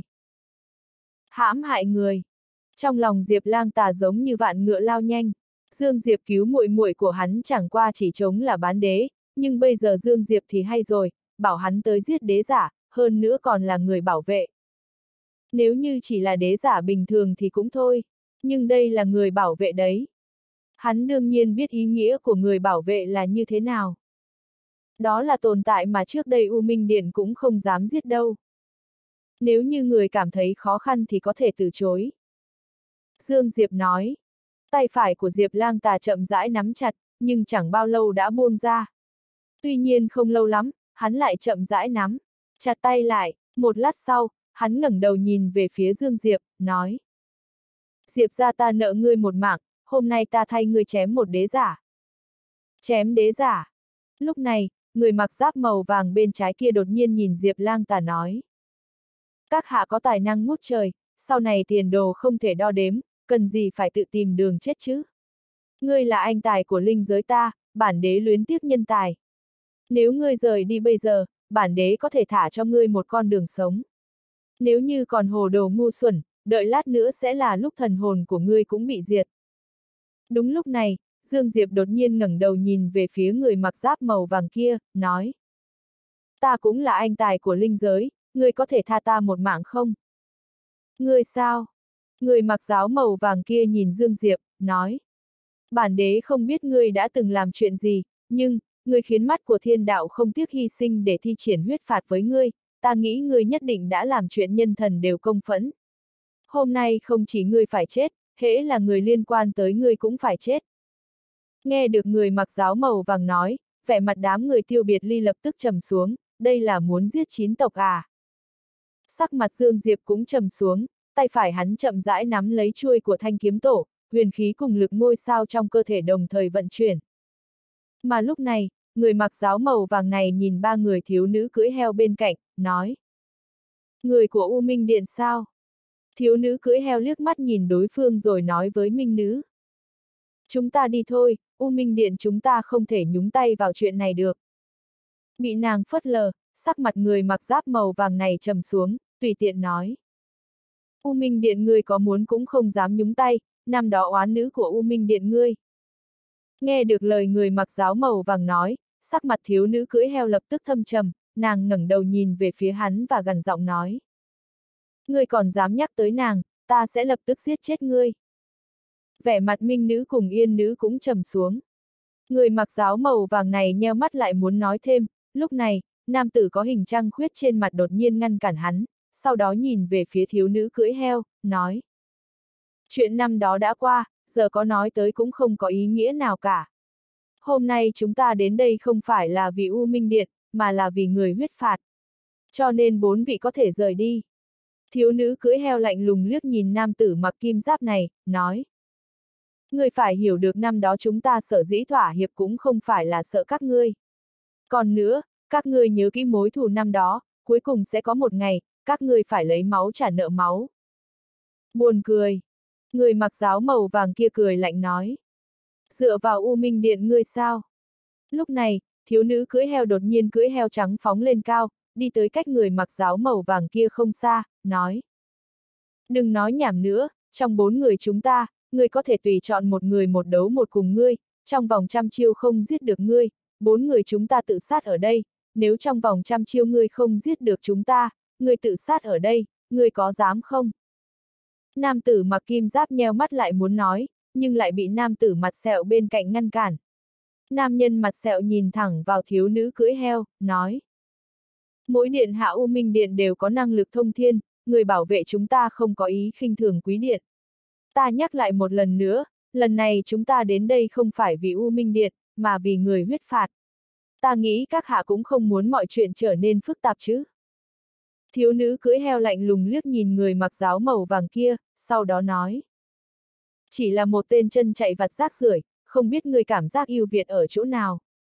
S1: Hãm hại người. Trong lòng Diệp Lang Tà giống như vạn ngựa lao nhanh. Dương Diệp cứu muội muội của hắn chẳng qua chỉ chống là bán đế, nhưng bây giờ Dương Diệp thì hay rồi, bảo hắn tới giết đế giả, hơn nữa còn là người bảo vệ. Nếu như chỉ là đế giả bình thường thì cũng thôi, nhưng đây là người bảo vệ đấy. Hắn đương nhiên biết ý nghĩa của người bảo vệ là như thế nào. Đó là tồn tại mà trước đây U Minh Điện cũng không dám giết đâu. Nếu như người cảm thấy khó khăn thì có thể từ chối. Dương Diệp nói. Tay phải của Diệp Lang Tà chậm rãi nắm chặt, nhưng chẳng bao lâu đã buông ra. Tuy nhiên không lâu lắm, hắn lại chậm rãi nắm chặt tay lại, một lát sau, hắn ngẩng đầu nhìn về phía Dương Diệp, nói. Diệp gia ta nợ ngươi một mạng, hôm nay ta thay ngươi chém một đế giả. Chém đế giả. Lúc này, người mặc giáp màu vàng bên trái kia đột nhiên nhìn Diệp Lang Tà nói. Các hạ có tài năng ngút trời, sau này tiền đồ không thể đo đếm, cần gì phải tự tìm đường chết chứ? Ngươi là anh tài của linh giới ta, bản đế luyến tiếc nhân tài. Nếu ngươi rời đi bây giờ, bản đế có thể thả cho ngươi một con đường sống. Nếu như còn hồ đồ ngu xuẩn, đợi lát nữa sẽ là lúc thần hồn của ngươi cũng bị diệt. Đúng lúc này, Dương Diệp đột nhiên ngẩng đầu nhìn về phía người mặc giáp màu vàng kia, nói. Ta cũng là anh tài của linh giới, ngươi có thể tha ta một mạng không? Ngươi sao? Người mặc giáo màu vàng kia nhìn Dương Diệp, nói. Bản đế không biết ngươi đã từng làm chuyện gì, nhưng, ngươi khiến mắt của thiên đạo không tiếc hy sinh để thi triển huyết phạt với ngươi, ta nghĩ ngươi nhất định đã làm chuyện nhân thần đều công phẫn. Hôm nay không chỉ ngươi phải chết, hễ là người liên quan tới ngươi cũng phải chết. Nghe được người mặc giáo màu vàng nói, vẻ mặt đám người Tiêu Biệt Ly lập tức trầm xuống, đây là muốn giết chín tộc à. Sắc mặt Dương Diệp cũng trầm xuống, tay phải hắn chậm rãi nắm lấy chuôi của thanh kiếm tổ, huyền khí cùng lực ngôi sao trong cơ thể đồng thời vận chuyển. Mà lúc này, người mặc giáo màu vàng này nhìn ba người thiếu nữ cưỡi heo bên cạnh, nói. Người của U Minh Điện sao? Thiếu nữ cưỡi heo liếc mắt nhìn đối phương rồi nói với Minh Nữ. Chúng ta đi thôi, U Minh Điện chúng ta không thể nhúng tay vào chuyện này được. Bị nàng phớt lờ, sắc mặt người mặc giáp màu vàng này trầm xuống, tùy tiện nói. U Minh Điện ngươi có muốn cũng không dám nhúng tay, năm đó oán nữ của U Minh Điện ngươi. Nghe được lời người mặc giáo màu vàng nói, sắc mặt thiếu nữ cưỡi heo lập tức thâm trầm, nàng ngẩng đầu nhìn về phía hắn và gằn giọng nói. Ngươi còn dám nhắc tới nàng, ta sẽ lập tức giết chết ngươi. Vẻ mặt Minh Nữ cùng Yên Nữ cũng trầm xuống. Người mặc giáo màu vàng này nheo mắt lại muốn nói thêm, lúc này, nam tử có hình trăng khuyết trên mặt đột nhiên ngăn cản hắn, sau đó nhìn về phía thiếu nữ cưỡi heo, nói. Chuyện năm đó đã qua, giờ có nói tới cũng không có ý nghĩa nào cả. Hôm nay chúng ta đến đây không phải là vì U Minh Điện, mà là vì người huyết phạt. Cho nên bốn vị có thể rời đi. Thiếu nữ cưỡi heo lạnh lùng liếc nhìn nam tử mặc kim giáp này, nói. Ngươi phải hiểu được năm đó chúng ta sở dĩ thỏa hiệp cũng không phải là sợ các ngươi. Còn nữa, các ngươi nhớ kỹ mối thù năm đó, cuối cùng sẽ có một ngày, các ngươi phải lấy máu trả nợ máu. Buồn cười. Người mặc giáo màu vàng kia cười lạnh nói. Dựa vào U Minh Điện ngươi sao? Lúc này, thiếu nữ cưỡi heo đột nhiên cưỡi heo trắng phóng lên cao, đi tới cách người mặc giáo màu vàng kia không xa, nói. Đừng nói nhảm nữa, trong bốn người chúng ta, ngươi có thể tùy chọn một người một đấu một cùng ngươi, trong vòng trăm chiêu không giết được ngươi, bốn người chúng ta tự sát ở đây, nếu trong vòng trăm chiêu ngươi không giết được chúng ta, ngươi tự sát ở đây, ngươi có dám không? Nam tử mặc kim giáp nheo mắt lại muốn nói, nhưng lại bị nam tử mặt sẹo bên cạnh ngăn cản. Nam nhân mặt sẹo nhìn thẳng vào thiếu nữ cưỡi heo, nói. Mỗi điện hạ U Minh Điện đều có năng lực thông thiên, người bảo vệ chúng ta không có ý khinh thường quý điện. Ta nhắc lại một lần nữa, lần này chúng ta đến đây không phải vì U Minh Điện, mà vì người huyết phạt. Ta nghĩ các hạ cũng không muốn mọi chuyện trở nên phức tạp chứ. Thiếu nữ cưỡi heo lạnh lùng liếc nhìn người mặc giáo màu vàng kia, sau đó nói. Chỉ là một tên chân chạy vặt rác rưởi, không biết người cảm giác ưu việt ở chỗ nào.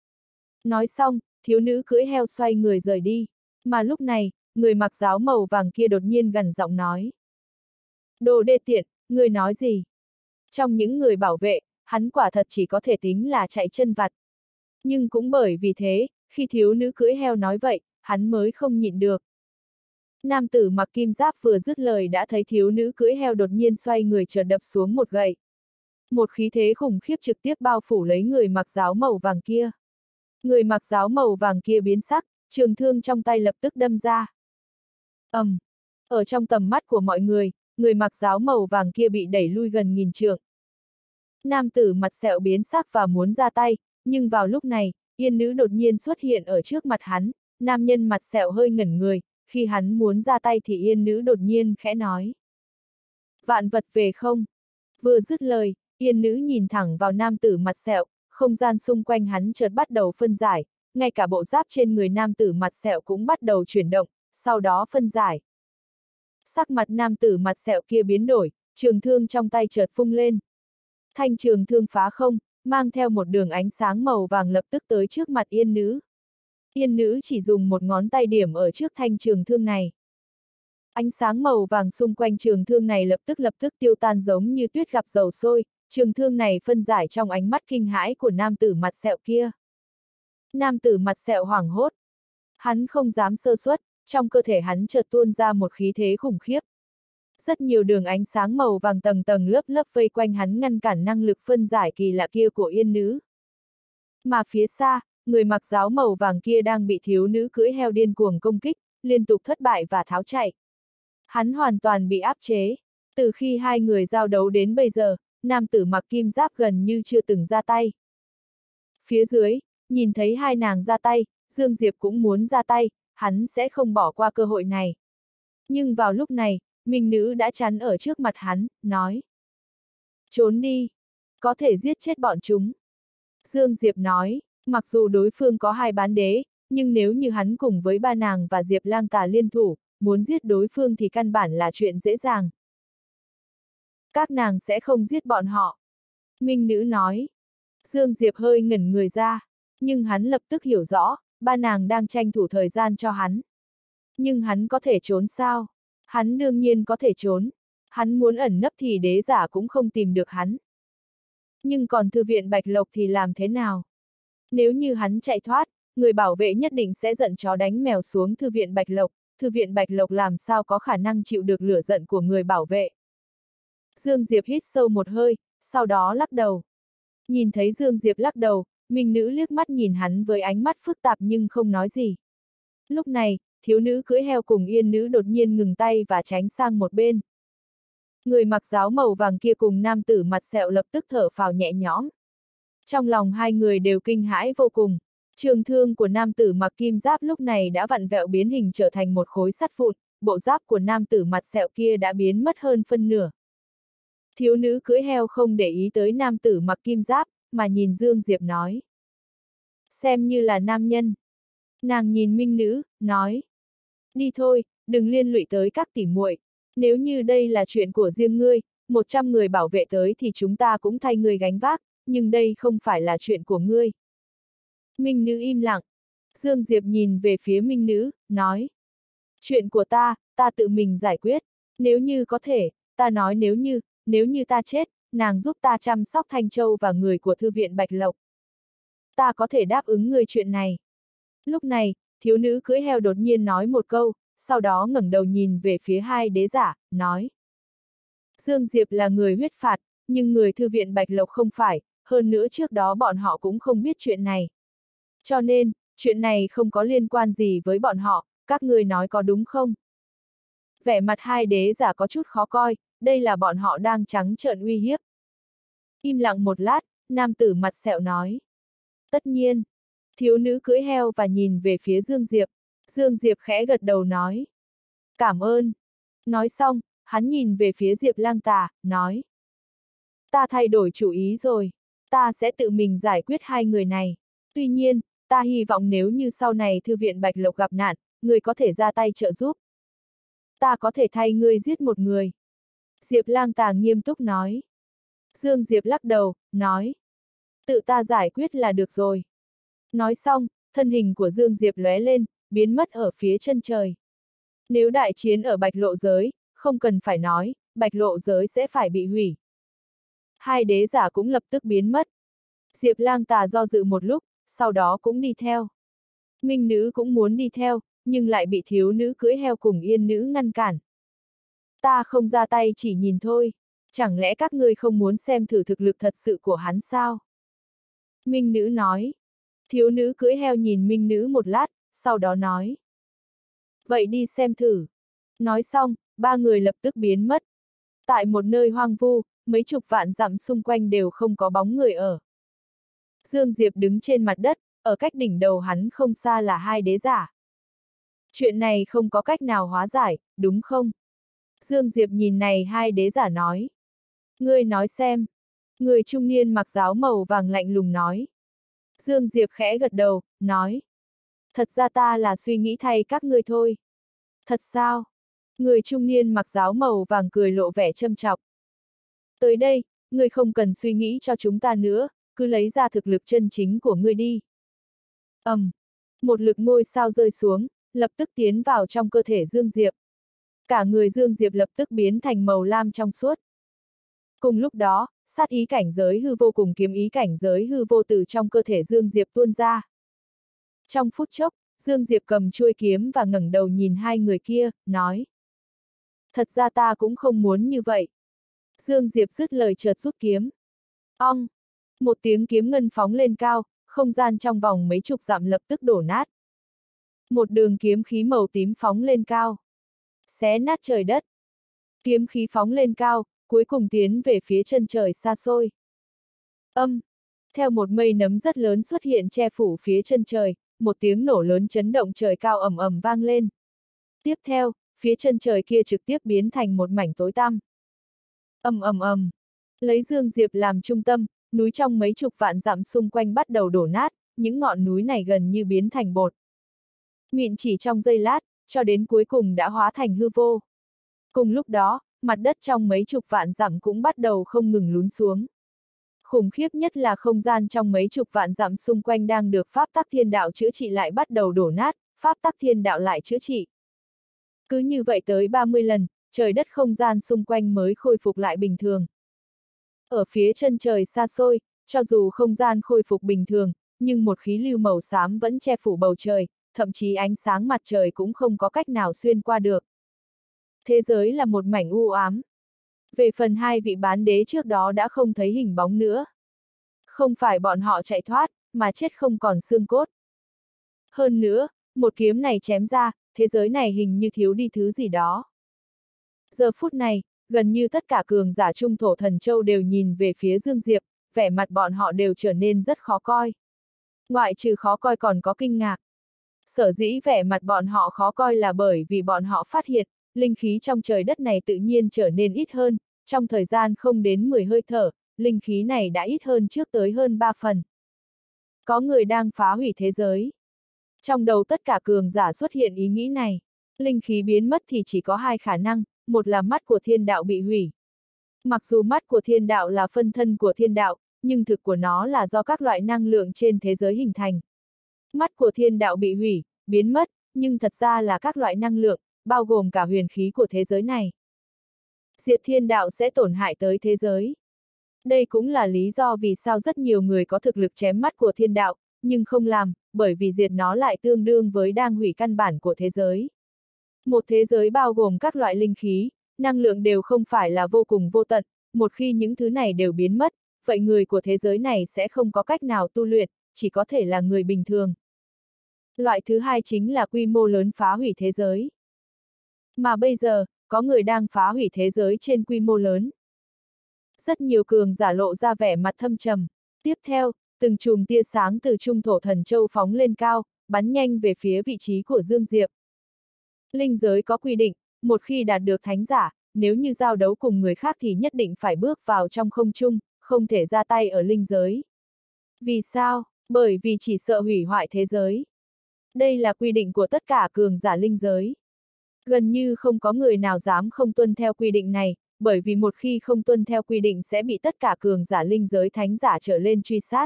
S1: Nói xong, thiếu nữ cưỡi heo xoay người rời đi, mà lúc này, người mặc giáo màu vàng kia đột nhiên gằn giọng nói. Đồ đê tiện, người nói gì? Trong những người bảo vệ, hắn quả thật chỉ có thể tính là chạy chân vặt. Nhưng cũng bởi vì thế, khi thiếu nữ cưỡi heo nói vậy, hắn mới không nhịn được. Nam tử mặc kim giáp vừa dứt lời đã thấy thiếu nữ cưỡi heo đột nhiên xoay người chợt đập xuống một gậy. Một khí thế khủng khiếp trực tiếp bao phủ lấy người mặc giáo màu vàng kia. Người mặc giáo màu vàng kia biến sắc, trường thương trong tay lập tức đâm ra. ầm, um, ở trong tầm mắt của mọi người, người mặc giáo màu vàng kia bị đẩy lui gần nghìn trượng. Nam tử mặt sẹo biến sắc và muốn ra tay, nhưng vào lúc này, Yên Nữ đột nhiên xuất hiện ở trước mặt hắn, nam nhân mặt sẹo hơi ngẩn người, khi hắn muốn ra tay thì Yên Nữ đột nhiên khẽ nói. Vạn vật về không? Vừa dứt lời, Yên Nữ nhìn thẳng vào nam tử mặt sẹo, không gian xung quanh hắn chợt bắt đầu phân giải, ngay cả bộ giáp trên người nam tử mặt sẹo cũng bắt đầu chuyển động, sau đó phân giải. Sắc mặt nam tử mặt sẹo kia biến đổi, trường thương trong tay chợt phung lên. Thanh trường thương phá không, mang theo một đường ánh sáng màu vàng lập tức tới trước mặt Yên Nữ. Yên Nữ chỉ dùng một ngón tay điểm ở trước thanh trường thương này. Ánh sáng màu vàng xung quanh trường thương này lập tức lập tức tiêu tan giống như tuyết gặp dầu sôi, trường thương này phân giải trong ánh mắt kinh hãi của nam tử mặt sẹo kia. Nam tử mặt sẹo hoảng hốt. Hắn không dám sơ suất, trong cơ thể hắn chợt tuôn ra một khí thế khủng khiếp. Rất nhiều đường ánh sáng màu vàng tầng tầng lớp lớp vây quanh hắn ngăn cản năng lực phân giải kỳ lạ kia của yên nữ. Mà phía xa, người mặc giáo màu vàng kia đang bị thiếu nữ cưỡi heo điên cuồng công kích, liên tục thất bại và tháo chạy. Hắn hoàn toàn bị áp chế. Từ khi hai người giao đấu đến bây giờ, nam tử mặc kim giáp gần như chưa từng ra tay. Phía dưới, nhìn thấy hai nàng ra tay, Dương Diệp cũng muốn ra tay, hắn sẽ không bỏ qua cơ hội này. Nhưng vào lúc này, minh nữ đã chắn ở trước mặt hắn, nói. Trốn đi, có thể giết chết bọn chúng. Dương Diệp nói, mặc dù đối phương có hai bán đế, nhưng nếu như hắn cùng với ba nàng và Diệp Lang Tà liên thủ, muốn giết đối phương thì căn bản là chuyện dễ dàng. Các nàng sẽ không giết bọn họ. Minh nữ nói. Dương Diệp hơi ngẩn người ra, nhưng hắn lập tức hiểu rõ, ba nàng đang tranh thủ thời gian cho hắn. Nhưng hắn có thể trốn sao? Hắn đương nhiên có thể trốn. Hắn muốn ẩn nấp thì đế giả cũng không tìm được hắn. Nhưng còn thư viện Bạch Lộc thì làm thế nào? Nếu như hắn chạy thoát, người bảo vệ nhất định sẽ giận chó đánh mèo xuống thư viện Bạch Lộc, thư viện Bạch Lộc làm sao có khả năng chịu được lửa giận của người bảo vệ. Dương Diệp hít sâu một hơi, sau đó lắc đầu. Nhìn thấy Dương Diệp lắc đầu, minh nữ liếc mắt nhìn hắn với ánh mắt phức tạp nhưng không nói gì. Lúc này, thiếu nữ cưỡi heo cùng yên nữ đột nhiên ngừng tay và tránh sang một bên. Người mặc giáo màu vàng kia cùng nam tử mặt sẹo lập tức thở phào nhẹ nhõm. Trong lòng hai người đều kinh hãi vô cùng. Trường thương của nam tử mặc kim giáp lúc này đã vặn vẹo biến hình trở thành một khối sắt vụn, bộ giáp của nam tử mặt sẹo kia đã biến mất hơn phân nửa. Thiếu nữ cưỡi heo không để ý tới nam tử mặc kim giáp, mà nhìn Dương Diệp nói. Xem như là nam nhân. Nàng nhìn minh nữ, nói. Đi thôi, đừng liên lụy tới các tỉ muội. Nếu như đây là chuyện của riêng ngươi, một trăm người bảo vệ tới thì chúng ta cũng thay ngươi gánh vác, nhưng đây không phải là chuyện của ngươi. Minh nữ im lặng. Dương Diệp nhìn về phía minh nữ, nói. Chuyện của ta, ta tự mình giải quyết. Nếu như có thể, ta nói nếu như, nếu như ta chết, nàng giúp ta chăm sóc Thanh Châu và người của thư viện Bạch Lộc. Ta có thể đáp ứng ngươi chuyện này. Lúc này, thiếu nữ cưỡi heo đột nhiên nói một câu, sau đó ngẩng đầu nhìn về phía hai đế giả, nói. Dương Diệp là người huyết phạt, nhưng người thư viện Bạch Lộc không phải, hơn nữa trước đó bọn họ cũng không biết chuyện này. Cho nên, chuyện này không có liên quan gì với bọn họ, các người nói có đúng không? Vẻ mặt hai đế giả có chút khó coi, đây là bọn họ đang trắng trợn uy hiếp. Im lặng một lát, nam tử mặt sẹo nói. Tất nhiên. Thiếu nữ cưỡi heo và nhìn về phía Dương Diệp. Dương Diệp khẽ gật đầu nói. Cảm ơn. Nói xong, hắn nhìn về phía Diệp Lang Tà, nói. Ta thay đổi chủ ý rồi. Ta sẽ tự mình giải quyết hai người này. Tuy nhiên, ta hy vọng nếu như sau này thư viện Bạch Lộc gặp nạn, người có thể ra tay trợ giúp. Ta có thể thay ngươi giết một người. Diệp Lang Tà nghiêm túc nói. Dương Diệp lắc đầu, nói. Tự ta giải quyết là được rồi. Nói xong, thân hình của Dương Diệp lóe lên, biến mất ở phía chân trời. Nếu đại chiến ở Bạch Lộ giới, không cần phải nói, Bạch Lộ giới sẽ phải bị hủy. Hai đế giả cũng lập tức biến mất. Diệp Lang Tà do dự một lúc, sau đó cũng đi theo. Minh nữ cũng muốn đi theo, nhưng lại bị thiếu nữ cưỡi heo cùng yên nữ ngăn cản. Ta không ra tay chỉ nhìn thôi, chẳng lẽ các ngươi không muốn xem thử thực lực thật sự của hắn sao? Minh nữ nói. Thiếu nữ cưỡi heo nhìn minh nữ một lát, sau đó nói. Vậy đi xem thử. Nói xong, ba người lập tức biến mất. Tại một nơi hoang vu, mấy chục vạn dặm xung quanh đều không có bóng người ở. Dương Diệp đứng trên mặt đất, ở cách đỉnh đầu hắn không xa là hai đế giả. Chuyện này không có cách nào hóa giải, đúng không? Dương Diệp nhìn này hai đế giả nói. Ngươi nói xem. Người trung niên mặc giáo màu vàng lạnh lùng nói. Dương Diệp khẽ gật đầu, nói. Thật ra ta là suy nghĩ thay các ngươi thôi. Thật sao? Người trung niên mặc giáo màu vàng cười lộ vẻ châm chọc. Tới đây, ngươi không cần suy nghĩ cho chúng ta nữa, cứ lấy ra thực lực chân chính của ngươi đi. Ầm, um, một lực ngôi sao rơi xuống, lập tức tiến vào trong cơ thể Dương Diệp. Cả người Dương Diệp lập tức biến thành màu lam trong suốt. Cùng lúc đó, sát ý cảnh giới hư vô cùng kiếm ý cảnh giới hư vô từ trong cơ thể Dương Diệp tuôn ra. Trong phút chốc, Dương Diệp cầm chuôi kiếm và ngẩng đầu nhìn hai người kia, nói. Thật ra ta cũng không muốn như vậy. Dương Diệp dứt lời chợt rút kiếm. Ong! Một tiếng kiếm ngân phóng lên cao, không gian trong vòng mấy chục dặm lập tức đổ nát. Một đường kiếm khí màu tím phóng lên cao. Xé nát trời đất. Kiếm khí phóng lên cao, cuối cùng tiến về phía chân trời xa xôi. Âm! Theo một mây nấm rất lớn xuất hiện che phủ phía chân trời, một tiếng nổ lớn chấn động trời cao ầm ầm vang lên. Tiếp theo, phía chân trời kia trực tiếp biến thành một mảnh tối tăm. Ầm ầm ầm! Lấy Dương Diệp làm trung tâm, núi trong mấy chục vạn dặm xung quanh bắt đầu đổ nát, những ngọn núi này gần như biến thành bột. Mịn chỉ trong giây lát, cho đến cuối cùng đã hóa thành hư vô. Cùng lúc đó, mặt đất trong mấy chục vạn dặm cũng bắt đầu không ngừng lún xuống. Khủng khiếp nhất là không gian trong mấy chục vạn dặm xung quanh đang được pháp tắc thiên đạo chữa trị lại bắt đầu đổ nát, pháp tắc thiên đạo lại chữa trị. Cứ như vậy tới ba mươi lần, trời đất không gian xung quanh mới khôi phục lại bình thường. Ở phía chân trời xa xôi, cho dù không gian khôi phục bình thường, nhưng một khí lưu màu xám vẫn che phủ bầu trời, thậm chí ánh sáng mặt trời cũng không có cách nào xuyên qua được. Thế giới là một mảnh u ám. Về phần hai vị bán đế trước đó đã không thấy hình bóng nữa. Không phải bọn họ chạy thoát, mà chết không còn xương cốt. Hơn nữa, một kiếm này chém ra, thế giới này hình như thiếu đi thứ gì đó. Giờ phút này, gần như tất cả cường giả trung thổ thần châu đều nhìn về phía Dương Diệp, vẻ mặt bọn họ đều trở nên rất khó coi. Ngoại trừ khó coi còn có kinh ngạc. Sở dĩ vẻ mặt bọn họ khó coi là bởi vì bọn họ phát hiện, linh khí trong trời đất này tự nhiên trở nên ít hơn, trong thời gian không đến mười hơi thở, linh khí này đã ít hơn trước tới hơn ba phần. Có người đang phá hủy thế giới. Trong đầu tất cả cường giả xuất hiện ý nghĩ này. Linh khí biến mất thì chỉ có hai khả năng, một là mắt của thiên đạo bị hủy. Mặc dù mắt của thiên đạo là phân thân của thiên đạo, nhưng thực của nó là do các loại năng lượng trên thế giới hình thành. Mắt của thiên đạo bị hủy, biến mất, nhưng thật ra là các loại năng lượng, bao gồm cả huyền khí của thế giới này. Diệt thiên đạo sẽ tổn hại tới thế giới. Đây cũng là lý do vì sao rất nhiều người có thực lực chém mắt của thiên đạo, nhưng không làm, bởi vì diệt nó lại tương đương với đang hủy căn bản của thế giới. Một thế giới bao gồm các loại linh khí, năng lượng đều không phải là vô cùng vô tận, một khi những thứ này đều biến mất, vậy người của thế giới này sẽ không có cách nào tu luyện, chỉ có thể là người bình thường. Loại thứ hai chính là quy mô lớn phá hủy thế giới. Mà bây giờ, có người đang phá hủy thế giới trên quy mô lớn. Rất nhiều cường giả lộ ra vẻ mặt thâm trầm. Tiếp theo, từng chùm tia sáng từ trung thổ thần châu phóng lên cao, bắn nhanh về phía vị trí của Dương Diệp. Linh giới có quy định, một khi đạt được thánh giả, nếu như giao đấu cùng người khác thì nhất định phải bước vào trong không trung, không thể ra tay ở linh giới. Vì sao? Bởi vì chỉ sợ hủy hoại thế giới. Đây là quy định của tất cả cường giả linh giới. Gần như không có người nào dám không tuân theo quy định này, bởi vì một khi không tuân theo quy định sẽ bị tất cả cường giả linh giới thánh giả trở lên truy sát.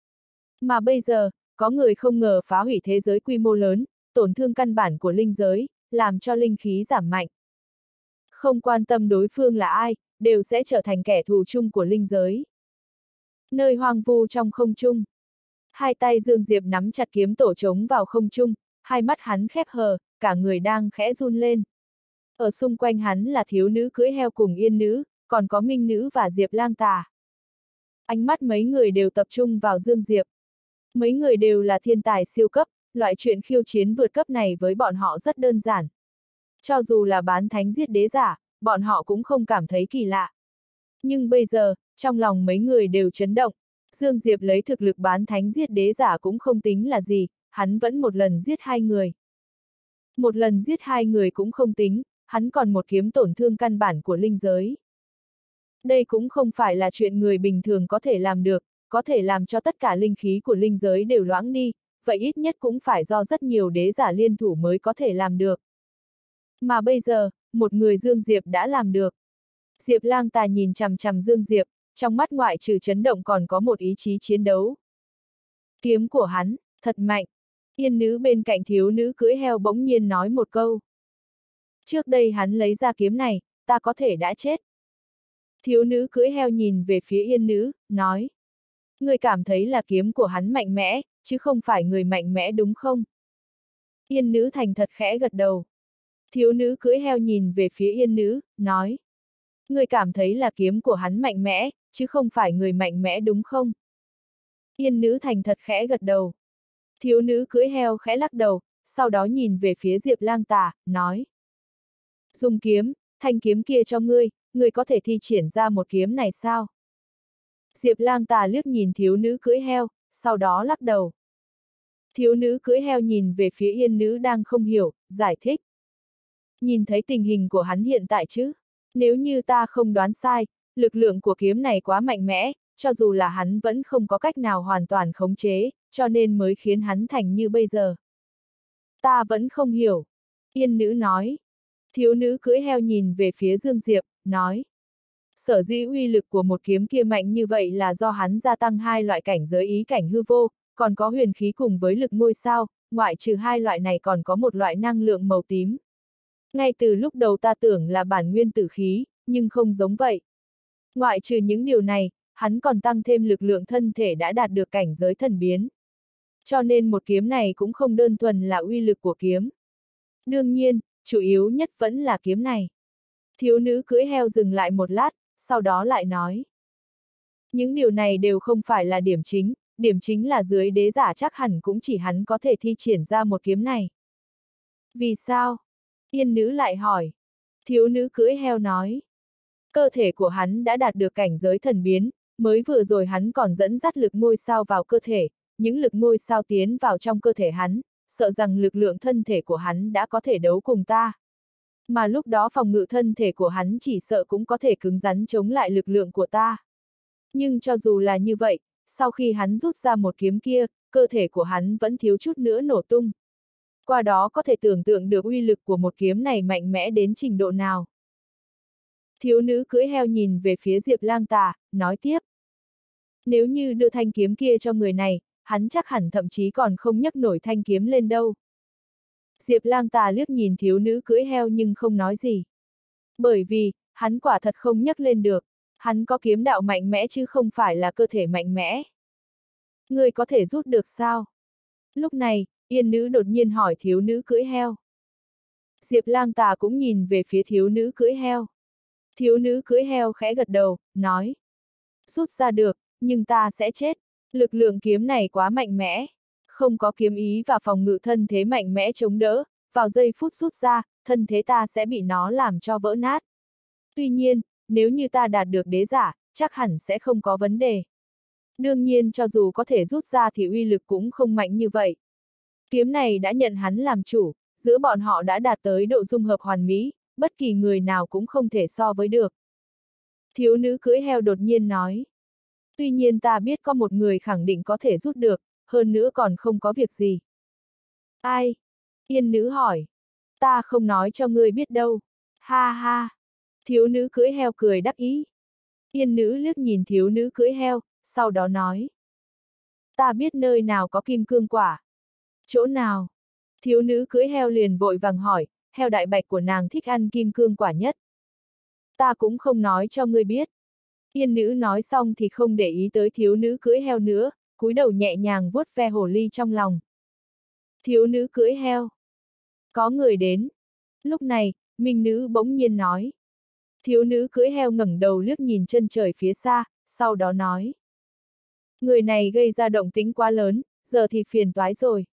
S1: Mà bây giờ, có người không ngờ phá hủy thế giới quy mô lớn, tổn thương căn bản của linh giới, làm cho linh khí giảm mạnh. Không quan tâm đối phương là ai, đều sẽ trở thành kẻ thù chung của linh giới. Nơi hoang vu trong không trung. Hai tay Dương Diệp nắm chặt kiếm tổ trống vào không trung, hai mắt hắn khép hờ, cả người đang khẽ run lên. Ở xung quanh hắn là thiếu nữ cưỡi heo cùng yên nữ, còn có minh nữ và Diệp Lang Tà. Ánh mắt mấy người đều tập trung vào Dương Diệp. Mấy người đều là thiên tài siêu cấp, loại chuyện khiêu chiến vượt cấp này với bọn họ rất đơn giản. Cho dù là bán thánh giết đế giả, bọn họ cũng không cảm thấy kỳ lạ. Nhưng bây giờ, trong lòng mấy người đều chấn động. Dương Diệp lấy thực lực bán thánh giết đế giả cũng không tính là gì, hắn vẫn một lần giết hai người. Một lần giết hai người cũng không tính, hắn còn một kiếm tổn thương căn bản của linh giới. Đây cũng không phải là chuyện người bình thường có thể làm được, có thể làm cho tất cả linh khí của linh giới đều loãng đi, vậy ít nhất cũng phải do rất nhiều đế giả liên thủ mới có thể làm được. Mà bây giờ, một người Dương Diệp đã làm được. Diệp Lang Tà nhìn chằm chằm Dương Diệp, trong mắt ngoại trừ chấn động còn có một ý chí chiến đấu. Kiếm của hắn, thật mạnh. Yên nữ bên cạnh thiếu nữ cưỡi heo bỗng nhiên nói một câu. Trước đây hắn lấy ra kiếm này, ta có thể đã chết. Thiếu nữ cưỡi heo nhìn về phía yên nữ, nói. Người cảm thấy là kiếm của hắn mạnh mẽ, chứ không phải người mạnh mẽ đúng không? Yên nữ thành thật khẽ gật đầu. Thiếu nữ cưỡi heo nhìn về phía yên nữ, nói. Ngươi cảm thấy là kiếm của hắn mạnh mẽ, chứ không phải người mạnh mẽ đúng không? Yên nữ thành thật khẽ gật đầu. Thiếu nữ cưỡi heo khẽ lắc đầu, sau đó nhìn về phía Diệp Lang Tà, nói. Dùng kiếm, thanh kiếm kia cho ngươi, ngươi có thể thi triển ra một kiếm này sao? Diệp Lang Tà liếc nhìn thiếu nữ cưỡi heo, sau đó lắc đầu. Thiếu nữ cưỡi heo nhìn về phía yên nữ đang không hiểu, giải thích. Nhìn thấy tình hình của hắn hiện tại chứ? Nếu như ta không đoán sai, lực lượng của kiếm này quá mạnh mẽ, cho dù là hắn vẫn không có cách nào hoàn toàn khống chế, cho nên mới khiến hắn thành như bây giờ. Ta vẫn không hiểu. Yên nữ nói. Thiếu nữ cưỡi heo nhìn về phía Dương Diệp, nói. Sở dĩ uy lực của một kiếm kia mạnh như vậy là do hắn gia tăng hai loại cảnh giới ý cảnh hư vô, còn có huyền khí cùng với lực ngôi sao, ngoại trừ hai loại này còn có một loại năng lượng màu tím. Ngay từ lúc đầu ta tưởng là bản nguyên tử khí, nhưng không giống vậy. Ngoại trừ những điều này, hắn còn tăng thêm lực lượng thân thể đã đạt được cảnh giới thần biến. Cho nên một kiếm này cũng không đơn thuần là uy lực của kiếm. Đương nhiên, chủ yếu nhất vẫn là kiếm này. Thiếu nữ cưỡi heo dừng lại một lát, sau đó lại nói. Những điều này đều không phải là điểm chính, điểm chính là dưới đế giả chắc hẳn cũng chỉ hắn có thể thi triển ra một kiếm này. Vì sao? Yên nữ lại hỏi. Thiếu nữ cưỡi heo nói. Cơ thể của hắn đã đạt được cảnh giới thần biến, mới vừa rồi hắn còn dẫn dắt lực ngôi sao vào cơ thể, những lực ngôi sao tiến vào trong cơ thể hắn, sợ rằng lực lượng thân thể của hắn đã có thể đấu cùng ta. Mà lúc đó phòng ngự thân thể của hắn chỉ sợ cũng có thể cứng rắn chống lại lực lượng của ta. Nhưng cho dù là như vậy, sau khi hắn rút ra một kiếm kia, cơ thể của hắn vẫn thiếu chút nữa nổ tung. Qua đó có thể tưởng tượng được uy lực của một kiếm này mạnh mẽ đến trình độ nào. Thiếu nữ cưỡi heo nhìn về phía Diệp Lang Tà, nói tiếp. Nếu như đưa thanh kiếm kia cho người này, hắn chắc hẳn thậm chí còn không nhấc nổi thanh kiếm lên đâu. Diệp Lang Tà liếc nhìn thiếu nữ cưỡi heo nhưng không nói gì. Bởi vì, hắn quả thật không nhấc lên được, hắn có kiếm đạo mạnh mẽ chứ không phải là cơ thể mạnh mẽ. Người có thể rút được sao? Lúc này, yên nữ đột nhiên hỏi thiếu nữ cưỡi heo. Diệp Lang Tà cũng nhìn về phía thiếu nữ cưỡi heo. Thiếu nữ cưỡi heo khẽ gật đầu, nói. Rút ra được, nhưng ta sẽ chết. Lực lượng kiếm này quá mạnh mẽ. Không có kiếm ý và phòng ngự thân thế mạnh mẽ chống đỡ, vào giây phút rút ra, thân thế ta sẽ bị nó làm cho vỡ nát. Tuy nhiên, nếu như ta đạt được đế giả, chắc hẳn sẽ không có vấn đề. Đương nhiên cho dù có thể rút ra thì uy lực cũng không mạnh như vậy. Kiếm này đã nhận hắn làm chủ, giữa bọn họ đã đạt tới độ dung hợp hoàn mỹ, bất kỳ người nào cũng không thể so với được. Thiếu nữ cưỡi heo đột nhiên nói. Tuy nhiên ta biết có một người khẳng định có thể rút được, hơn nữa còn không có việc gì. Ai? Yên nữ hỏi. Ta không nói cho ngươi biết đâu. Ha ha. Thiếu nữ cưỡi heo cười đắc ý. Yên nữ liếc nhìn thiếu nữ cưỡi heo, sau đó nói. Ta biết nơi nào có kim cương quả. Chỗ nào? Thiếu nữ cưỡi heo liền vội vàng hỏi, heo đại bạch của nàng thích ăn kim cương quả nhất. Ta cũng không nói cho ngươi biết. Yên nữ nói xong thì không để ý tới thiếu nữ cưỡi heo nữa, cúi đầu nhẹ nhàng vuốt ve hồ ly trong lòng. Thiếu nữ cưỡi heo. Có người đến. Lúc này, minh nữ bỗng nhiên nói. Thiếu nữ cưỡi heo ngẩng đầu liếc nhìn chân trời phía xa, sau đó nói. Người này gây ra động tĩnh quá lớn, giờ thì phiền toái rồi.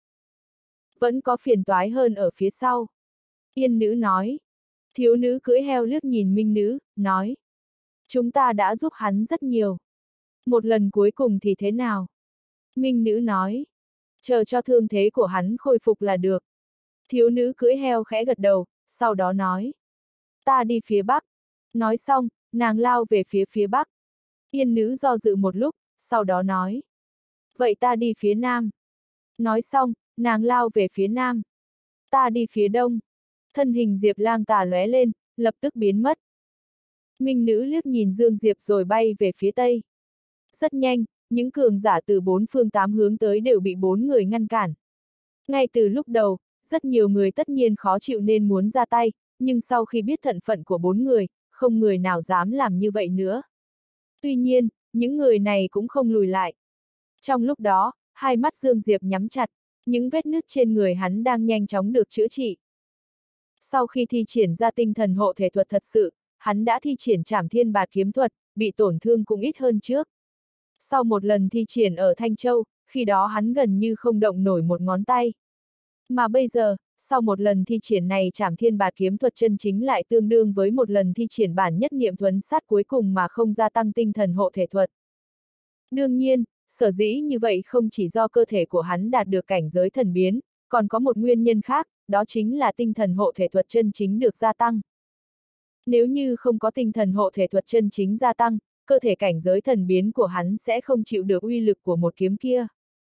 S1: Vẫn có phiền toái hơn ở phía sau. Yên nữ nói. Thiếu nữ cưỡi heo liếc nhìn minh nữ, nói. Chúng ta đã giúp hắn rất nhiều. Một lần cuối cùng thì thế nào? Minh nữ nói. Chờ cho thương thế của hắn khôi phục là được. Thiếu nữ cưỡi heo khẽ gật đầu, sau đó nói. Ta đi phía bắc. Nói xong, nàng lao về phía phía bắc. Yên nữ do dự một lúc, sau đó nói. Vậy ta đi phía nam. Nói xong, nàng lao về phía nam. Ta đi phía đông. Thân hình Diệp Lang Tà lóe lên, lập tức biến mất. Minh nữ liếc nhìn Dương Diệp rồi bay về phía tây. Rất nhanh, những cường giả từ bốn phương tám hướng tới đều bị bốn người ngăn cản. Ngay từ lúc đầu, rất nhiều người tất nhiên khó chịu nên muốn ra tay, nhưng sau khi biết thân phận của bốn người, không người nào dám làm như vậy nữa. Tuy nhiên, những người này cũng không lùi lại. Trong lúc đó, hai mắt Dương Diệp nhắm chặt, những vết nứt trên người hắn đang nhanh chóng được chữa trị. Sau khi thi triển ra tinh thần hộ thể thuật thật sự, hắn đã thi triển Trảm Thiên Bạt Kiếm thuật, bị tổn thương cũng ít hơn trước. Sau một lần thi triển ở Thanh Châu, khi đó hắn gần như không động nổi một ngón tay. Mà bây giờ, sau một lần thi triển này Trảm Thiên Bạt Kiếm thuật chân chính lại tương đương với một lần thi triển bản nhất niệm thuấn sát cuối cùng mà không gia tăng tinh thần hộ thể thuật. Đương nhiên, sở dĩ như vậy không chỉ do cơ thể của hắn đạt được cảnh giới thần biến, còn có một nguyên nhân khác, đó chính là tinh thần hộ thể thuật chân chính được gia tăng. Nếu như không có tinh thần hộ thể thuật chân chính gia tăng, cơ thể cảnh giới thần biến của hắn sẽ không chịu được uy lực của một kiếm kia.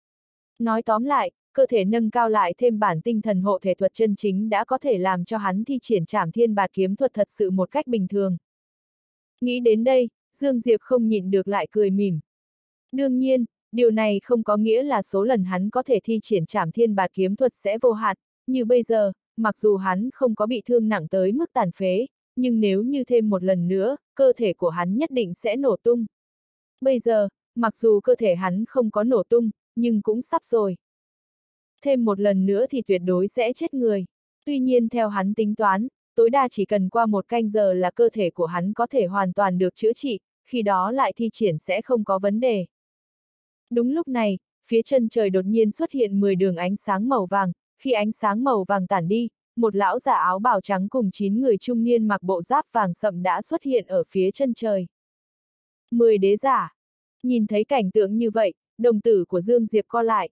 S1: Nói tóm lại, cơ thể nâng cao lại thêm bản tinh thần hộ thể thuật chân chính đã có thể làm cho hắn thi triển Trảm Thiên Bạt Kiếm thuật thật sự một cách bình thường. Nghĩ đến đây, Dương Diệp không nhịn được lại cười mỉm. Đương nhiên, điều này không có nghĩa là số lần hắn có thể thi triển Trảm Thiên Bạt Kiếm thuật sẽ vô hạn, như bây giờ, mặc dù hắn không có bị thương nặng tới mức tàn phế, nhưng nếu như thêm một lần nữa, cơ thể của hắn nhất định sẽ nổ tung. Bây giờ, mặc dù cơ thể hắn không có nổ tung, nhưng cũng sắp rồi. Thêm một lần nữa thì tuyệt đối sẽ chết người. Tuy nhiên theo hắn tính toán, tối đa chỉ cần qua một canh giờ là cơ thể của hắn có thể hoàn toàn được chữa trị, khi đó lại thi triển sẽ không có vấn đề. Đúng lúc này, phía chân trời đột nhiên xuất hiện mười đường ánh sáng màu vàng, khi ánh sáng màu vàng tản đi, một lão già áo bào trắng cùng chín người trung niên mặc bộ giáp vàng sậm đã xuất hiện ở phía chân trời. Mười đế giả. Nhìn thấy cảnh tượng như vậy, đồng tử của Dương Diệp co lại.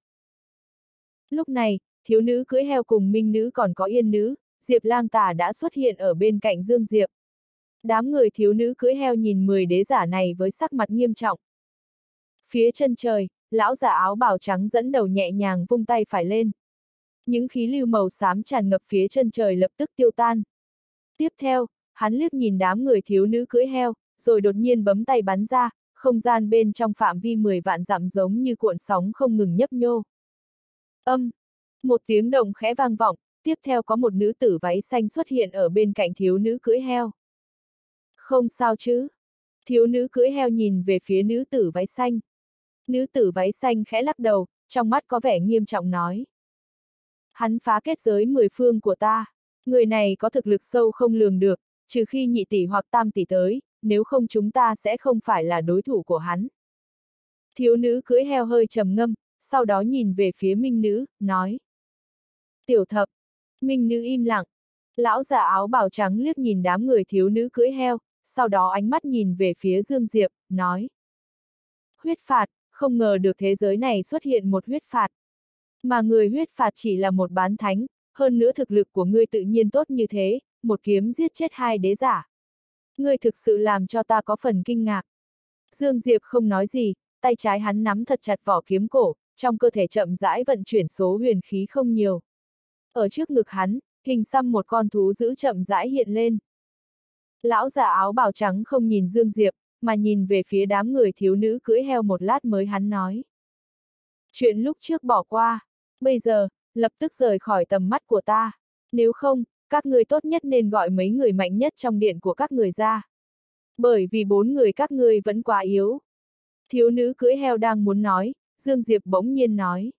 S1: Lúc này, thiếu nữ cưỡi heo cùng minh nữ còn có yên nữ, Diệp Lang Tà đã xuất hiện ở bên cạnh Dương Diệp. Đám người thiếu nữ cưỡi heo nhìn mười đế giả này với sắc mặt nghiêm trọng. Phía chân trời, lão già áo bào trắng dẫn đầu nhẹ nhàng vung tay phải lên. Những khí lưu màu xám tràn ngập phía chân trời lập tức tiêu tan. Tiếp theo, hắn liếc nhìn đám người thiếu nữ cưỡi heo, rồi đột nhiên bấm tay bắn ra, không gian bên trong phạm vi mười vạn dặm giống như cuộn sóng không ngừng nhấp nhô. Âm, một tiếng động khẽ vang vọng, tiếp theo có một nữ tử váy xanh xuất hiện ở bên cạnh thiếu nữ cưỡi heo. Không sao chứ? Thiếu nữ cưỡi heo nhìn về phía nữ tử váy xanh. Nữ tử váy xanh khẽ lắc đầu, trong mắt có vẻ nghiêm trọng nói. Hắn phá kết giới mười phương của ta. Người này có thực lực sâu không lường được, trừ khi nhị tỷ hoặc tam tỷ tới, nếu không chúng ta sẽ không phải là đối thủ của hắn. Thiếu nữ cưỡi heo hơi trầm ngâm, sau đó nhìn về phía minh nữ, nói. Tiểu thập. Minh nữ im lặng. Lão già áo bào trắng liếc nhìn đám người thiếu nữ cưỡi heo, sau đó ánh mắt nhìn về phía Dương Diệp, nói. Huyết phạt, không ngờ được thế giới này xuất hiện một huyết phạt. Mà người huyết phạt chỉ là một bán thánh, hơn nữa thực lực của ngươi tự nhiên tốt như thế, một kiếm giết chết hai đế giả. Ngươi thực sự làm cho ta có phần kinh ngạc. Dương Diệp không nói gì, tay trái hắn nắm thật chặt vỏ kiếm cổ, trong cơ thể chậm rãi vận chuyển số huyền khí không nhiều. Ở trước ngực hắn, hình xăm một con thú dữ chậm rãi hiện lên. Lão già áo bào trắng không nhìn Dương Diệp, mà nhìn về phía đám người thiếu nữ cưỡi heo một lát mới hắn nói. Chuyện lúc trước bỏ qua, bây giờ, lập tức rời khỏi tầm mắt của ta. Nếu không, các người tốt nhất nên gọi mấy người mạnh nhất trong điện của các người ra. Bởi vì bốn người các ngươi vẫn quá yếu. Thiếu nữ cưỡi heo đang muốn nói, Dương Diệp bỗng nhiên nói.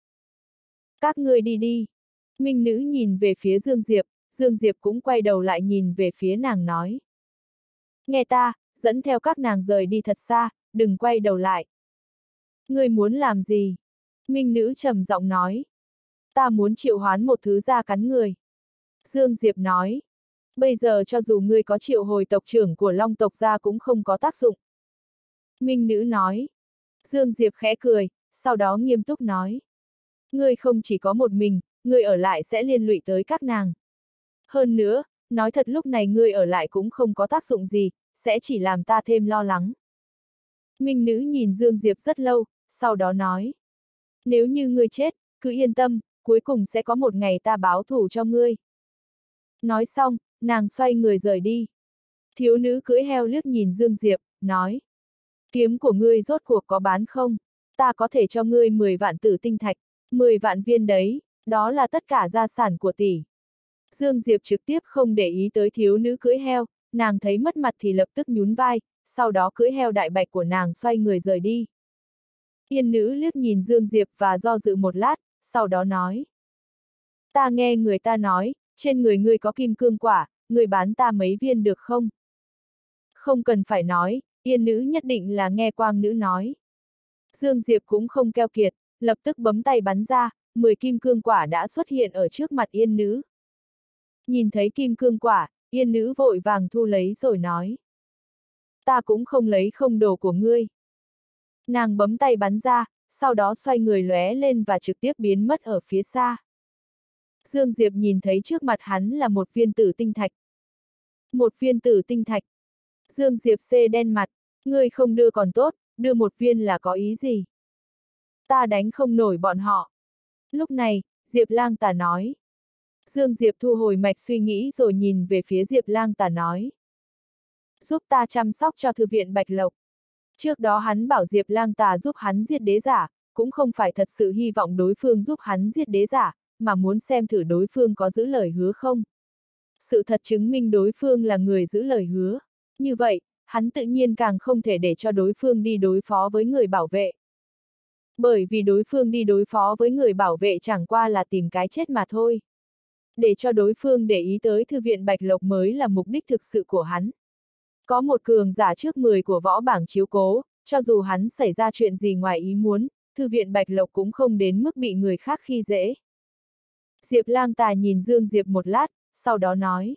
S1: Các ngươi đi đi. Minh nữ nhìn về phía Dương Diệp, Dương Diệp cũng quay đầu lại nhìn về phía nàng nói. Nghe ta, dẫn theo các nàng rời đi thật xa, đừng quay đầu lại. Ngươi muốn làm gì? Minh nữ trầm giọng nói. Ta muốn triệu hoán một thứ ra cắn người. Dương Diệp nói. Bây giờ cho dù ngươi có triệu hồi tộc trưởng của Long tộc ra cũng không có tác dụng. Minh nữ nói. Dương Diệp khẽ cười, sau đó nghiêm túc nói. Ngươi không chỉ có một mình, ngươi ở lại sẽ liên lụy tới các nàng. Hơn nữa, nói thật lúc này ngươi ở lại cũng không có tác dụng gì, sẽ chỉ làm ta thêm lo lắng. Minh nữ nhìn Dương Diệp rất lâu, sau đó nói. Nếu như ngươi chết, cứ yên tâm, cuối cùng sẽ có một ngày ta báo thù cho ngươi. Nói xong, nàng xoay người rời đi. Thiếu nữ cưỡi heo liếc nhìn Dương Diệp, nói. Kiếm của ngươi rốt cuộc có bán không? Ta có thể cho ngươi mười vạn tử tinh thạch, mười vạn viên đấy, đó là tất cả gia sản của tỷ. Dương Diệp trực tiếp không để ý tới thiếu nữ cưỡi heo, nàng thấy mất mặt thì lập tức nhún vai, sau đó cưỡi heo đại bạch của nàng xoay người rời đi. Yên nữ liếc nhìn Dương Diệp và do dự một lát, sau đó nói. Ta nghe người ta nói, trên người ngươi có kim cương quả, ngươi bán ta mấy viên được không? Không cần phải nói, Yên nữ nhất định là nghe Quang nữ nói. Dương Diệp cũng không keo kiệt, lập tức bấm tay bắn ra, mười kim cương quả đã xuất hiện ở trước mặt Yên nữ. Nhìn thấy kim cương quả, Yên nữ vội vàng thu lấy rồi nói. Ta cũng không lấy không đồ của ngươi. Nàng bấm tay bắn ra, sau đó xoay người lóe lên và trực tiếp biến mất ở phía xa. Dương Diệp nhìn thấy trước mặt hắn là một viên tử tinh thạch. Một viên tử tinh thạch. Dương Diệp xê đen mặt, ngươi không đưa còn tốt, đưa một viên là có ý gì? Ta đánh không nổi bọn họ. Lúc này, Diệp Lang Tà nói. Dương Diệp thu hồi mạch suy nghĩ rồi nhìn về phía Diệp Lang Tà nói. Giúp ta chăm sóc cho thư viện Bạch Lộc. Trước đó hắn bảo Diệp Lang Tà giúp hắn giết đế giả, cũng không phải thật sự hy vọng đối phương giúp hắn giết đế giả, mà muốn xem thử đối phương có giữ lời hứa không. Sự thật chứng minh đối phương là người giữ lời hứa. Như vậy, hắn tự nhiên càng không thể để cho đối phương đi đối phó với người bảo vệ. Bởi vì đối phương đi đối phó với người bảo vệ chẳng qua là tìm cái chết mà thôi. Để cho đối phương để ý tới thư viện Bạch Lộc mới là mục đích thực sự của hắn. Có một cường giả trước mười của võ bảng chiếu cố, cho dù hắn xảy ra chuyện gì ngoài ý muốn, thư viện Bạch Lộc cũng không đến mức bị người khác khi dễ. Diệp Lang Tà nhìn Dương Diệp một lát, sau đó nói.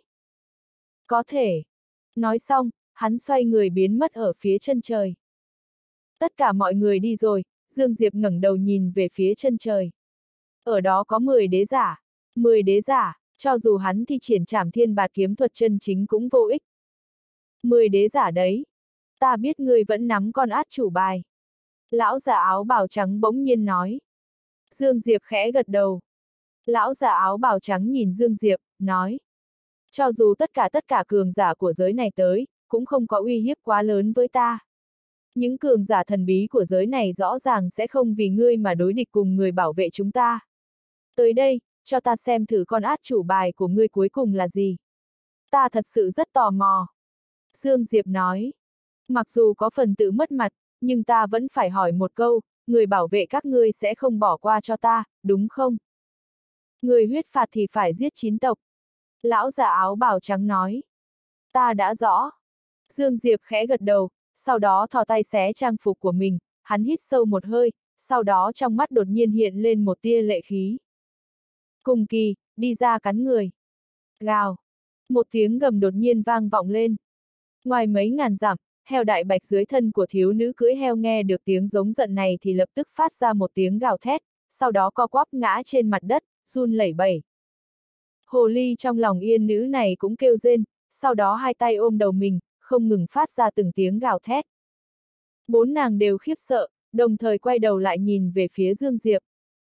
S1: Có thể. Nói xong, hắn xoay người biến mất ở phía chân trời. Tất cả mọi người đi rồi, Dương Diệp ngẩng đầu nhìn về phía chân trời. Ở đó có mười đế giả. mười đế giả, cho dù hắn thi triển Trảm Thiên Bạt kiếm thuật chân chính cũng vô ích. mười đế giả đấy. Ta biết ngươi vẫn nắm con át chủ bài. Lão già áo bào trắng bỗng nhiên nói. Dương Diệp khẽ gật đầu. Lão già áo bào trắng nhìn Dương Diệp, nói. Cho dù tất cả tất cả cường giả của giới này tới, cũng không có uy hiếp quá lớn với ta. Những cường giả thần bí của giới này rõ ràng sẽ không vì ngươi mà đối địch cùng người bảo vệ chúng ta. Tới đây, cho ta xem thử con át chủ bài của ngươi cuối cùng là gì. Ta thật sự rất tò mò. Dương Diệp nói. Mặc dù có phần tự mất mặt, nhưng ta vẫn phải hỏi một câu, người bảo vệ các ngươi sẽ không bỏ qua cho ta, đúng không? Người huyết phạt thì phải giết chín tộc. Lão già áo bào trắng nói. Ta đã rõ. Dương Diệp khẽ gật đầu, sau đó thò tay xé trang phục của mình, hắn hít sâu một hơi, sau đó trong mắt đột nhiên hiện lên một tia lệ khí. Cùng kỳ, đi ra cắn người. Gào. Một tiếng gầm đột nhiên vang vọng lên. Ngoài mấy ngàn dặm, heo đại bạch dưới thân của thiếu nữ cưỡi heo nghe được tiếng giống giận này thì lập tức phát ra một tiếng gào thét, sau đó co quắp ngã trên mặt đất, run lẩy bẩy. Hồ ly trong lòng yên nữ này cũng kêu rên, sau đó hai tay ôm đầu mình, không ngừng phát ra từng tiếng gào thét. Bốn nàng đều khiếp sợ, đồng thời quay đầu lại nhìn về phía Dương Diệp.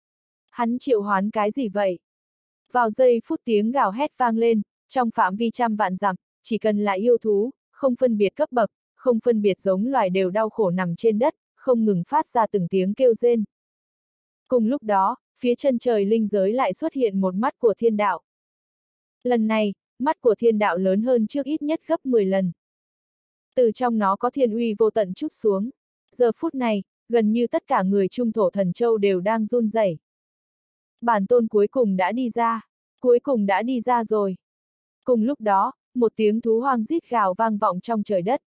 S1: Hắn triệu hoán cái gì vậy? Vào giây phút tiếng gào hét vang lên, trong phạm vi trăm vạn dặm, chỉ cần là yêu thú, không phân biệt cấp bậc, không phân biệt giống loài đều đau khổ nằm trên đất, không ngừng phát ra từng tiếng kêu rên. Cùng lúc đó, phía chân trời linh giới lại xuất hiện một mắt của thiên đạo. Lần này, mắt của thiên đạo lớn hơn trước ít nhất gấp mười lần. Từ trong nó có thiên uy vô tận trút xuống. Giờ phút này, gần như tất cả người trung thổ thần châu đều đang run rẩy. Bản tôn cuối cùng đã đi ra. Cuối cùng đã đi ra rồi. Cùng lúc đó, một tiếng thú hoang rít gào vang vọng trong trời đất.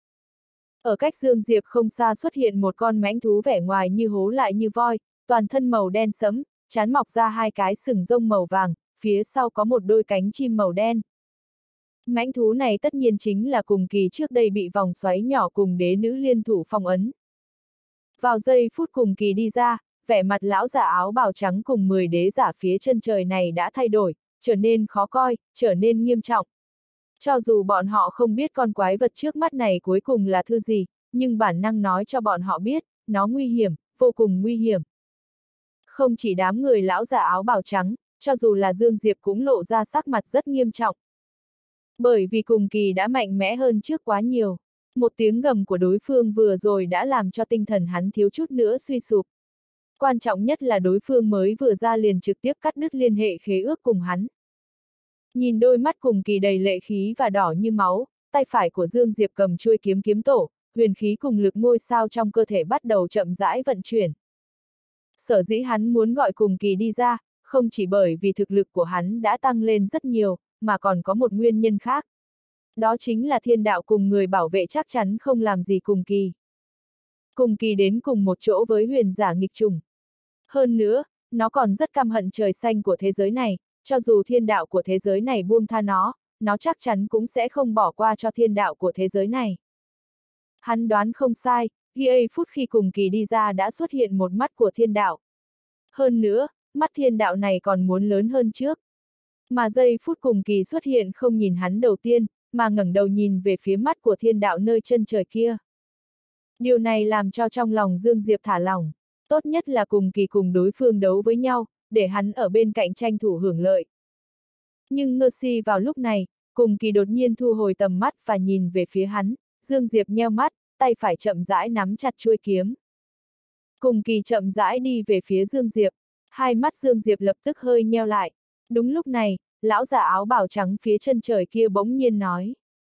S1: Ở cách Dương Diệp không xa xuất hiện một con mãnh thú vẻ ngoài như hố lại như voi, toàn thân màu đen sẫm, trán mọc ra hai cái sừng rông màu vàng, phía sau có một đôi cánh chim màu đen. Mãnh thú này tất nhiên chính là cùng kỳ trước đây bị vòng xoáy nhỏ cùng đế nữ liên thủ phong ấn. Vào giây phút cùng kỳ đi ra, vẻ mặt lão giả áo bào trắng cùng mười đế giả phía chân trời này đã thay đổi, trở nên khó coi, trở nên nghiêm trọng. Cho dù bọn họ không biết con quái vật trước mắt này cuối cùng là thứ gì, nhưng bản năng nói cho bọn họ biết, nó nguy hiểm, vô cùng nguy hiểm. Không chỉ đám người lão giả áo bào trắng, cho dù là Dương Diệp cũng lộ ra sắc mặt rất nghiêm trọng. Bởi vì cùng kỳ đã mạnh mẽ hơn trước quá nhiều. Một tiếng gầm của đối phương vừa rồi đã làm cho tinh thần hắn thiếu chút nữa suy sụp. Quan trọng nhất là đối phương mới vừa ra liền trực tiếp cắt đứt liên hệ khế ước cùng hắn. Nhìn đôi mắt cùng kỳ đầy lệ khí và đỏ như máu, tay phải của Dương Diệp cầm chuôi kiếm kiếm tổ, huyền khí cùng lực ngôi sao trong cơ thể bắt đầu chậm rãi vận chuyển. Sở dĩ hắn muốn gọi cùng kỳ đi ra, không chỉ bởi vì thực lực của hắn đã tăng lên rất nhiều, mà còn có một nguyên nhân khác. Đó chính là thiên đạo cùng người bảo vệ chắc chắn không làm gì cùng kỳ. Cùng kỳ đến cùng một chỗ với huyền giả nghịch chủng. Hơn nữa, nó còn rất căm hận trời xanh của thế giới này, cho dù thiên đạo của thế giới này buông tha nó, nó chắc chắn cũng sẽ không bỏ qua cho thiên đạo của thế giới này. Hắn đoán không sai, giây phút khi cùng kỳ đi ra đã xuất hiện một mắt của thiên đạo. Hơn nữa, mắt thiên đạo này còn muốn lớn hơn trước. Mà giây phút cùng kỳ xuất hiện không nhìn hắn đầu tiên, mà ngẩng đầu nhìn về phía mắt của thiên đạo nơi chân trời kia. Điều này làm cho trong lòng Dương Diệp thả lỏng, tốt nhất là cùng kỳ cùng đối phương đấu với nhau, để hắn ở bên cạnh tranh thủ hưởng lợi. Nhưng ngơ si vào lúc này, cùng kỳ đột nhiên thu hồi tầm mắt và nhìn về phía hắn, Dương Diệp nheo mắt, tay phải chậm rãi nắm chặt chuôi kiếm. Cùng kỳ chậm rãi đi về phía Dương Diệp, hai mắt Dương Diệp lập tức hơi nheo lại. Đúng lúc này, lão già áo bào trắng phía chân trời kia bỗng nhiên nói.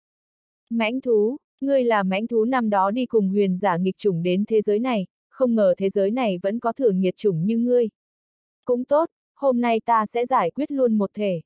S1: Mãnh thú, ngươi là mãnh thú năm đó đi cùng huyền giả nghịch chủng đến thế giới này, không ngờ thế giới này vẫn có thử nghiệt chủng như ngươi. Cũng tốt, hôm nay ta sẽ giải quyết luôn một thể.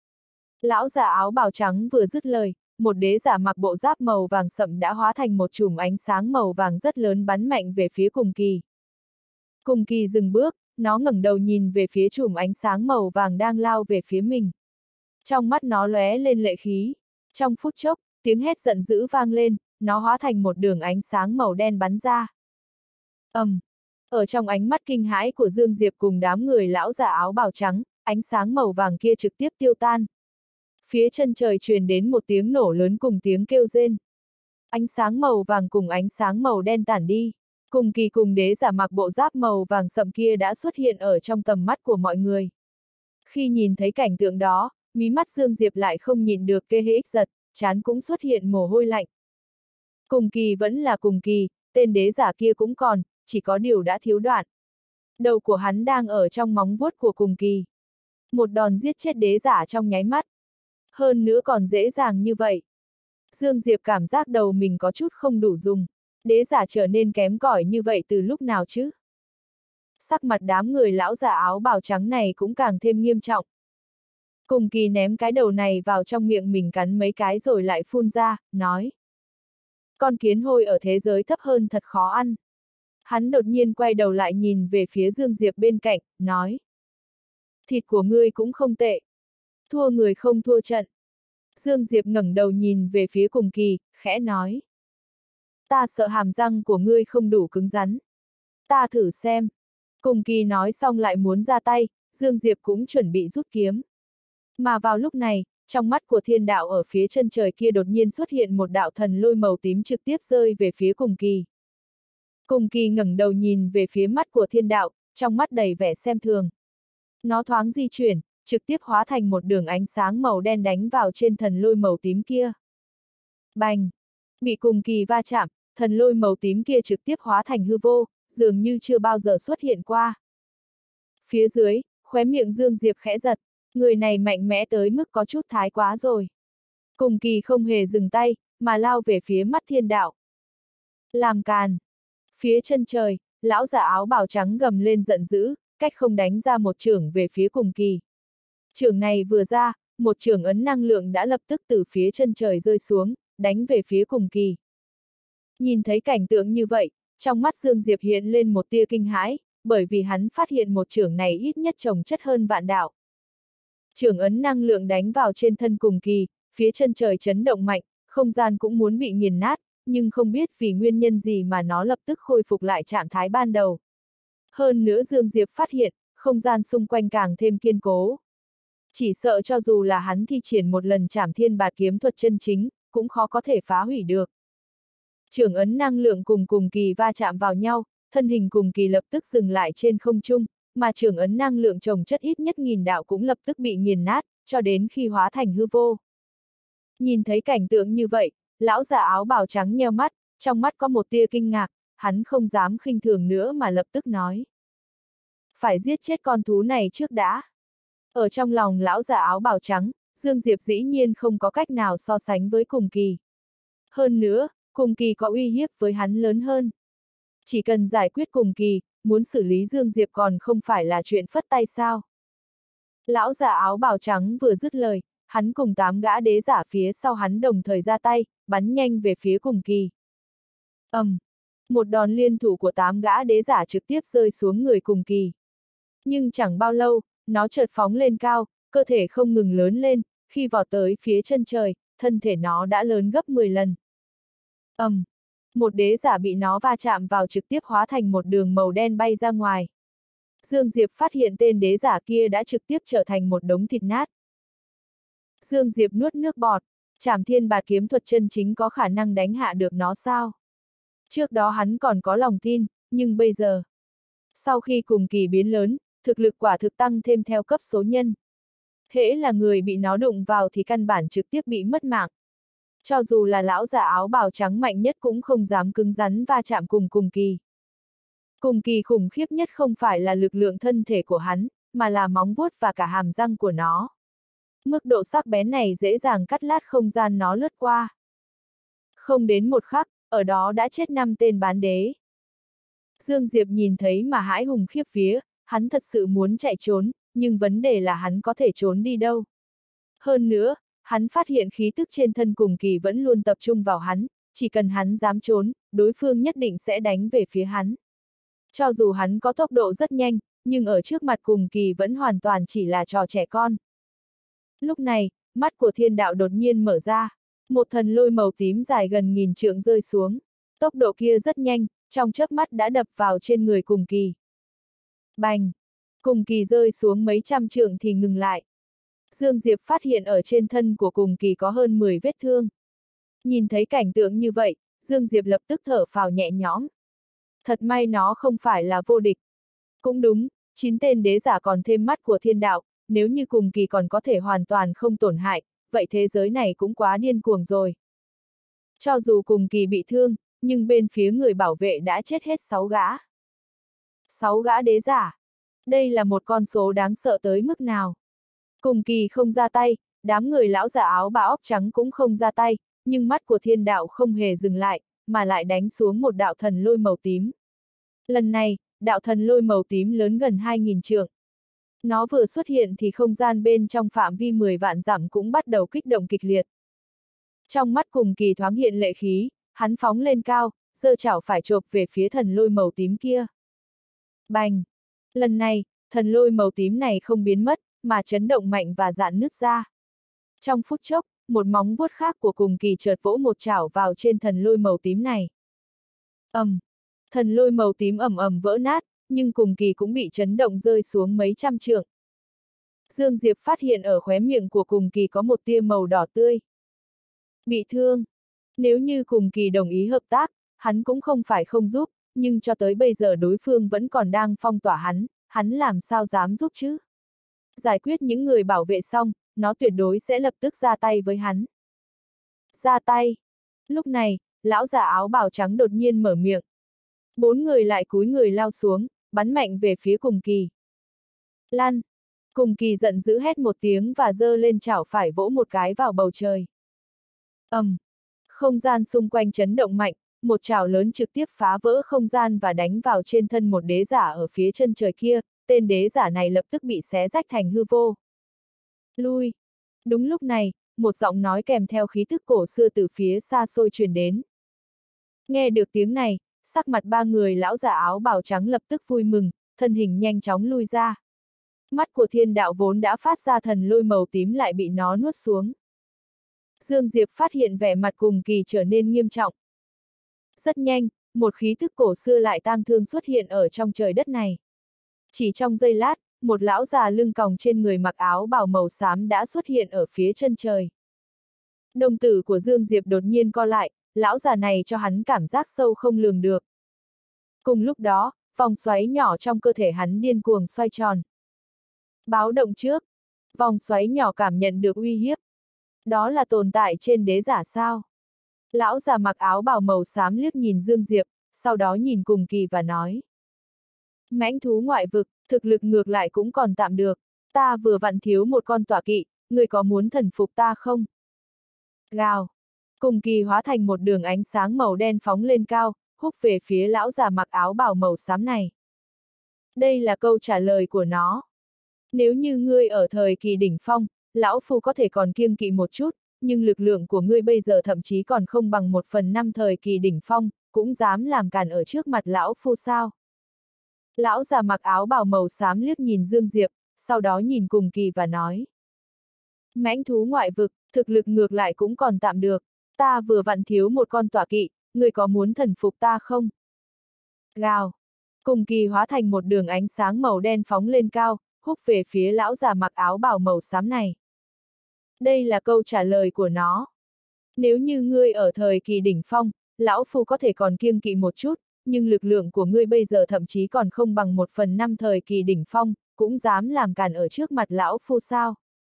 S1: Lão già áo bào trắng vừa dứt lời, một đế giả mặc bộ giáp màu vàng sậm đã hóa thành một chùm ánh sáng màu vàng rất lớn bắn mạnh về phía cùng kỳ. Cùng kỳ dừng bước, nó ngẩng đầu nhìn về phía chùm ánh sáng màu vàng đang lao về phía mình. Trong mắt nó lóe lên lệ khí. Trong phút chốc, tiếng hét giận dữ vang lên, nó hóa thành một đường ánh sáng màu đen bắn ra. ầm, um, ở trong ánh mắt kinh hãi của Dương Diệp cùng đám người lão già áo bào trắng, ánh sáng màu vàng kia trực tiếp tiêu tan. Phía chân trời truyền đến một tiếng nổ lớn cùng tiếng kêu rên. Ánh sáng màu vàng cùng ánh sáng màu đen tản đi. Cùng kỳ cùng đế giả mặc bộ giáp màu vàng sậm kia đã xuất hiện ở trong tầm mắt của mọi người. Khi nhìn thấy cảnh tượng đó, mí mắt Dương Diệp lại không nhìn được kê hễ giật, trán cũng xuất hiện mồ hôi lạnh. Cùng kỳ vẫn là cùng kỳ, tên đế giả kia cũng còn, chỉ có điều đã thiếu đoạn. Đầu của hắn đang ở trong móng vuốt của cùng kỳ. Một đòn giết chết đế giả trong nháy mắt. Hơn nữa còn dễ dàng như vậy. Dương Diệp cảm giác đầu mình có chút không đủ dùng. Đế giả trở nên kém cỏi như vậy từ lúc nào chứ? Sắc mặt đám người lão già áo bào trắng này cũng càng thêm nghiêm trọng. Cùng kỳ ném cái đầu này vào trong miệng mình cắn mấy cái rồi lại phun ra, nói. Con kiến hôi ở thế giới thấp hơn thật khó ăn. Hắn đột nhiên quay đầu lại nhìn về phía Dương Diệp bên cạnh, nói. Thịt của ngươi cũng không tệ. Thua người không thua trận. Dương Diệp ngẩng đầu nhìn về phía cùng kỳ, khẽ nói. Ta sợ hàm răng của ngươi không đủ cứng rắn. Ta thử xem. Cùng kỳ nói xong lại muốn ra tay, Dương Diệp cũng chuẩn bị rút kiếm. Mà vào lúc này, trong mắt của thiên đạo ở phía chân trời kia đột nhiên xuất hiện một đạo thần lôi màu tím trực tiếp rơi về phía cùng kỳ. Cùng kỳ ngẩng đầu nhìn về phía mắt của thiên đạo, trong mắt đầy vẻ xem thường. Nó thoáng di chuyển, trực tiếp hóa thành một đường ánh sáng màu đen đánh vào trên thần lôi màu tím kia. Bành! Bị cùng kỳ va chạm, thần lôi màu tím kia trực tiếp hóa thành hư vô, dường như chưa bao giờ xuất hiện qua. Phía dưới, khóe miệng Dương Diệp khẽ giật, người này mạnh mẽ tới mức có chút thái quá rồi. Cùng kỳ không hề dừng tay, mà lao về phía mắt thiên đạo. Làm càn! Phía chân trời, lão già áo bào trắng gầm lên giận dữ, cách không đánh ra một chưởng về phía cùng kỳ. Chưởng này vừa ra, một chưởng ấn năng lượng đã lập tức từ phía chân trời rơi xuống, đánh về phía cùng kỳ. Nhìn thấy cảnh tượng như vậy, trong mắt Dương Diệp hiện lên một tia kinh hãi, bởi vì hắn phát hiện một chưởng này ít nhất chồng chất hơn vạn đạo. Chưởng ấn năng lượng đánh vào trên thân cùng kỳ, phía chân trời chấn động mạnh, không gian cũng muốn bị nghiền nát, nhưng không biết vì nguyên nhân gì mà nó lập tức khôi phục lại trạng thái ban đầu. Hơn nữa Dương Diệp phát hiện, không gian xung quanh càng thêm kiên cố. Chỉ sợ cho dù là hắn thi triển một lần trảm thiên bạt kiếm thuật chân chính, cũng khó có thể phá hủy được. Chưởng ấn năng lượng cùng cùng kỳ va chạm vào nhau, thân hình cùng kỳ lập tức dừng lại trên không trung, mà chưởng ấn năng lượng chồng chất ít nhất nghìn đạo cũng lập tức bị nghiền nát, cho đến khi hóa thành hư vô. Nhìn thấy cảnh tượng như vậy, lão già áo bào trắng nheo mắt, trong mắt có một tia kinh ngạc, hắn không dám khinh thường nữa mà lập tức nói. Phải giết chết con thú này trước đã. Ở trong lòng lão già áo bào trắng, Dương Diệp dĩ nhiên không có cách nào so sánh với cùng kỳ. Hơn nữa, cùng kỳ có uy hiếp với hắn lớn hơn. Chỉ cần giải quyết cùng kỳ, muốn xử lý Dương Diệp còn không phải là chuyện phất tay sao. Lão già áo bào trắng vừa dứt lời, hắn cùng tám gã đế giả phía sau hắn đồng thời ra tay, bắn nhanh về phía Cùng Kỳ. ầm, um, một đòn liên thủ của tám gã đế giả trực tiếp rơi xuống người Cùng Kỳ. Nhưng chẳng bao lâu, nó chợt phóng lên cao, cơ thể không ngừng lớn lên, khi vọt tới phía chân trời, thân thể nó đã lớn gấp mười lần. ầm, um, một đế giả bị nó va chạm vào trực tiếp hóa thành một đường màu đen bay ra ngoài. Dương Diệp phát hiện tên đế giả kia đã trực tiếp trở thành một đống thịt nát. Dương Diệp nuốt nước bọt, Trảm Thiên Bạt kiếm thuật chân chính có khả năng đánh hạ được nó sao? Trước đó hắn còn có lòng tin, nhưng bây giờ, sau khi Cùng Kỳ biến lớn, thực lực quả thực tăng thêm theo cấp số nhân. Hễ là người bị nó đụng vào thì căn bản trực tiếp bị mất mạng. Cho dù là lão già áo bào trắng mạnh nhất cũng không dám cứng rắn va chạm cùng Cùng Kỳ. Cùng Kỳ khủng khiếp nhất không phải là lực lượng thân thể của hắn, mà là móng vuốt và cả hàm răng của nó. Mức độ sắc bén này dễ dàng cắt lát không gian nó lướt qua. Không đến một khắc, ở đó đã chết năm tên bán đế. Dương Diệp nhìn thấy mà hãi hùng khiếp vía, hắn thật sự muốn chạy trốn, nhưng vấn đề là hắn có thể trốn đi đâu. Hơn nữa, hắn phát hiện khí tức trên thân Cùng Kỳ vẫn luôn tập trung vào hắn, chỉ cần hắn dám trốn, đối phương nhất định sẽ đánh về phía hắn. Cho dù hắn có tốc độ rất nhanh, nhưng ở trước mặt Cùng Kỳ vẫn hoàn toàn chỉ là trò trẻ con. Lúc này, mắt của thiên đạo đột nhiên mở ra, một thần lôi màu tím dài gần nghìn trượng rơi xuống. Tốc độ kia rất nhanh, trong chớp mắt đã đập vào trên người Cùng Kỳ. Bành! Cùng Kỳ rơi xuống mấy trăm trượng thì ngừng lại. Dương Diệp phát hiện ở trên thân của Cùng Kỳ có hơn mười vết thương. Nhìn thấy cảnh tượng như vậy, Dương Diệp lập tức thở phào nhẹ nhõm. Thật may nó không phải là vô địch. Cũng đúng, chín tên đế giả còn thêm mắt của thiên đạo, nếu như Cùng Kỳ còn có thể hoàn toàn không tổn hại, vậy thế giới này cũng quá điên cuồng rồi. Cho dù Cùng Kỳ bị thương, nhưng bên phía người bảo vệ đã chết hết sáu gã. Sáu gã đế giả. Đây là một con số đáng sợ tới mức nào. Cùng Kỳ không ra tay, đám người lão giả áo bào óc trắng cũng không ra tay, nhưng mắt của thiên đạo không hề dừng lại, mà lại đánh xuống một đạo thần lôi màu tím. Lần này, đạo thần lôi màu tím lớn gần hai nghìn trượng. Nó vừa xuất hiện thì không gian bên trong phạm vi mười vạn dặm cũng bắt đầu kích động kịch liệt. Trong mắt Cùng Kỳ thoáng hiện lệ khí, hắn phóng lên cao, giơ chảo phải chộp về phía thần lôi màu tím kia. Bành! Lần này, thần lôi màu tím này không biến mất, mà chấn động mạnh và rạn nứt ra. Trong phút chốc, một móng vuốt khác của Cùng Kỳ chợt vỗ một chảo vào trên thần lôi màu tím này. ầm, um, thần lôi màu tím ầm ầm vỡ nát, nhưng Cùng Kỳ cũng bị chấn động rơi xuống mấy trăm trượng. Dương Diệp phát hiện ở khóe miệng của Cùng Kỳ có một tia màu đỏ tươi. Bị thương. Nếu như Cùng Kỳ đồng ý hợp tác, hắn cũng không phải không giúp, nhưng cho tới bây giờ đối phương vẫn còn đang phong tỏa hắn, hắn làm sao dám giúp chứ? Giải quyết những người bảo vệ xong, nó tuyệt đối sẽ lập tức ra tay với hắn. Ra tay. Lúc này, lão già áo bào trắng đột nhiên mở miệng. Bốn người lại cúi người lao xuống, bắn mạnh về phía Cùng Kỳ. Lan! Cùng Kỳ giận dữ hét một tiếng và giơ lên chảo phải vỗ một cái vào bầu trời. ầm, um, không gian xung quanh chấn động mạnh, một chảo lớn trực tiếp phá vỡ không gian và đánh vào trên thân một đế giả ở phía chân trời kia, tên đế giả này lập tức bị xé rách thành hư vô. Lui! Đúng lúc này, một giọng nói kèm theo khí thức cổ xưa từ phía xa xôi truyền đến. Nghe được tiếng này, sắc mặt ba người lão giả áo bào trắng lập tức vui mừng, thân hình nhanh chóng lui ra. Mắt của thiên đạo vốn đã phát ra thần lôi màu tím lại bị nó nuốt xuống. Dương Diệp phát hiện vẻ mặt Cùng Kỳ trở nên nghiêm trọng. Rất nhanh, một khí thức cổ xưa lại tang thương xuất hiện ở trong trời đất này. Chỉ trong giây lát, một lão già lưng còng trên người mặc áo bào màu xám đã xuất hiện ở phía chân trời. Đồng tử của Dương Diệp đột nhiên co lại, lão già này cho hắn cảm giác sâu không lường được. Cùng lúc đó, vòng xoáy nhỏ trong cơ thể hắn điên cuồng xoay tròn. Báo động trước, vòng xoáy nhỏ cảm nhận được uy hiếp. Đó là tồn tại trên đế giả sao? Lão già mặc áo bào màu xám liếc nhìn Dương Diệp, sau đó nhìn Cùng Kỳ và nói. Mãnh thú ngoại vực, thực lực ngược lại cũng còn tạm được, ta vừa vặn thiếu một con tọa kỵ, người có muốn thần phục ta không? Gào! Cùng Kỳ hóa thành một đường ánh sáng màu đen phóng lên cao, húc về phía lão già mặc áo bào màu xám này. Đây là câu trả lời của nó. Nếu như ngươi ở thời kỳ đỉnh phong, lão phu có thể còn kiêng kỵ một chút, nhưng lực lượng của ngươi bây giờ thậm chí còn không bằng một phần năm thời kỳ đỉnh phong, cũng dám làm cản ở trước mặt lão phu sao? Lão già mặc áo bào màu xám liếc nhìn Dương Diệp, sau đó nhìn Cùng Kỳ và nói. Mãnh thú ngoại vực, thực lực ngược lại cũng còn tạm được, ta vừa vặn thiếu một con tọa kỵ, ngươi có muốn thần phục ta không? Gào! Cùng Kỳ hóa thành một đường ánh sáng màu đen phóng lên cao, húc về phía lão già mặc áo bào màu xám này. Đây là câu trả lời của nó. Nếu như ngươi ở thời kỳ đỉnh phong, lão phu có thể còn kiêng kỵ một chút, nhưng lực lượng của ngươi bây giờ thậm chí còn không bằng một phần năm thời kỳ đỉnh phong, cũng dám làm cản ở trước mặt lão phu sao?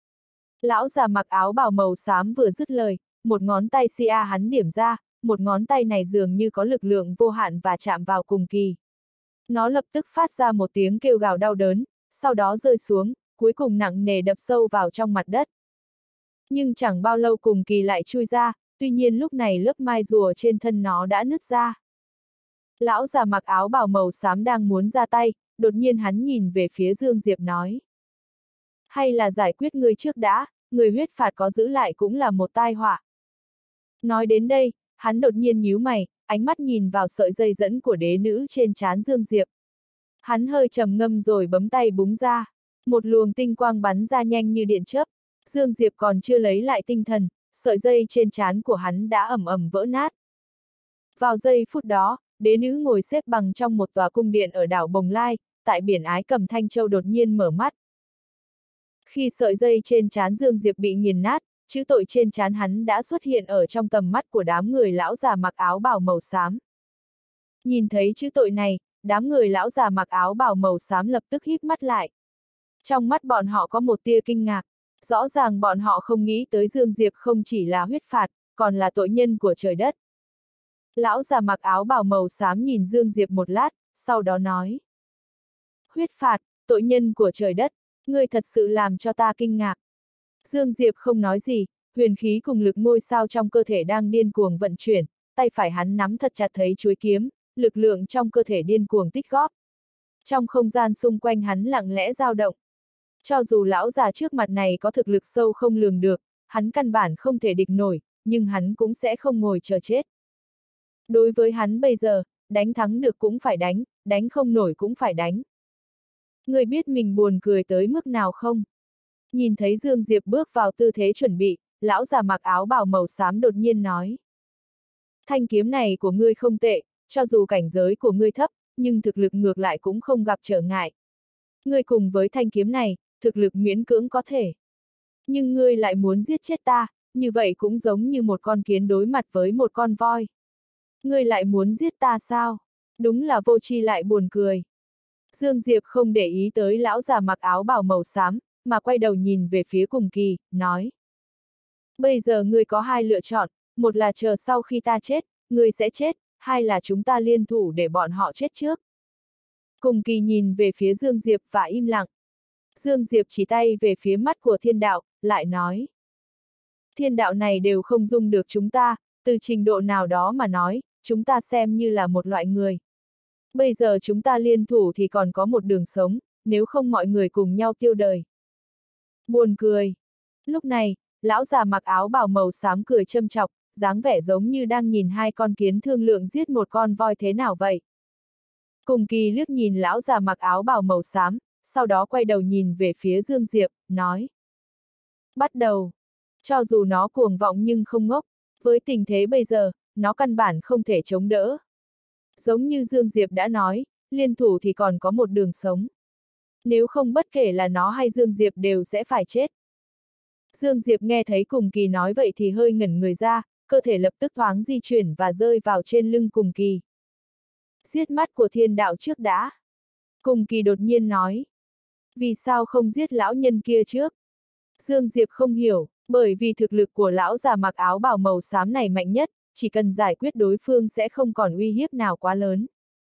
S1: Lão già mặc áo bào màu xám vừa dứt lời, một ngón tay xia hắn điểm ra, một ngón tay này dường như có lực lượng vô hạn và chạm vào Cùng Kỳ. Nó lập tức phát ra một tiếng kêu gào đau đớn, sau đó rơi xuống, cuối cùng nặng nề đập sâu vào trong mặt đất. Nhưng chẳng bao lâu Cùng Kỳ lại chui ra, tuy nhiên lúc này lớp mai rùa trên thân nó đã nứt ra. Lão già mặc áo bào màu xám đang muốn ra tay, đột nhiên hắn nhìn về phía Dương Diệp nói. Hay là giải quyết ngươi trước đã, người huyết phạt có giữ lại cũng là một tai họa. Nói đến đây, hắn đột nhiên nhíu mày, ánh mắt nhìn vào sợi dây dẫn của đế nữ trên trán Dương Diệp. Hắn hơi trầm ngâm rồi bấm tay búng ra, một luồng tinh quang bắn ra nhanh như điện chớp. Dương Diệp còn chưa lấy lại tinh thần, sợi dây trên trán của hắn đã ầm ầm vỡ nát. Vào giây phút đó, đế nữ ngồi xếp bằng trong một tòa cung điện ở đảo Bồng Lai, tại biển Ái Cầm Thanh Châu đột nhiên mở mắt. Khi sợi dây trên trán Dương Diệp bị nghiền nát, chữ tội trên trán hắn đã xuất hiện ở trong tầm mắt của đám người lão già mặc áo bào màu xám. Nhìn thấy chữ tội này, đám người lão già mặc áo bào màu xám lập tức híp mắt lại. Trong mắt bọn họ có một tia kinh ngạc, rõ ràng bọn họ không nghĩ tới Dương Diệp không chỉ là huyết phạt, còn là tội nhân của trời đất. Lão già mặc áo bào màu xám nhìn Dương Diệp một lát, sau đó nói. Huyết phạt, tội nhân của trời đất, ngươi thật sự làm cho ta kinh ngạc. Dương Diệp không nói gì, huyền khí cùng lực ngôi sao trong cơ thể đang điên cuồng vận chuyển, tay phải hắn nắm thật chặt thấy chuôi kiếm, lực lượng trong cơ thể điên cuồng tích góp. Trong không gian xung quanh hắn lặng lẽ dao động. Cho dù lão già trước mặt này có thực lực sâu không lường được, hắn căn bản không thể địch nổi, nhưng hắn cũng sẽ không ngồi chờ chết. Đối với hắn bây giờ, đánh thắng được cũng phải đánh, đánh không nổi cũng phải đánh. Người biết mình buồn cười tới mức nào không? Nhìn thấy Dương Diệp bước vào tư thế chuẩn bị, lão già mặc áo bào màu xám đột nhiên nói. Thanh kiếm này của ngươi không tệ, cho dù cảnh giới của ngươi thấp, nhưng thực lực ngược lại cũng không gặp trở ngại. Ngươi cùng với thanh kiếm này, thực lực miễn cưỡng có thể. Nhưng ngươi lại muốn giết chết ta, như vậy cũng giống như một con kiến đối mặt với một con voi. Ngươi lại muốn giết ta sao? Đúng là vô tri lại buồn cười. Dương Diệp không để ý tới lão già mặc áo bào màu xám, mà quay đầu nhìn về phía Cùng Kỳ, nói. Bây giờ ngươi có hai lựa chọn, một là chờ sau khi ta chết, ngươi sẽ chết, hai là chúng ta liên thủ để bọn họ chết trước. Cùng Kỳ nhìn về phía Dương Diệp và im lặng. Dương Diệp chỉ tay về phía mắt của thiên đạo, lại nói. Thiên đạo này đều không dung được chúng ta, từ trình độ nào đó mà nói, chúng ta xem như là một loại người. Bây giờ chúng ta liên thủ thì còn có một đường sống, nếu không mọi người cùng nhau tiêu đời. Buồn cười. Lúc này, lão già mặc áo bào màu xám cười châm chọc, dáng vẻ giống như đang nhìn hai con kiến thương lượng giết một con voi thế nào vậy. Cùng Kỳ liếc nhìn lão già mặc áo bào màu xám, sau đó quay đầu nhìn về phía Dương Diệp, nói. Bắt đầu. Cho dù nó cuồng vọng nhưng không ngốc, với tình thế bây giờ, nó căn bản không thể chống đỡ. Giống như Dương Diệp đã nói, liên thủ thì còn có một đường sống. Nếu không bất kể là nó hay Dương Diệp đều sẽ phải chết. Dương Diệp nghe thấy Cùng Kỳ nói vậy thì hơi ngẩn người ra, cơ thể lập tức thoáng di chuyển và rơi vào trên lưng Cùng Kỳ. Giết mắt của thiên đạo trước đã. Cùng Kỳ đột nhiên nói. Vì sao không giết lão nhân kia trước? Dương Diệp không hiểu, bởi vì thực lực của lão già mặc áo bào màu xám này mạnh nhất, chỉ cần giải quyết đối phương sẽ không còn uy hiếp nào quá lớn.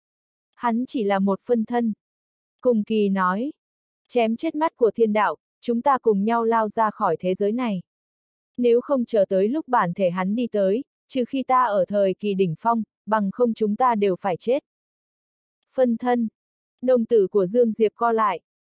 S1: Hắn chỉ là một phân thân. Cùng Kỳ nói. Chém chết mắt của thiên đạo, chúng ta cùng nhau lao ra khỏi thế giới này. Nếu không chờ tới lúc bản thể hắn đi tới, trừ khi ta ở thời kỳ đỉnh phong, bằng không chúng ta đều phải chết. Phân thân. Đồng tử của Dương Diệp co lại.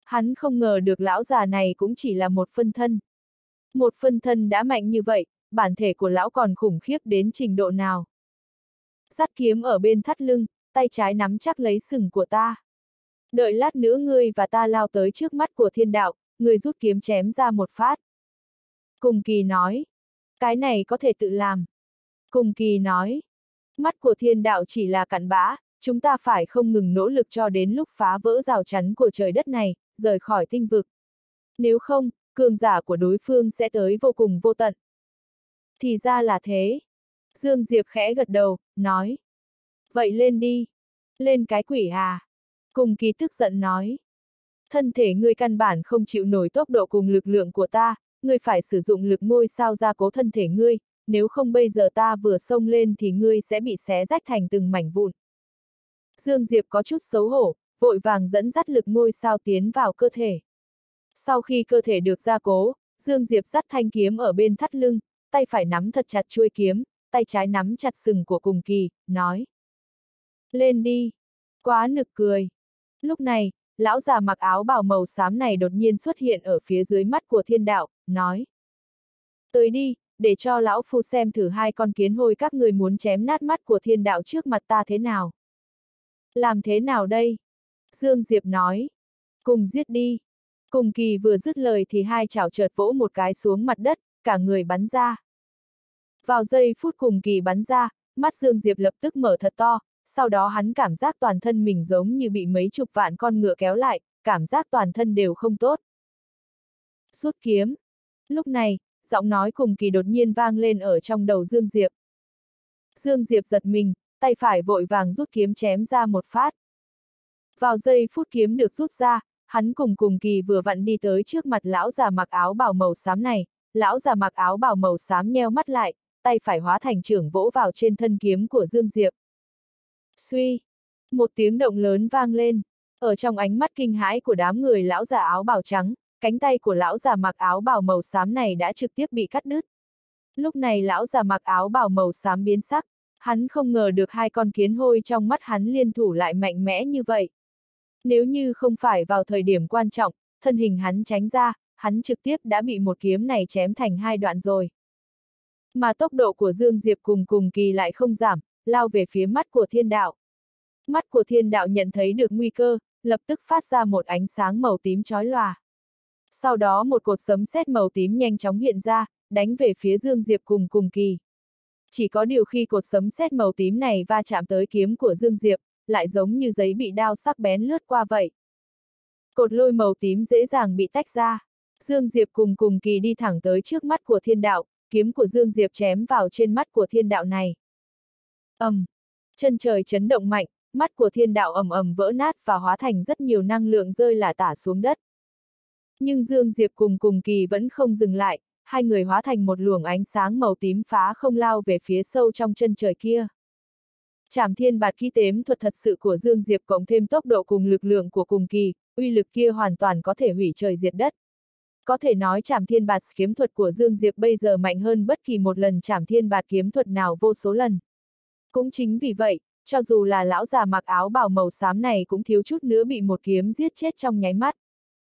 S1: Hắn không ngờ được lão già này cũng chỉ là một phân thân. Một phân thân đã mạnh như vậy, bản thể của lão còn khủng khiếp đến trình độ nào. Dắt kiếm ở bên thắt lưng, tay trái nắm chắc lấy sừng của ta. Đợi lát nữa ngươi và ta lao tới trước mắt của thiên đạo, ngươi rút kiếm chém ra một phát. Cùng Kỳ nói, cái này có thể tự làm. Cùng Kỳ nói, mắt của thiên đạo chỉ là cặn bã, chúng ta phải không ngừng nỗ lực cho đến lúc phá vỡ rào chắn của trời đất này, rời khỏi tinh vực. Nếu không, cường giả của đối phương sẽ tới vô cùng vô tận. Thì ra là thế. Dương Diệp khẽ gật đầu, nói. Vậy lên đi. Lên cái quỷ à? Cùng Kỳ tức giận nói. Thân thể ngươi căn bản không chịu nổi tốc độ cùng lực lượng của ta, ngươi phải sử dụng lực ngôi sao gia cố thân thể ngươi, nếu không bây giờ ta vừa xông lên thì ngươi sẽ bị xé rách thành từng mảnh vụn. Dương Diệp có chút xấu hổ, vội vàng dẫn dắt lực ngôi sao tiến vào cơ thể. Sau khi cơ thể được gia cố, Dương Diệp dắt thanh kiếm ở bên thắt lưng, tay phải nắm thật chặt chuôi kiếm, tay trái nắm chặt sừng của Cùng Kỳ, nói. Lên đi. Quá nực cười. Lúc này, lão già mặc áo bào màu xám này đột nhiên xuất hiện ở phía dưới mắt của thiên đạo, nói. Tới đi, để cho lão phu xem thử hai con kiến hôi các người muốn chém nát mắt của thiên đạo trước mặt ta thế nào. Làm thế nào đây? Dương Diệp nói. Cùng giết đi. Cùng Kỳ vừa dứt lời thì hai chảo chợt vỗ một cái xuống mặt đất, cả người bắn ra. Vào giây phút Cùng Kỳ bắn ra, mắt Dương Diệp lập tức mở thật to, sau đó hắn cảm giác toàn thân mình giống như bị mấy chục vạn con ngựa kéo lại, cảm giác toàn thân đều không tốt. Rút kiếm. Lúc này, giọng nói Cùng Kỳ đột nhiên vang lên ở trong đầu Dương Diệp. Dương Diệp giật mình, tay phải vội vàng rút kiếm chém ra một phát. Vào giây phút kiếm được rút ra, hắn cùng Cùng Kỳ vừa vặn đi tới trước mặt lão già mặc áo bào màu xám này, lão già mặc áo bào màu xám nheo mắt lại, tay phải hóa thành chưởng vỗ vào trên thân kiếm của Dương Diệp. Suy! Một tiếng động lớn vang lên, ở trong ánh mắt kinh hãi của đám người lão già áo bào trắng, cánh tay của lão già mặc áo bào màu xám này đã trực tiếp bị cắt đứt. Lúc này lão già mặc áo bào màu xám biến sắc, hắn không ngờ được hai con kiến hôi trong mắt hắn liên thủ lại mạnh mẽ như vậy. Nếu như không phải vào thời điểm quan trọng, thân hình hắn tránh ra, hắn trực tiếp đã bị một kiếm này chém thành hai đoạn rồi. Mà tốc độ của Dương Diệp cùng Cùng Kỳ lại không giảm, lao về phía mắt của thiên đạo. Mắt của thiên đạo nhận thấy được nguy cơ, lập tức phát ra một ánh sáng màu tím chói lòa. Sau đó một cột sấm sét màu tím nhanh chóng hiện ra, đánh về phía Dương Diệp cùng Cùng Kỳ. Chỉ có điều khi cột sấm sét màu tím này va chạm tới kiếm của Dương Diệp, lại giống như giấy bị đao sắc bén lướt qua vậy. Cột lôi màu tím dễ dàng bị tách ra. Dương Diệp cùng Cùng Kỳ đi thẳng tới trước mắt của thiên đạo, kiếm của Dương Diệp chém vào trên mắt của thiên đạo này. ầm, um, chân trời chấn động mạnh, mắt của thiên đạo ầm ầm vỡ nát và hóa thành rất nhiều năng lượng rơi lả tả xuống đất. Nhưng Dương Diệp cùng Cùng Kỳ vẫn không dừng lại, hai người hóa thành một luồng ánh sáng màu tím phá không lao về phía sâu trong chân trời kia. Trảm Thiên Bạt Kỹ Tếm thuật thật sự của Dương Diệp cộng thêm tốc độ cùng lực lượng của Cùng Kỳ, uy lực kia hoàn toàn có thể hủy trời diệt đất. Có thể nói Trảm Thiên Bạt kiếm thuật của Dương Diệp bây giờ mạnh hơn bất kỳ một lần Trảm Thiên Bạt kiếm thuật nào vô số lần. Cũng chính vì vậy, cho dù là lão già mặc áo bào màu xám này cũng thiếu chút nữa bị một kiếm giết chết trong nháy mắt.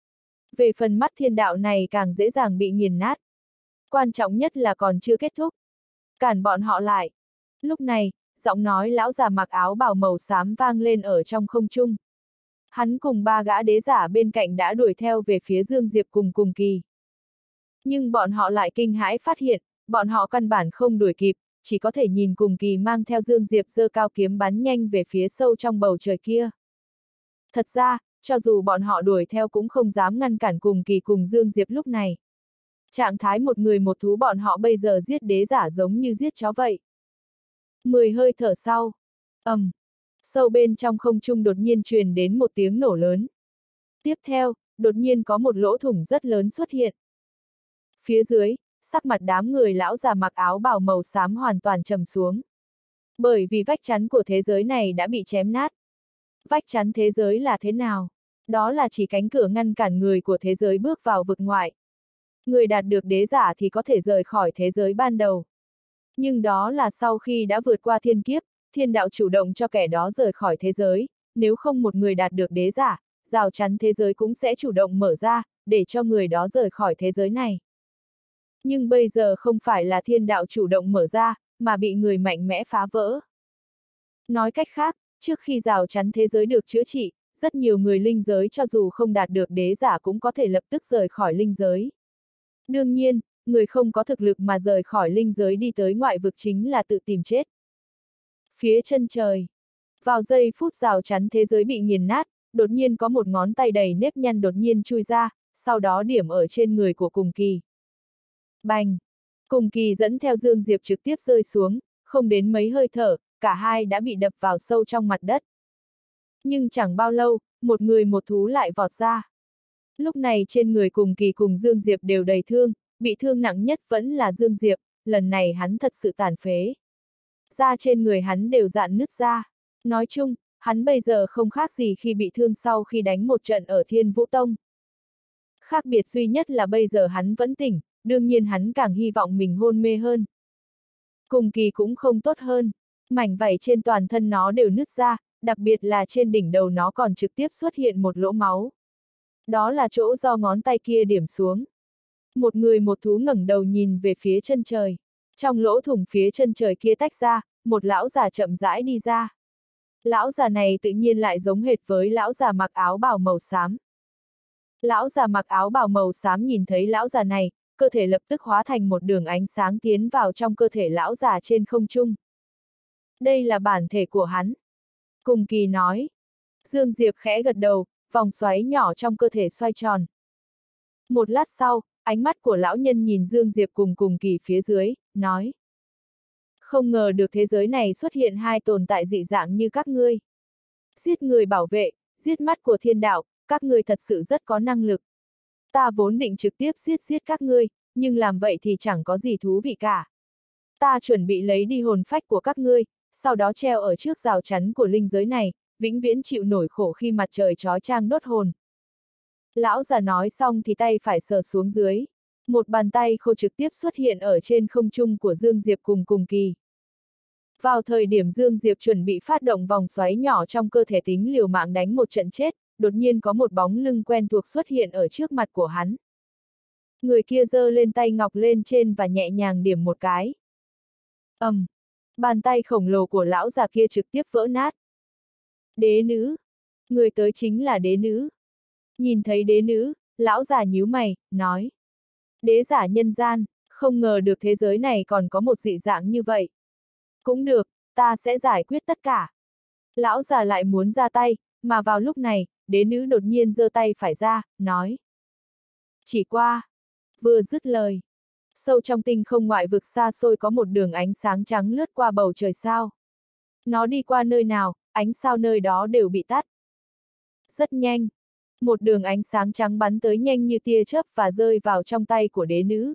S1: Về phần mắt thiên đạo này càng dễ dàng bị nghiền nát. Quan trọng nhất là còn chưa kết thúc. Cản bọn họ lại. Lúc này, giọng nói lão già mặc áo bào màu xám vang lên ở trong không trung. Hắn cùng ba gã đế giả bên cạnh đã đuổi theo về phía Dương Diệp cùng Cùng Kỳ. Nhưng bọn họ lại kinh hãi phát hiện, bọn họ căn bản không đuổi kịp, chỉ có thể nhìn Cùng Kỳ mang theo Dương Diệp giơ cao kiếm bắn nhanh về phía sâu trong bầu trời kia. Thật ra, cho dù bọn họ đuổi theo cũng không dám ngăn cản Cùng Kỳ cùng Dương Diệp lúc này. Trạng thái một người một thú bọn họ bây giờ giết đế giả giống như giết chó vậy. Mười hơi thở sau. ầm, um, sâu bên trong không trung đột nhiên truyền đến một tiếng nổ lớn. Tiếp theo, đột nhiên có một lỗ thủng rất lớn xuất hiện. Phía dưới, sắc mặt đám người lão già mặc áo bào màu xám hoàn toàn trầm xuống. Bởi vì vách chắn của thế giới này đã bị chém nát. Vách chắn thế giới là thế nào? Đó là chỉ cánh cửa ngăn cản người của thế giới bước vào vực ngoại. Người đạt được đế giả thì có thể rời khỏi thế giới ban đầu. Nhưng đó là sau khi đã vượt qua thiên kiếp, thiên đạo chủ động cho kẻ đó rời khỏi thế giới, nếu không một người đạt được đế giả, rào chắn thế giới cũng sẽ chủ động mở ra, để cho người đó rời khỏi thế giới này. Nhưng bây giờ không phải là thiên đạo chủ động mở ra, mà bị người mạnh mẽ phá vỡ. Nói cách khác, trước khi rào chắn thế giới được chữa trị, rất nhiều người linh giới cho dù không đạt được đế giả cũng có thể lập tức rời khỏi linh giới. Đương nhiên, người không có thực lực mà rời khỏi linh giới đi tới ngoại vực chính là tự tìm chết. Phía chân trời. Vào giây phút rào chắn thế giới bị nghiền nát, đột nhiên có một ngón tay đầy nếp nhăn đột nhiên chui ra, sau đó điểm ở trên người của Cùng Kỳ. Bành! Cùng Kỳ dẫn theo Dương Diệp trực tiếp rơi xuống, không đến mấy hơi thở, cả hai đã bị đập vào sâu trong mặt đất. Nhưng chẳng bao lâu, một người một thú lại vọt ra. Lúc này trên người Cùng Kỳ cùng Dương Diệp đều đầy thương, bị thương nặng nhất vẫn là Dương Diệp, lần này hắn thật sự tàn phế. Da trên người hắn đều rạn nứt ra. Nói chung, hắn bây giờ không khác gì khi bị thương sau khi đánh một trận ở Thiên Vũ Tông. Khác biệt duy nhất là bây giờ hắn vẫn tỉnh, đương nhiên hắn càng hy vọng mình hôn mê hơn. Cùng Kỳ cũng không tốt hơn, mảnh vảy trên toàn thân nó đều nứt ra, đặc biệt là trên đỉnh đầu nó còn trực tiếp xuất hiện một lỗ máu. Đó là chỗ do ngón tay kia điểm xuống. Một người một thú ngẩng đầu nhìn về phía chân trời. Trong lỗ thủng phía chân trời kia tách ra, một lão già chậm rãi đi ra. Lão già này tự nhiên lại giống hệt với lão già mặc áo bào màu xám. Lão già mặc áo bào màu xám nhìn thấy lão già này, cơ thể lập tức hóa thành một đường ánh sáng tiến vào trong cơ thể lão già trên không trung. Đây là bản thể của hắn. Cùng Kỳ nói. Dương Diệp khẽ gật đầu, vòng xoáy nhỏ trong cơ thể xoay tròn. Một lát sau, ánh mắt của lão nhân nhìn Dương Diệp cùng Cùng Kỳ phía dưới, nói. Không ngờ được thế giới này xuất hiện hai tồn tại dị dạng như các ngươi. Giết người bảo vệ, giết mắt của thiên đạo, các ngươi thật sự rất có năng lực. Ta vốn định trực tiếp giết giết các ngươi, nhưng làm vậy thì chẳng có gì thú vị cả. Ta chuẩn bị lấy đi hồn phách của các ngươi, sau đó treo ở trước rào chắn của linh giới này, vĩnh viễn chịu nổi khổ khi mặt trời chói chang đốt hồn. Lão già nói xong thì tay phải sờ xuống dưới. Một bàn tay khô trực tiếp xuất hiện ở trên không trung của Dương Diệp cùng Cùng Kỳ. Vào thời điểm Dương Diệp chuẩn bị phát động vòng xoáy nhỏ trong cơ thể tính liều mạng đánh một trận chết, đột nhiên có một bóng lưng quen thuộc xuất hiện ở trước mặt của hắn. Người kia giơ lên tay ngọc lên trên và nhẹ nhàng điểm một cái. ầm, um, bàn tay khổng lồ của lão già kia trực tiếp vỡ nát. Đế nữ. Người tới chính là đế nữ. Nhìn thấy đế nữ, lão già nhíu mày, nói. Đế giả nhân gian, không ngờ được thế giới này còn có một dị dạng như vậy. Cũng được, ta sẽ giải quyết tất cả. Lão già lại muốn ra tay, mà vào lúc này, đế nữ đột nhiên giơ tay phải ra, nói. Chỉ qua. Vừa dứt lời. Sâu trong tinh không ngoại vực xa xôi có một đường ánh sáng trắng lướt qua bầu trời sao. Nó đi qua nơi nào, ánh sao nơi đó đều bị tắt. Rất nhanh. Một đường ánh sáng trắng bắn tới nhanh như tia chớp và rơi vào trong tay của đế nữ.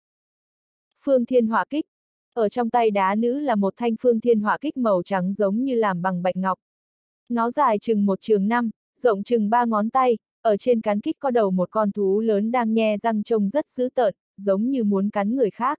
S1: Phương Thiên Hỏa Kích. Ở trong tay đá nữ là một thanh Phương Thiên Hỏa Kích màu trắng giống như làm bằng bạch ngọc. Nó dài chừng một trường năm, rộng chừng ba ngón tay, ở trên cán kích có đầu một con thú lớn đang nhe răng trông rất dữ tợn, giống như muốn cắn người khác.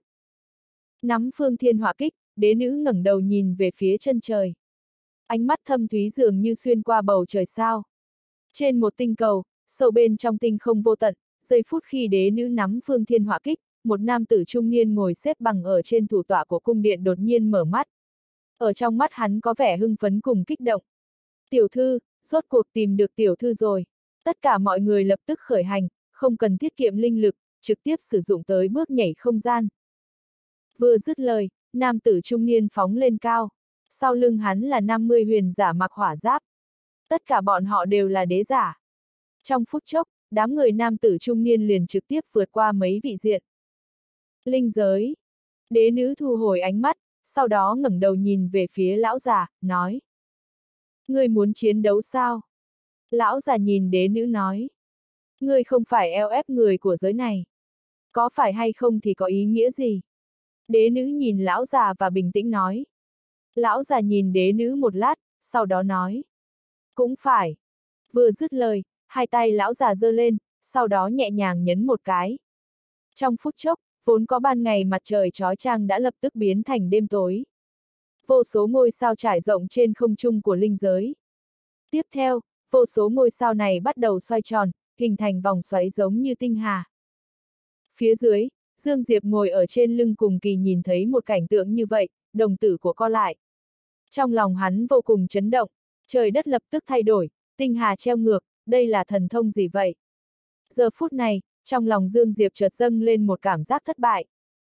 S1: Nắm Phương Thiên Hỏa Kích, đế nữ ngẩng đầu nhìn về phía chân trời. Ánh mắt thâm thúy dường như xuyên qua bầu trời sao. Trên một tinh cầu, sâu bên trong tinh không vô tận, giây phút khi đế nữ nắm Phương Thiên Hỏa Kích, một nam tử trung niên ngồi xếp bằng ở trên thủ tọa của cung điện đột nhiên mở mắt. Ở trong mắt hắn có vẻ hưng phấn cùng kích động. Tiểu thư, rốt cuộc tìm được tiểu thư rồi. Tất cả mọi người lập tức khởi hành, không cần tiết kiệm linh lực, trực tiếp sử dụng tới bước nhảy không gian. Vừa dứt lời, nam tử trung niên phóng lên cao. Sau lưng hắn là năm mươi huyền giả mặc hỏa giáp. Tất cả bọn họ đều là đế giả. Trong phút chốc, đám người nam tử trung niên liền trực tiếp vượt qua mấy vị diện. Linh giới. Đế nữ thu hồi ánh mắt, sau đó ngẩng đầu nhìn về phía lão già, nói. Ngươi muốn chiến đấu sao? Lão già nhìn đế nữ nói. Ngươi không phải eo ép người của giới này. Có phải hay không thì có ý nghĩa gì? Đế nữ nhìn lão già và bình tĩnh nói. Lão già nhìn đế nữ một lát, sau đó nói. Cũng phải. Vừa dứt lời, hai tay lão già giơ lên, sau đó nhẹ nhàng nhấn một cái. Trong phút chốc, vốn có ban ngày mặt trời chói chang đã lập tức biến thành đêm tối. Vô số ngôi sao trải rộng trên không trung của linh giới. Tiếp theo, vô số ngôi sao này bắt đầu xoay tròn, hình thành vòng xoáy giống như tinh hà. Phía dưới, Dương Diệp ngồi ở trên lưng Cùng Kỳ nhìn thấy một cảnh tượng như vậy, đồng tử của co lại. Trong lòng hắn vô cùng chấn động, trời đất lập tức thay đổi, tinh hà treo ngược, đây là thần thông gì vậy? Giờ phút này, trong lòng Dương Diệp chợt dâng lên một cảm giác thất bại.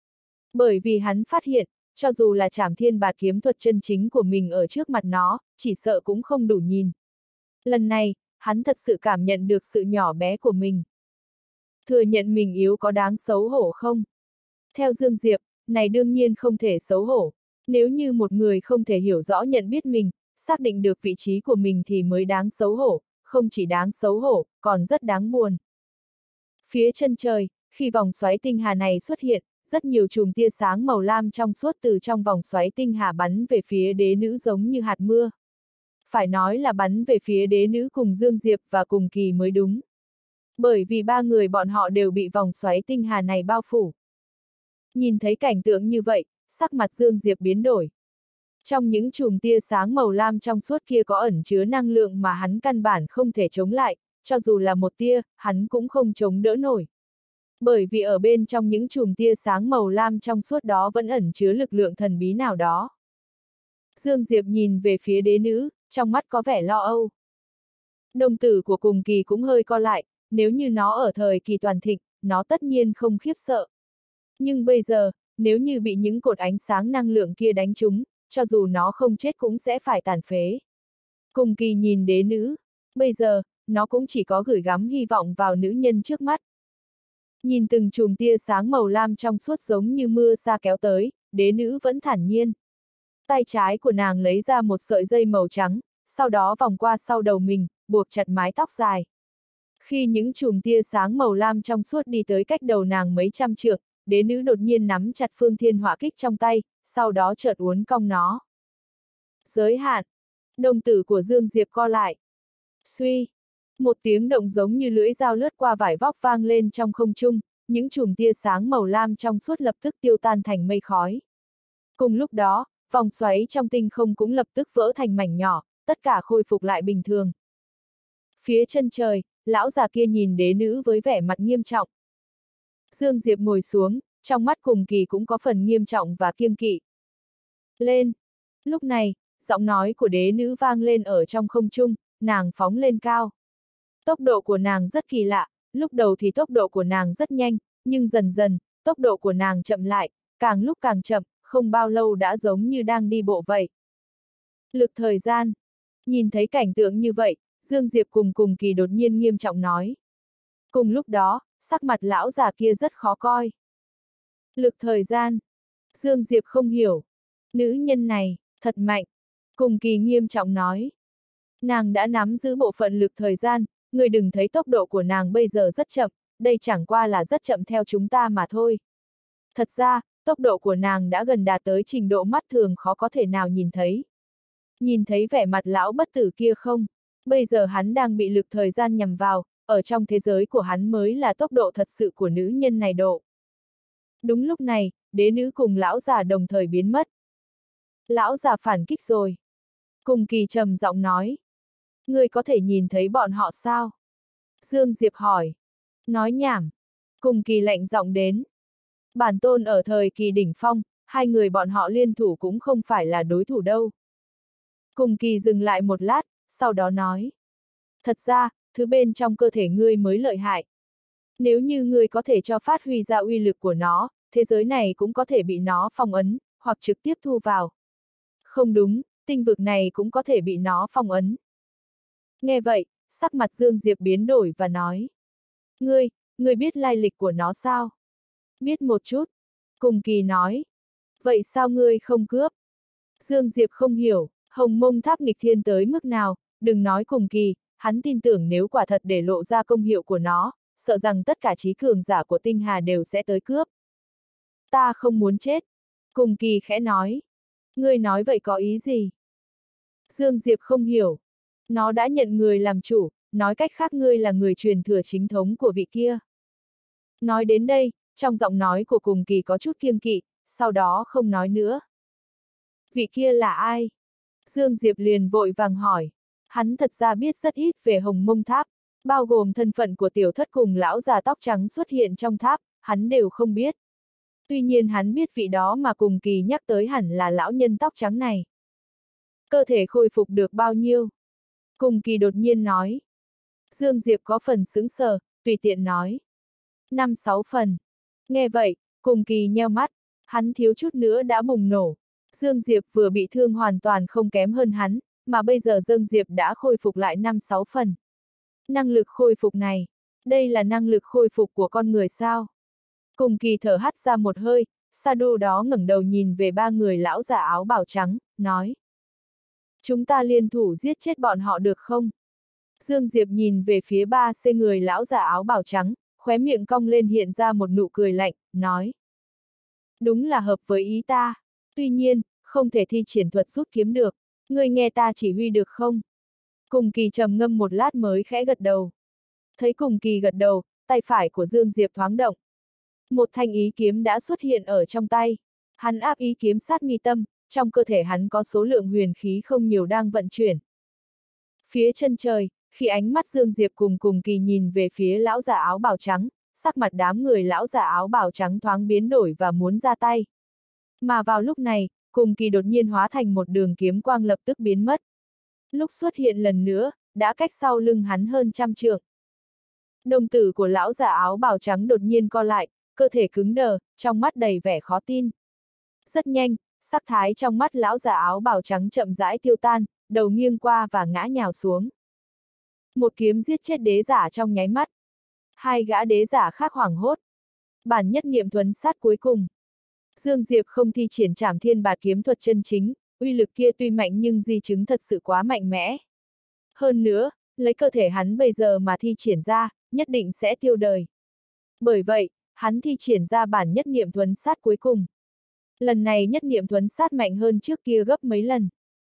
S1: Bởi vì hắn phát hiện, cho dù là Trảm Thiên Bạt kiếm thuật chân chính của mình ở trước mặt nó, chỉ sợ cũng không đủ nhìn. Lần này, hắn thật sự cảm nhận được sự nhỏ bé của mình. Thừa nhận mình yếu có đáng xấu hổ không? Theo Dương Diệp, này đương nhiên không thể xấu hổ. Nếu như một người không thể hiểu rõ nhận biết mình, xác định được vị trí của mình thì mới đáng xấu hổ, không chỉ đáng xấu hổ, còn rất đáng buồn. Phía chân trời, khi vòng xoáy tinh hà này xuất hiện, rất nhiều chùm tia sáng màu lam trong suốt từ trong vòng xoáy tinh hà bắn về phía đế nữ giống như hạt mưa. Phải nói là bắn về phía đế nữ cùng Dương Diệp và Cùng Kỳ mới đúng. Bởi vì ba người bọn họ đều bị vòng xoáy tinh hà này bao phủ. Nhìn thấy cảnh tượng như vậy, sắc mặt Dương Diệp biến đổi. Trong những chùm tia sáng màu lam trong suốt kia có ẩn chứa năng lượng mà hắn căn bản không thể chống lại, cho dù là một tia, hắn cũng không chống đỡ nổi. Bởi vì ở bên trong những chùm tia sáng màu lam trong suốt đó vẫn ẩn chứa lực lượng thần bí nào đó. Dương Diệp nhìn về phía đế nữ, trong mắt có vẻ lo âu. Đồng tử của Cùng Kỳ cũng hơi co lại, nếu như nó ở thời kỳ toàn thịnh, nó tất nhiên không khiếp sợ. Nhưng bây giờ, nếu như bị những cột ánh sáng năng lượng kia đánh trúng, cho dù nó không chết cũng sẽ phải tàn phế. Cùng Kỳ nhìn đế nữ, bây giờ, nó cũng chỉ có gửi gắm hy vọng vào nữ nhân trước mắt. Nhìn từng chùm tia sáng màu lam trong suốt giống như mưa sa kéo tới, đế nữ vẫn thản nhiên. Tay trái của nàng lấy ra một sợi dây màu trắng, sau đó vòng qua sau đầu mình, buộc chặt mái tóc dài. Khi những chùm tia sáng màu lam trong suốt đi tới cách đầu nàng mấy trăm trượng, đế nữ đột nhiên nắm chặt phương thiên hỏa kích trong tay, sau đó chợt uốn cong nó. Giới hạn. Đồng tử của Dương Diệp co lại. Suy. Một tiếng động giống như lưỡi dao lướt qua vải vóc vang lên trong không trung, những chùm tia sáng màu lam trong suốt lập tức tiêu tan thành mây khói. Cùng lúc đó, vòng xoáy trong tinh không cũng lập tức vỡ thành mảnh nhỏ, tất cả khôi phục lại bình thường. Phía chân trời, lão già kia nhìn đế nữ với vẻ mặt nghiêm trọng. Dương Diệp ngồi xuống, trong mắt Cùng Kỳ cũng có phần nghiêm trọng và kiêng kỵ. Lên! Lúc này, giọng nói của đế nữ vang lên ở trong không trung, nàng phóng lên cao. Tốc độ của nàng rất kỳ lạ, lúc đầu thì tốc độ của nàng rất nhanh, nhưng dần dần, tốc độ của nàng chậm lại, càng lúc càng chậm, không bao lâu đã giống như đang đi bộ vậy. Lực thời gian. Nhìn thấy cảnh tượng như vậy, Dương Diệp cùng Cùng Kỳ đột nhiên nghiêm trọng nói. Cùng lúc đó, sắc mặt lão già kia rất khó coi. Lực thời gian. Dương Diệp không hiểu. Nữ nhân này, thật mạnh. Cùng Kỳ nghiêm trọng nói. Nàng đã nắm giữ bộ phận lực thời gian, người đừng thấy tốc độ của nàng bây giờ rất chậm, đây chẳng qua là rất chậm theo chúng ta mà thôi. Thật ra, tốc độ của nàng đã gần đạt tới trình độ mắt thường khó có thể nào nhìn thấy. Nhìn thấy vẻ mặt lão bất tử kia không? Bây giờ hắn đang bị lực thời gian nhằm vào, ở trong thế giới của hắn mới là tốc độ thật sự của nữ nhân này độ. Đúng lúc này, đế nữ cùng lão già đồng thời biến mất. Lão già phản kích rồi. Cùng Kỳ trầm giọng nói. Ngươi có thể nhìn thấy bọn họ sao? Dương Diệp hỏi. Nói nhảm. Cùng Kỳ lạnh giọng đến. Bản tôn ở thời kỳ đỉnh phong, hai người bọn họ liên thủ cũng không phải là đối thủ đâu. Cùng Kỳ dừng lại một lát, sau đó nói. Thật ra, thứ bên trong cơ thể ngươi mới lợi hại. Nếu như ngươi có thể cho phát huy ra uy lực của nó, thế giới này cũng có thể bị nó phong ấn, hoặc trực tiếp thu vào. Không đúng, tinh vực này cũng có thể bị nó phong ấn. Nghe vậy, sắc mặt Dương Diệp biến đổi và nói. Ngươi, ngươi biết lai lịch của nó sao? Biết một chút. Cùng Kỳ nói. Vậy sao ngươi không cướp? Dương Diệp không hiểu, Hồng Mông Tháp nghịch thiên tới mức nào, đừng nói Cùng Kỳ, hắn tin tưởng nếu quả thật để lộ ra công hiệu của nó, sợ rằng tất cả trí cường giả của tinh hà đều sẽ tới cướp. Ta không muốn chết. Cùng Kỳ khẽ nói. Ngươi nói vậy có ý gì? Dương Diệp không hiểu. Nó đã nhận người làm chủ, nói cách khác ngươi là người truyền thừa chính thống của vị kia. Nói đến đây, trong giọng nói của Cùng Kỳ có chút kiêng kỵ, sau đó không nói nữa. Vị kia là ai? Dương Diệp liền vội vàng hỏi. Hắn thật ra biết rất ít về Hồng Mông Tháp, bao gồm thân phận của tiểu thất cùng lão già tóc trắng xuất hiện trong tháp, hắn đều không biết. Tuy nhiên hắn biết vị đó mà Cùng Kỳ nhắc tới hẳn là lão nhân tóc trắng này. Cơ thể khôi phục được bao nhiêu? Cùng Kỳ đột nhiên nói. Dương Diệp có phần sững sờ, tùy tiện nói. Năm sáu phần. Nghe vậy, Cùng Kỳ nheo mắt, hắn thiếu chút nữa đã bùng nổ. Dương Diệp vừa bị thương hoàn toàn không kém hơn hắn, mà bây giờ Dương Diệp đã khôi phục lại năm sáu phần. Năng lực khôi phục này, đây là năng lực khôi phục của con người sao? Cùng Kỳ thở hắt ra một hơi, Sadu đó ngẩng đầu nhìn về ba người lão già áo bào trắng, nói. Chúng ta liên thủ giết chết bọn họ được không? Dương Diệp nhìn về phía ba xe người lão già áo bào trắng, khóe miệng cong lên hiện ra một nụ cười lạnh, nói. Đúng là hợp với ý ta, tuy nhiên, không thể thi triển thuật rút kiếm được, ngươi nghe ta chỉ huy được không? Cùng Kỳ trầm ngâm một lát mới khẽ gật đầu. Thấy Cùng Kỳ gật đầu, tay phải của Dương Diệp thoáng động. Một thanh ý kiếm đã xuất hiện ở trong tay. Hắn áp ý kiếm sát mi tâm, trong cơ thể hắn có số lượng huyền khí không nhiều đang vận chuyển. Phía chân trời, khi ánh mắt Dương Diệp cùng Cùng Kỳ nhìn về phía lão già áo bào trắng, sắc mặt đám người lão già áo bào trắng thoáng biến đổi và muốn ra tay. Mà vào lúc này, Cùng Kỳ đột nhiên hóa thành một đường kiếm quang lập tức biến mất. Lúc xuất hiện lần nữa, đã cách sau lưng hắn hơn trăm trượng. Đồng tử của lão già áo bào trắng đột nhiên co lại, cơ thể cứng đờ, trong mắt đầy vẻ khó tin. Rất nhanh, sắc thái trong mắt lão già áo bào trắng chậm rãi tiêu tan, đầu nghiêng qua và ngã nhào xuống. Một kiếm giết chết đế giả trong nháy mắt. Hai gã đế giả khác hoảng hốt. Bản nhất niệm thuấn sát cuối cùng. Dương Diệp không thi triển Trảm Thiên Bạt kiếm thuật chân chính, uy lực kia tuy mạnh nhưng di chứng thật sự quá mạnh mẽ. Hơn nữa, lấy cơ thể hắn bây giờ mà thi triển ra, nhất định sẽ tiêu đời. Bởi vậy, hắn thi triển ra bản nhất niệm thuấn sát cuối cùng. Lần này nhất niệm thuấn sát mạnh hơn trước kia gấp mấy lần.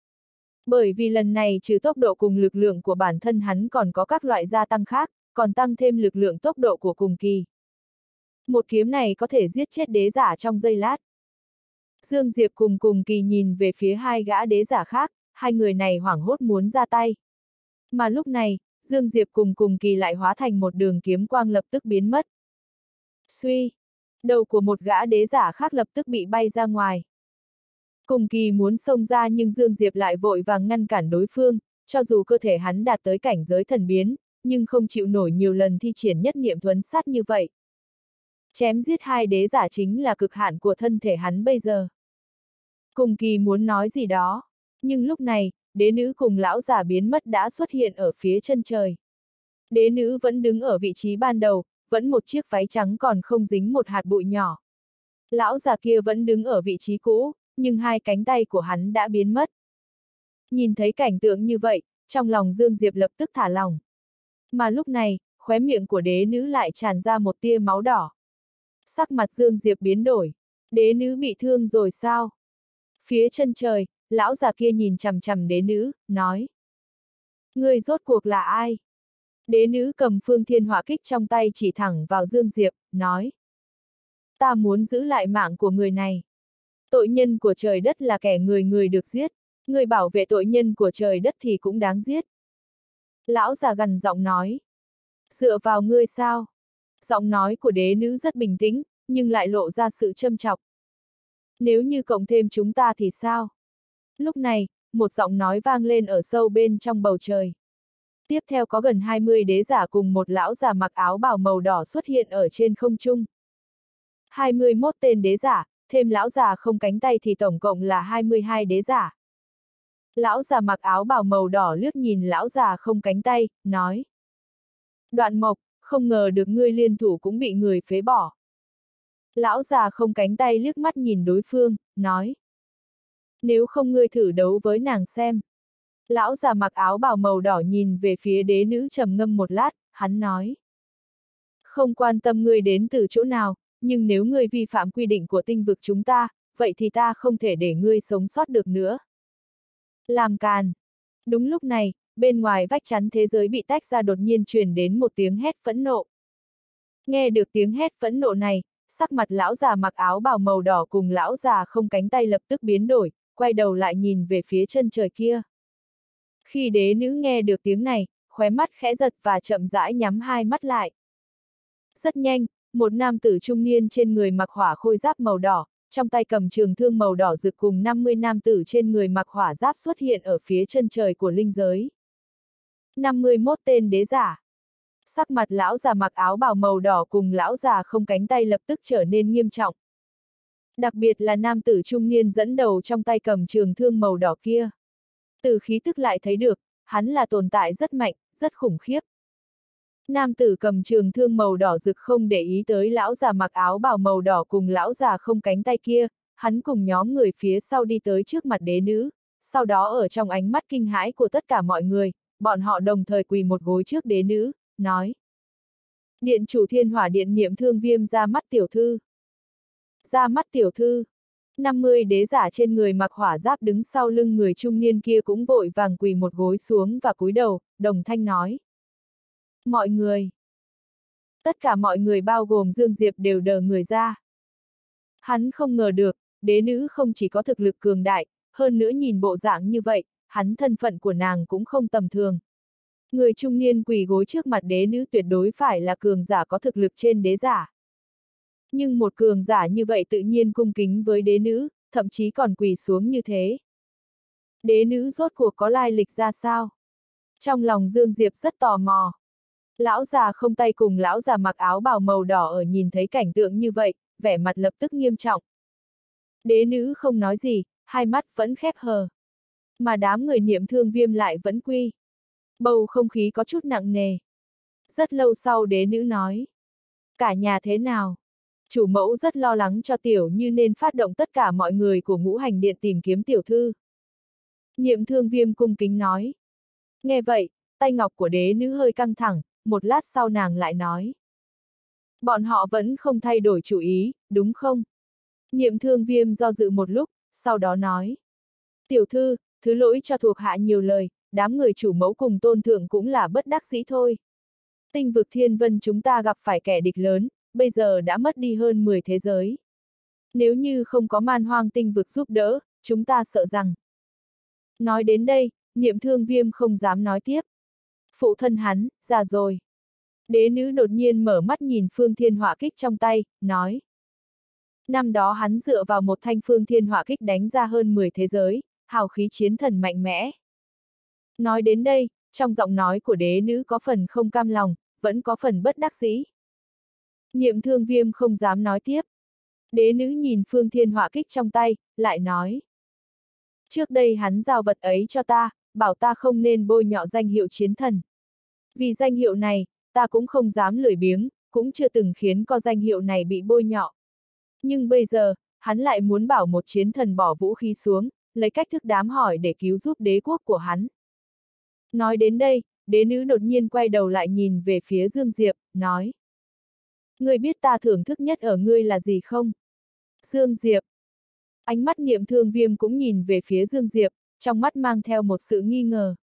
S1: Bởi vì lần này trừ tốc độ cùng lực lượng của bản thân hắn còn có các loại gia tăng khác, còn tăng thêm lực lượng tốc độ của Cùng Kỳ. Một kiếm này có thể giết chết đế giả trong giây lát. Dương Diệp cùng Cùng Kỳ nhìn về phía hai gã đế giả khác, hai người này hoảng hốt muốn ra tay. Mà lúc này, Dương Diệp cùng Cùng Kỳ lại hóa thành một đường kiếm quang lập tức biến mất. Suy! Đầu của một gã đế giả khác lập tức bị bay ra ngoài. Cùng Kỳ muốn xông ra nhưng Dương Diệp lại vội vàng ngăn cản đối phương, cho dù cơ thể hắn đạt tới cảnh giới thần biến, nhưng không chịu nổi nhiều lần thi triển nhất niệm thuấn sát như vậy. Chém giết hai đế giả chính là cực hạn của thân thể hắn bây giờ. Cùng Kỳ muốn nói gì đó, nhưng lúc này, đế nữ cùng lão giả biến mất đã xuất hiện ở phía chân trời. Đế nữ vẫn đứng ở vị trí ban đầu, vẫn một chiếc váy trắng còn không dính một hạt bụi nhỏ. Lão già kia vẫn đứng ở vị trí cũ, nhưng hai cánh tay của hắn đã biến mất. Nhìn thấy cảnh tượng như vậy, trong lòng Dương Diệp lập tức thả lỏng. Mà lúc này, khóe miệng của đế nữ lại tràn ra một tia máu đỏ. Sắc mặt Dương Diệp biến đổi. Đế nữ bị thương rồi sao? Phía chân trời, lão già kia nhìn chằm chằm đế nữ, nói. Người rốt cuộc là ai? Đế nữ cầm phương thiên hỏa kích trong tay chỉ thẳng vào Dương Diệp, nói. Ta muốn giữ lại mạng của người này. Tội nhân của trời đất là kẻ người người được giết, người bảo vệ tội nhân của trời đất thì cũng đáng giết. Lão già gằn giọng nói. Dựa vào ngươi sao? Giọng nói của đế nữ rất bình tĩnh, nhưng lại lộ ra sự châm chọc. Nếu như cộng thêm chúng ta thì sao? Lúc này, một giọng nói vang lên ở sâu bên trong bầu trời. Tiếp theo có gần hai mươi đế giả cùng một lão già mặc áo bào màu đỏ xuất hiện ở trên không trung. hai mươi mốt tên đế giả, thêm lão già không cánh tay thì tổng cộng là hai mươi hai đế giả. Lão già mặc áo bào màu đỏ liếc nhìn lão già không cánh tay, nói. Đoạn Mộc, không ngờ được ngươi liên thủ cũng bị người phế bỏ. Lão già không cánh tay liếc mắt nhìn đối phương, nói. Nếu không ngươi thử đấu với nàng xem. Lão già mặc áo bào màu đỏ nhìn về phía đế nữ trầm ngâm một lát, hắn nói. Không quan tâm ngươi đến từ chỗ nào, nhưng nếu ngươi vi phạm quy định của tinh vực chúng ta, vậy thì ta không thể để ngươi sống sót được nữa. Làm càn. Đúng lúc này, bên ngoài vách chắn thế giới bị tách ra đột nhiên truyền đến một tiếng hét phẫn nộ. Nghe được tiếng hét phẫn nộ này, sắc mặt lão già mặc áo bào màu đỏ cùng lão già không cánh tay lập tức biến đổi, quay đầu lại nhìn về phía chân trời kia. Khi đế nữ nghe được tiếng này, khóe mắt khẽ giật và chậm rãi nhắm hai mắt lại. Rất nhanh, một nam tử trung niên trên người mặc hỏa khôi giáp màu đỏ, trong tay cầm trường thương màu đỏ rực cùng năm mươi nam tử trên người mặc hỏa giáp xuất hiện ở phía chân trời của linh giới. năm mươi mốt tên đế giả. Sắc mặt lão già mặc áo bào màu đỏ cùng lão già không cánh tay lập tức trở nên nghiêm trọng. Đặc biệt là nam tử trung niên dẫn đầu trong tay cầm trường thương màu đỏ kia. Từ khí tức lại thấy được, hắn là tồn tại rất mạnh, rất khủng khiếp. Nam tử cầm trường thương màu đỏ rực không để ý tới lão già mặc áo bào màu đỏ cùng lão già không cánh tay kia, hắn cùng nhóm người phía sau đi tới trước mặt đế nữ, sau đó ở trong ánh mắt kinh hãi của tất cả mọi người, bọn họ đồng thời quỳ một gối trước đế nữ, nói. Điện chủ Thiên Hỏa Điện Niệm Thương Viêm ra mắt tiểu thư. Ra mắt tiểu thư. năm mươi đế giả trên người mặc hỏa giáp đứng sau lưng người trung niên kia cũng vội vàng quỳ một gối xuống và cúi đầu, đồng thanh nói. Mọi người. Tất cả mọi người bao gồm Dương Diệp đều đờ người ra. Hắn không ngờ được, đế nữ không chỉ có thực lực cường đại, hơn nữa nhìn bộ dạng như vậy, hắn thân phận của nàng cũng không tầm thường. Người trung niên quỳ gối trước mặt đế nữ tuyệt đối phải là cường giả có thực lực trên đế giả. Nhưng một cường giả như vậy tự nhiên cung kính với đế nữ, thậm chí còn quỳ xuống như thế. Đế nữ rốt cuộc có lai lịch ra sao? Trong lòng Dương Diệp rất tò mò. Lão già không tay cùng lão già mặc áo bào màu đỏ ở nhìn thấy cảnh tượng như vậy, vẻ mặt lập tức nghiêm trọng. Đế nữ không nói gì, hai mắt vẫn khép hờ. Mà đám người Niệm Thương Viêm lại vẫn quy. Bầu không khí có chút nặng nề. Rất lâu sau đế nữ nói. Cả nhà thế nào? Chủ mẫu rất lo lắng cho tiểu như nên phát động tất cả mọi người của Ngũ Hành Điện tìm kiếm tiểu thư. Niệm Thương Viêm cung kính nói. Nghe vậy, tay ngọc của đế nữ hơi căng thẳng, một lát sau nàng lại nói. Bọn họ vẫn không thay đổi chủ ý, đúng không? Niệm Thương Viêm do dự một lúc, sau đó nói. Tiểu thư, thứ lỗi cho thuộc hạ nhiều lời, đám người chủ mẫu cùng tôn thượng cũng là bất đắc dĩ thôi. Tinh vực thiên vân chúng ta gặp phải kẻ địch lớn, bây giờ đã mất đi hơn mười thế giới. Nếu như không có man hoang tinh vực giúp đỡ, chúng ta sợ rằng. Nói đến đây, Niệm Thương Viêm không dám nói tiếp. Phụ thân hắn, già rồi. Đế nữ đột nhiên mở mắt nhìn phương thiên hỏa kích trong tay, nói. Năm đó hắn dựa vào một thanh phương thiên hỏa kích đánh ra hơn mười thế giới, hào khí chiến thần mạnh mẽ. Nói đến đây, trong giọng nói của đế nữ có phần không cam lòng, vẫn có phần bất đắc dĩ. Niệm Thương Viêm không dám nói tiếp. Đế nữ nhìn phương thiên hỏa kích trong tay, lại nói. Trước đây hắn giao vật ấy cho ta, bảo ta không nên bôi nhọ danh hiệu chiến thần. Vì danh hiệu này, ta cũng không dám lười biếng, cũng chưa từng khiến có danh hiệu này bị bôi nhọ. Nhưng bây giờ, hắn lại muốn bảo một chiến thần bỏ vũ khí xuống, lấy cách thức đám hỏi để cứu giúp đế quốc của hắn. Nói đến đây, đế nữ đột nhiên quay đầu lại nhìn về phía Dương Diệp, nói. Ngươi biết ta thưởng thức nhất ở ngươi là gì không? Dương Diệp. Ánh mắt Niệm Thương Viêm cũng nhìn về phía Dương Diệp, trong mắt mang theo một sự nghi ngờ.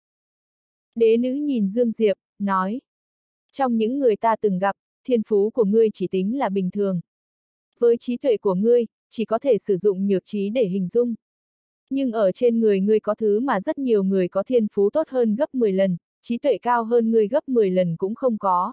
S1: Đế nữ nhìn Dương Diệp, nói. Trong những người ta từng gặp, thiên phú của ngươi chỉ tính là bình thường. Với trí tuệ của ngươi, chỉ có thể sử dụng nhược trí để hình dung. Nhưng ở trên người ngươi có thứ mà rất nhiều người có thiên phú tốt hơn gấp mười lần, trí tuệ cao hơn ngươi gấp mười lần cũng không có.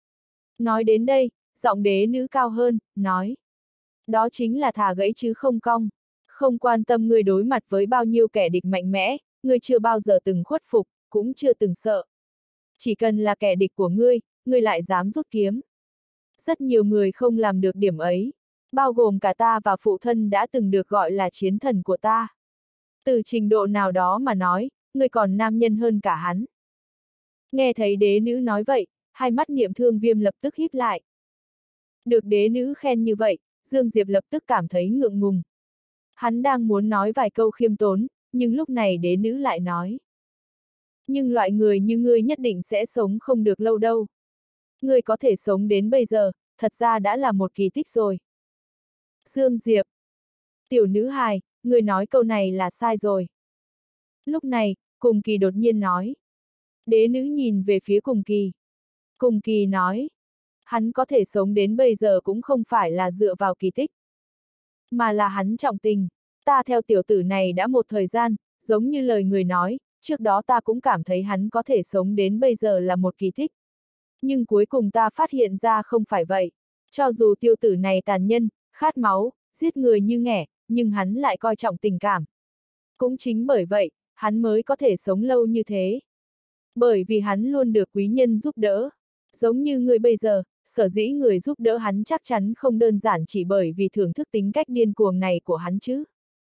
S1: Nói đến đây, giọng đế nữ cao hơn, nói. Đó chính là thà gãy chứ không cong. Không quan tâm ngươi đối mặt với bao nhiêu kẻ địch mạnh mẽ, ngươi chưa bao giờ từng khuất phục, cũng chưa từng sợ. Chỉ cần là kẻ địch của ngươi, ngươi lại dám rút kiếm. Rất nhiều người không làm được điểm ấy, bao gồm cả ta và phụ thân đã từng được gọi là chiến thần của ta. Từ trình độ nào đó mà nói, ngươi còn nam nhân hơn cả hắn. Nghe thấy đế nữ nói vậy, hai mắt Niệm Thương Viêm lập tức híp lại. Được đế nữ khen như vậy, Dương Diệp lập tức cảm thấy ngượng ngùng. Hắn đang muốn nói vài câu khiêm tốn, nhưng lúc này đế nữ lại nói. Nhưng loại người như ngươi nhất định sẽ sống không được lâu đâu. Ngươi có thể sống đến bây giờ, thật ra đã là một kỳ tích rồi. Dương Diệp. Tiểu nữ hài, ngươi nói câu này là sai rồi. Lúc này, Cùng Kỳ đột nhiên nói. Đế nữ nhìn về phía Cùng Kỳ. Cùng Kỳ nói. Hắn có thể sống đến bây giờ cũng không phải là dựa vào kỳ tích. Mà là hắn trọng tình. Ta theo tiểu tử này đã một thời gian, giống như lời người nói, trước đó ta cũng cảm thấy hắn có thể sống đến bây giờ là một kỳ tích. Nhưng cuối cùng ta phát hiện ra không phải vậy. Cho dù tiêu tử này tàn nhân, khát máu, giết người như nghẻ, nhưng hắn lại coi trọng tình cảm. Cũng chính bởi vậy, hắn mới có thể sống lâu như thế. Bởi vì hắn luôn được quý nhân giúp đỡ. Giống như người bây giờ, sở dĩ người giúp đỡ hắn chắc chắn không đơn giản chỉ bởi vì thưởng thức tính cách điên cuồng này của hắn chứ.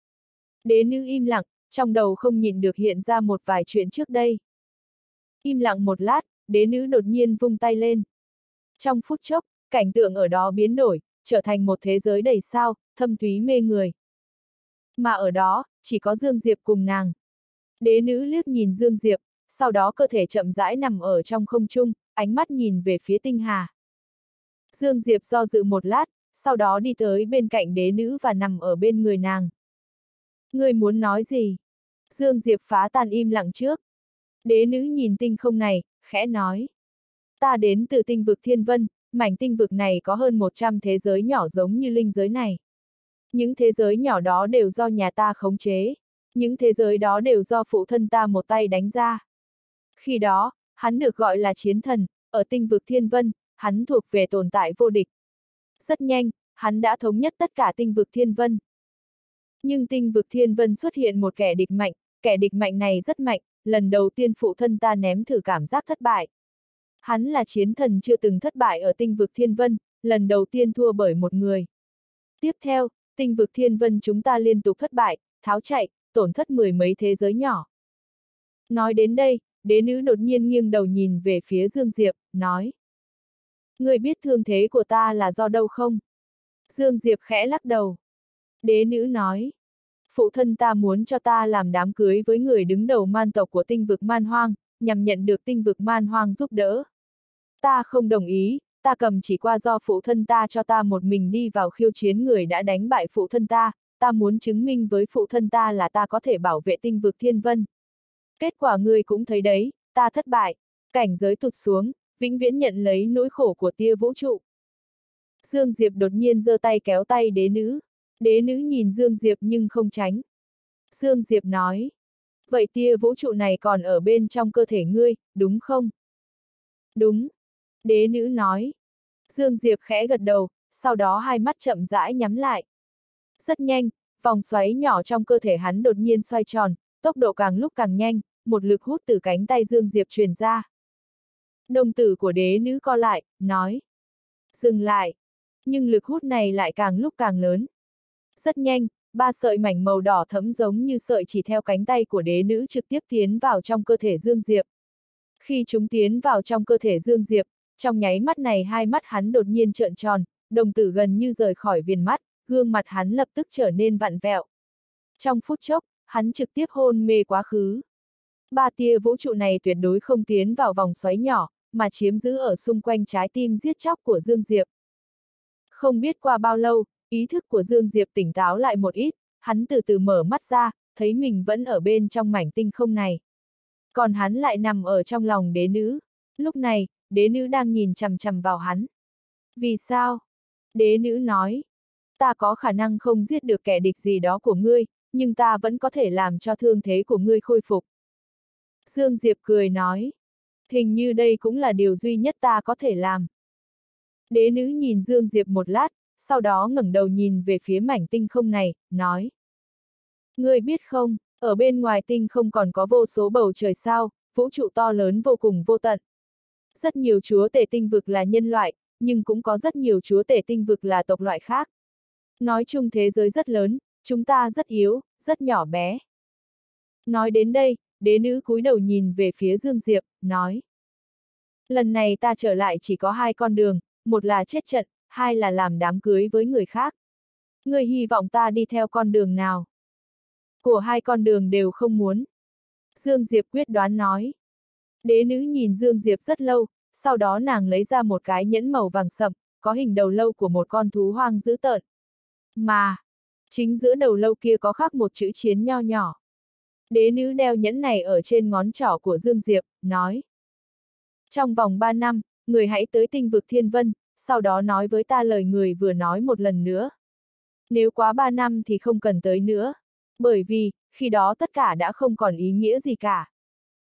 S1: Đế nữ im lặng, trong đầu không nhịn được hiện ra một vài chuyện trước đây. Im lặng một lát, đế nữ đột nhiên vung tay lên. Trong phút chốc, cảnh tượng ở đó biến đổi, trở thành một thế giới đầy sao, thâm thúy mê người. Mà ở đó, chỉ có Dương Diệp cùng nàng. Đế nữ liếc nhìn Dương Diệp, sau đó cơ thể chậm rãi nằm ở trong không trung, ánh mắt nhìn về phía tinh hà. Dương Diệp do dự một lát, sau đó đi tới bên cạnh đế nữ và nằm ở bên người nàng. Ngươi muốn nói gì? Dương Diệp phá tan im lặng trước. Đế nữ nhìn tinh không này, khẽ nói. Ta đến từ tinh vực Thiên Vân, mảnh tinh vực này có hơn một trăm thế giới nhỏ giống như linh giới này. Những thế giới nhỏ đó đều do nhà ta khống chế. Những thế giới đó đều do phụ thân ta một tay đánh ra. Khi đó, hắn được gọi là chiến thần, ở tinh vực Thiên Vân, hắn thuộc về tồn tại vô địch. Rất nhanh, hắn đã thống nhất tất cả tinh vực Thiên Vân. Nhưng tinh vực Thiên Vân xuất hiện một kẻ địch mạnh, kẻ địch mạnh này rất mạnh, lần đầu tiên phụ thân ta ném thử cảm giác thất bại. Hắn là chiến thần chưa từng thất bại ở tinh vực Thiên Vân, lần đầu tiên thua bởi một người. Tiếp theo, tinh vực Thiên Vân chúng ta liên tục thất bại, tháo chạy, tổn thất mười mấy thế giới nhỏ. Nói đến đây, đế nữ đột nhiên nghiêng đầu nhìn về phía Dương Diệp, nói. Ngươi biết thương thế của ta là do đâu không? Dương Diệp khẽ lắc đầu. Đế nữ nói. Phụ thân ta muốn cho ta làm đám cưới với người đứng đầu man tộc của tinh vực man hoang, nhằm nhận được tinh vực man hoang giúp đỡ. Ta không đồng ý, ta cầm chỉ qua do phụ thân ta cho ta một mình đi vào khiêu chiến người đã đánh bại phụ thân ta, ta muốn chứng minh với phụ thân ta là ta có thể bảo vệ tinh vực Thiên Vân. Kết quả ngươi cũng thấy đấy, ta thất bại, cảnh giới tụt xuống, vĩnh viễn nhận lấy nỗi khổ của tia vũ trụ. Dương Diệp đột nhiên giơ tay kéo tay đế nữ. Đế nữ nhìn Dương Diệp nhưng không tránh. Dương Diệp nói. Vậy tia vũ trụ này còn ở bên trong cơ thể ngươi, đúng không? Đúng. Đế nữ nói. Dương Diệp khẽ gật đầu, sau đó hai mắt chậm rãi nhắm lại. Rất nhanh, vòng xoáy nhỏ trong cơ thể hắn đột nhiên xoay tròn, tốc độ càng lúc càng nhanh, một lực hút từ cánh tay Dương Diệp truyền ra. Đồng tử của đế nữ co lại, nói. Dừng lại. Nhưng lực hút này lại càng lúc càng lớn. Rất nhanh, ba sợi mảnh màu đỏ thẫm giống như sợi chỉ theo cánh tay của đế nữ trực tiếp tiến vào trong cơ thể Dương Diệp. Khi chúng tiến vào trong cơ thể Dương Diệp, trong nháy mắt này hai mắt hắn đột nhiên trợn tròn, đồng tử gần như rời khỏi viền mắt, gương mặt hắn lập tức trở nên vặn vẹo. Trong phút chốc, hắn trực tiếp hôn mê quá khứ. Ba tia vũ trụ này tuyệt đối không tiến vào vòng xoáy nhỏ, mà chiếm giữ ở xung quanh trái tim giết chóc của Dương Diệp. Không biết qua bao lâu, ý thức của Dương Diệp tỉnh táo lại một ít, hắn từ từ mở mắt ra, thấy mình vẫn ở bên trong mảnh tinh không này. Còn hắn lại nằm ở trong lòng đế nữ. Lúc này, đế nữ đang nhìn chằm chằm vào hắn. Vì sao? Đế nữ nói. Ta có khả năng không giết được kẻ địch gì đó của ngươi, nhưng ta vẫn có thể làm cho thương thế của ngươi khôi phục. Dương Diệp cười nói. Hình như đây cũng là điều duy nhất ta có thể làm. Đế nữ nhìn Dương Diệp một lát, sau đó ngẩng đầu nhìn về phía mảnh tinh không này, nói. Ngươi biết không, ở bên ngoài tinh không còn có vô số bầu trời sao, vũ trụ to lớn vô cùng vô tận. Rất nhiều chúa tể tinh vực là nhân loại, nhưng cũng có rất nhiều chúa tể tinh vực là tộc loại khác. Nói chung thế giới rất lớn, chúng ta rất yếu, rất nhỏ bé. Nói đến đây, đế nữ cúi đầu nhìn về phía Dương Diệp, nói. Lần này ta trở lại chỉ có hai con đường, một là chết trận, hai là làm đám cưới với người khác. Ngươi hy vọng ta đi theo con đường nào? Của hai con đường đều không muốn. Dương Diệp quyết đoán nói. Đế nữ nhìn Dương Diệp rất lâu, sau đó nàng lấy ra một cái nhẫn màu vàng sậm, có hình đầu lâu của một con thú hoang dữ tợn. Mà, chính giữa đầu lâu kia có khắc một chữ chiến nho nhỏ. Đế nữ đeo nhẫn này ở trên ngón trỏ của Dương Diệp, nói. Trong vòng ba năm, người hãy tới tinh vực Thiên Vân, sau đó nói với ta lời người vừa nói một lần nữa. Nếu quá ba năm thì không cần tới nữa. Bởi vì, khi đó tất cả đã không còn ý nghĩa gì cả.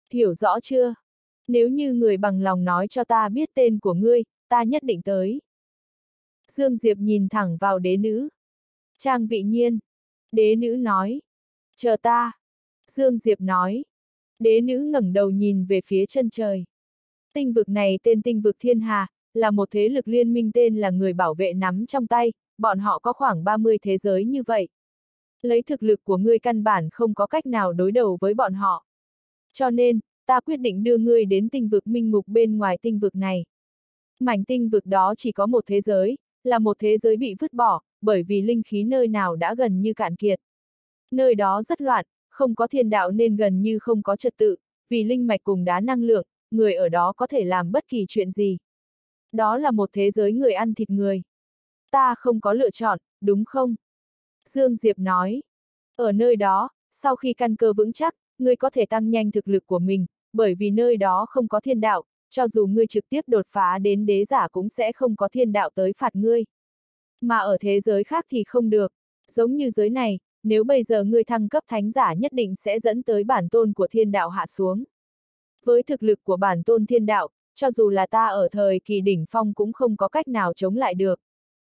S1: Hiểu rõ chưa? Nếu như người bằng lòng nói cho ta biết tên của ngươi, ta nhất định tới. Dương Diệp nhìn thẳng vào đế nữ. Trang Vị Nhiên. Đế nữ nói. Chờ ta. Dương Diệp nói. Đế nữ ngẩng đầu nhìn về phía chân trời. Tinh vực này tên Tinh vực Thiên Hà, là một thế lực liên minh tên là người bảo vệ nắm trong tay, bọn họ có khoảng ba mươi thế giới như vậy. Lấy thực lực của ngươi căn bản không có cách nào đối đầu với bọn họ. Cho nên, ta quyết định đưa ngươi đến tinh vực minh ngục bên ngoài tinh vực này. Mảnh tinh vực đó chỉ có một thế giới, là một thế giới bị vứt bỏ, bởi vì linh khí nơi nào đã gần như cạn kiệt. Nơi đó rất loạn, không có thiên đạo nên gần như không có trật tự, vì linh mạch cùng đá năng lượng, người ở đó có thể làm bất kỳ chuyện gì. Đó là một thế giới người ăn thịt người. Ta không có lựa chọn, đúng không? Dương Diệp nói. Ở nơi đó, sau khi căn cơ vững chắc, ngươi có thể tăng nhanh thực lực của mình, bởi vì nơi đó không có thiên đạo, cho dù ngươi trực tiếp đột phá đến đế giả cũng sẽ không có thiên đạo tới phạt ngươi. Mà ở thế giới khác thì không được, giống như giới này, nếu bây giờ ngươi thăng cấp thánh giả nhất định sẽ dẫn tới bản tôn của thiên đạo hạ xuống. Với thực lực của bản tôn thiên đạo, cho dù là ta ở thời kỳ đỉnh phong cũng không có cách nào chống lại được.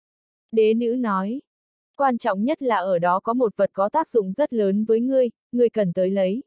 S1: Đế nữ nói. Quan trọng nhất là ở đó có một vật có tác dụng rất lớn với ngươi, ngươi cần tới lấy.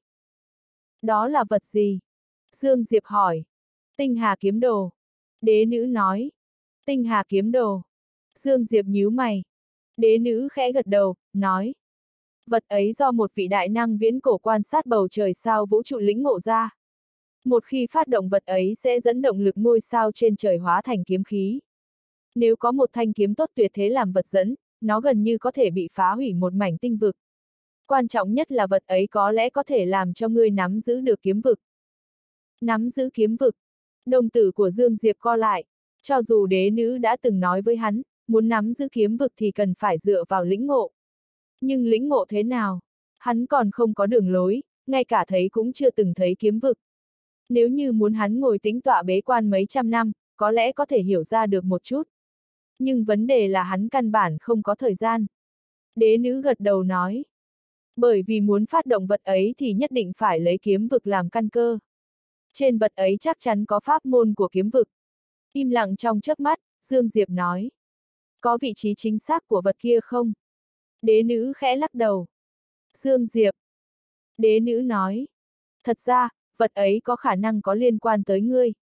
S1: Đó là vật gì? Dương Diệp hỏi. Tinh Hà kiếm đồ. Đế nữ nói. Tinh Hà kiếm đồ. Dương Diệp nhíu mày. Đế nữ khẽ gật đầu, nói. Vật ấy do một vị đại năng viễn cổ quan sát bầu trời sao vũ trụ lĩnh ngộ ra. Một khi phát động vật ấy sẽ dẫn động lực ngôi sao trên trời hóa thành kiếm khí. Nếu có một thanh kiếm tốt tuyệt thế làm vật dẫn, nó gần như có thể bị phá hủy một mảnh tinh vực. Quan trọng nhất là vật ấy có lẽ có thể làm cho ngươi nắm giữ được kiếm vực. Nắm giữ kiếm vực. Đồng tử của Dương Diệp co lại. Cho dù đế nữ đã từng nói với hắn, muốn nắm giữ kiếm vực thì cần phải dựa vào lĩnh ngộ. Nhưng lĩnh ngộ thế nào? Hắn còn không có đường lối, ngay cả thấy cũng chưa từng thấy kiếm vực. Nếu như muốn hắn ngồi tĩnh tọa bế quan mấy trăm năm, có lẽ có thể hiểu ra được một chút. Nhưng vấn đề là hắn căn bản không có thời gian. Đế nữ gật đầu nói. Bởi vì muốn phát động vật ấy thì nhất định phải lấy kiếm vực làm căn cơ. Trên vật ấy chắc chắn có pháp môn của kiếm vực. Im lặng trong chớp mắt, Dương Diệp nói. Có vị trí chính xác của vật kia không? Đế nữ khẽ lắc đầu. Dương Diệp. Đế nữ nói. Thật ra, vật ấy có khả năng có liên quan tới ngươi.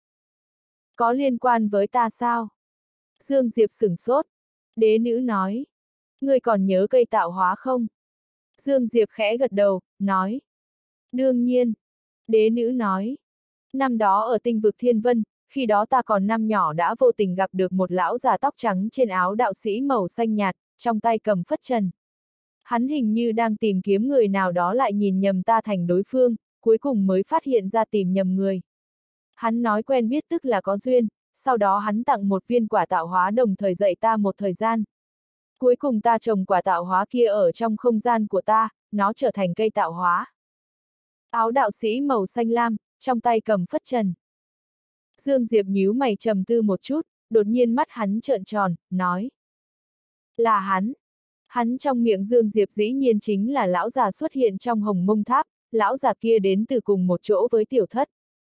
S1: Có liên quan với ta sao? Dương Diệp sửng sốt. Đế nữ nói. Ngươi còn nhớ cây tạo hóa không? Dương Diệp khẽ gật đầu, nói. Đương nhiên. Đế nữ nói. Năm đó ở tinh vực Thiên Vân, khi đó ta còn năm nhỏ đã vô tình gặp được một lão già tóc trắng trên áo đạo sĩ màu xanh nhạt, trong tay cầm phất trần. Hắn hình như đang tìm kiếm người nào đó lại nhìn nhầm ta thành đối phương, cuối cùng mới phát hiện ra tìm nhầm người. Hắn nói quen biết tức là có duyên, sau đó hắn tặng một viên quả tạo hóa đồng thời dạy ta một thời gian. Cuối cùng ta trồng quả tạo hóa kia ở trong không gian của ta, nó trở thành cây tạo hóa. Áo đạo sĩ màu xanh lam, trong tay cầm phất trần. Dương Diệp nhíu mày trầm tư một chút, đột nhiên mắt hắn trợn tròn, nói. Là hắn. Hắn trong miệng Dương Diệp dĩ nhiên chính là lão già xuất hiện trong Hồng Mông Tháp, lão già kia đến từ cùng một chỗ với tiểu thất.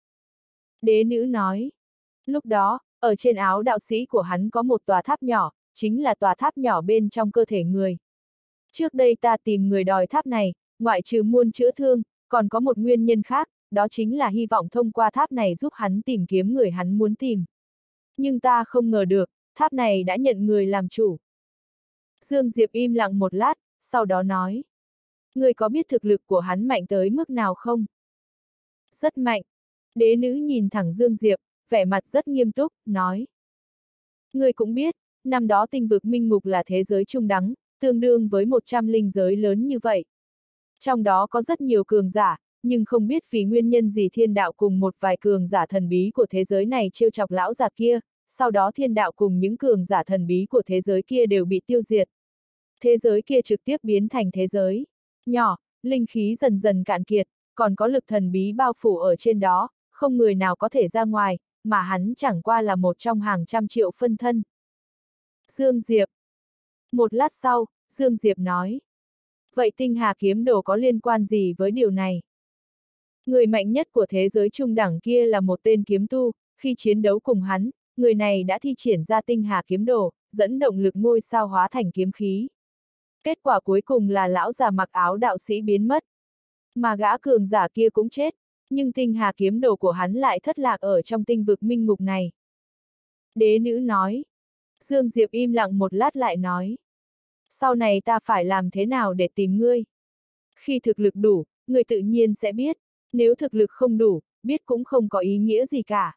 S1: Đế nữ nói. Lúc đó, ở trên áo đạo sĩ của hắn có một tòa tháp nhỏ, chính là tòa tháp nhỏ bên trong cơ thể người. Trước đây ta tìm người đòi tháp này, ngoại trừ muôn chữa thương, còn có một nguyên nhân khác, đó chính là hy vọng thông qua tháp này giúp hắn tìm kiếm người hắn muốn tìm. Nhưng ta không ngờ được, tháp này đã nhận người làm chủ. Dương Diệp im lặng một lát, sau đó nói. Người có biết thực lực của hắn mạnh tới mức nào không? Rất mạnh. Đế nữ nhìn thẳng Dương Diệp, vẻ mặt rất nghiêm túc, nói. Người cũng biết, năm đó tinh vực minh ngục là thế giới trung đẳng, tương đương với một trăm linh giới lớn như vậy. Trong đó có rất nhiều cường giả, nhưng không biết vì nguyên nhân gì thiên đạo cùng một vài cường giả thần bí của thế giới này trêu chọc lão già kia, sau đó thiên đạo cùng những cường giả thần bí của thế giới kia đều bị tiêu diệt. Thế giới kia trực tiếp biến thành thế giới nhỏ, linh khí dần dần cạn kiệt, còn có lực thần bí bao phủ ở trên đó, không người nào có thể ra ngoài, mà hắn chẳng qua là một trong hàng trăm triệu phân thân. Dương Diệp. Một lát sau, Dương Diệp nói. Vậy tinh hà kiếm đồ có liên quan gì với điều này? Người mạnh nhất của thế giới trung đẳng kia là một tên kiếm tu, khi chiến đấu cùng hắn, người này đã thi triển ra tinh hà kiếm đồ, dẫn động lực ngôi sao hóa thành kiếm khí. Kết quả cuối cùng là lão già mặc áo đạo sĩ biến mất. Mà gã cường giả kia cũng chết, nhưng tinh hà kiếm đồ của hắn lại thất lạc ở trong tinh vực minh ngục này. Đế nữ nói. Dương Diệp im lặng một lát lại nói. Sau này ta phải làm thế nào để tìm ngươi? Khi thực lực đủ, ngươi tự nhiên sẽ biết. Nếu thực lực không đủ, biết cũng không có ý nghĩa gì cả.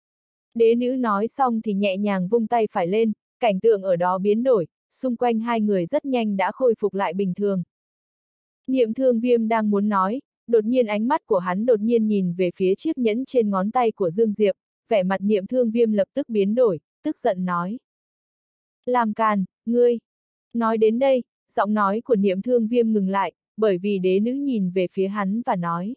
S1: Đế nữ nói xong thì nhẹ nhàng vung tay phải lên, cảnh tượng ở đó biến đổi, xung quanh hai người rất nhanh đã khôi phục lại bình thường. Niệm Thương Viêm đang muốn nói, đột nhiên ánh mắt của hắn đột nhiên nhìn về phía chiếc nhẫn trên ngón tay của Dương Diệp, vẻ mặt Niệm Thương Viêm lập tức biến đổi, tức giận nói. Làm càn, ngươi! Nói đến đây, giọng nói của Niệm Thương Viêm ngừng lại, bởi vì đế nữ nhìn về phía hắn và nói.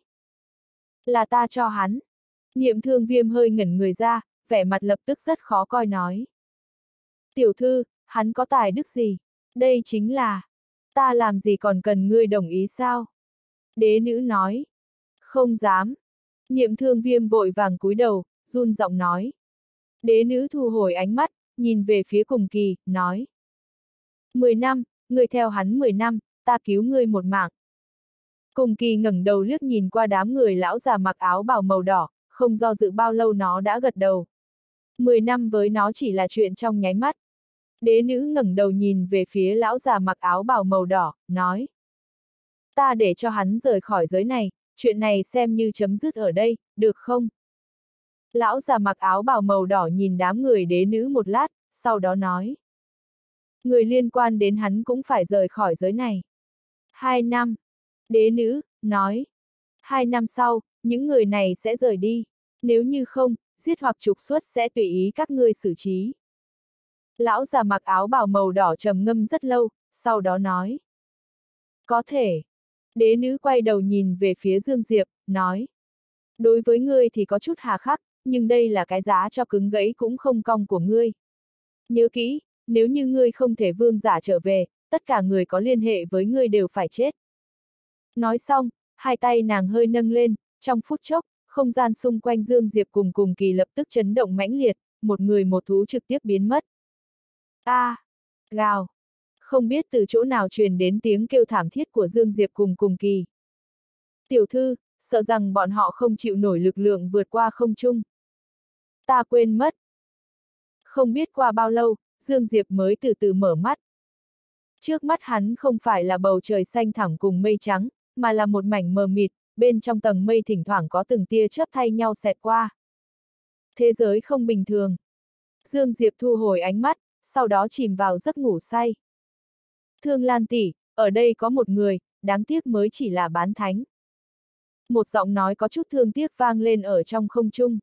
S1: Là ta cho hắn. Niệm Thương Viêm hơi ngẩn người ra, vẻ mặt lập tức rất khó coi nói. Tiểu thư, hắn có tài đức gì? Đây chính là... Ta làm gì còn cần ngươi đồng ý sao? Đế nữ nói. Không dám. Niệm Thương Viêm vội vàng cúi đầu, run giọng nói. Đế nữ thu hồi ánh mắt, nhìn về phía Cùng Kỳ, nói. Mười năm, ngươi theo hắn mười năm, ta cứu ngươi một mạng. Cùng Kỳ ngẩng đầu liếc nhìn qua đám người lão già mặc áo bào màu đỏ, không do dự bao lâu nó đã gật đầu. Mười năm với nó chỉ là chuyện trong nháy mắt. Đế nữ ngẩng đầu nhìn về phía lão già mặc áo bào màu đỏ, nói. Ta để cho hắn rời khỏi giới này, chuyện này xem như chấm dứt ở đây, được không? Lão già mặc áo bào màu đỏ nhìn đám người đế nữ một lát, sau đó nói. Người liên quan đến hắn cũng phải rời khỏi giới này. Hai năm. Đế nữ, nói. Hai năm sau, những người này sẽ rời đi. Nếu như không, giết hoặc trục xuất sẽ tùy ý các ngươi xử trí. Lão già mặc áo bào màu đỏ trầm ngâm rất lâu, sau đó nói. Có thể. Đế nữ quay đầu nhìn về phía Dương Diệp, nói. Đối với ngươi thì có chút hà khắc, nhưng đây là cái giá cho cứng gãy cũng không cong của ngươi. Nhớ kỹ, nếu như ngươi không thể vương giả trở về, tất cả người có liên hệ với ngươi đều phải chết. Nói xong, hai tay nàng hơi nâng lên, trong phút chốc, không gian xung quanh Dương Diệp cùng Cùng Kỳ lập tức chấn động mãnh liệt, một người một thú trực tiếp biến mất. A, à, gào. Không biết từ chỗ nào truyền đến tiếng kêu thảm thiết của Dương Diệp cùng Cùng Kỳ. Tiểu thư, sợ rằng bọn họ không chịu nổi lực lượng vượt qua không trung. Ta quên mất. Không biết qua bao lâu, Dương Diệp mới từ từ mở mắt. Trước mắt hắn không phải là bầu trời xanh thẳm cùng mây trắng, mà là một mảnh mờ mịt, bên trong tầng mây thỉnh thoảng có từng tia chớp thay nhau xẹt qua. Thế giới không bình thường. Dương Diệp thu hồi ánh mắt, sau đó chìm vào giấc ngủ say. Thương Lan tỷ, ở đây có một người, đáng tiếc mới chỉ là bán thánh. Một giọng nói có chút thương tiếc vang lên ở trong không trung.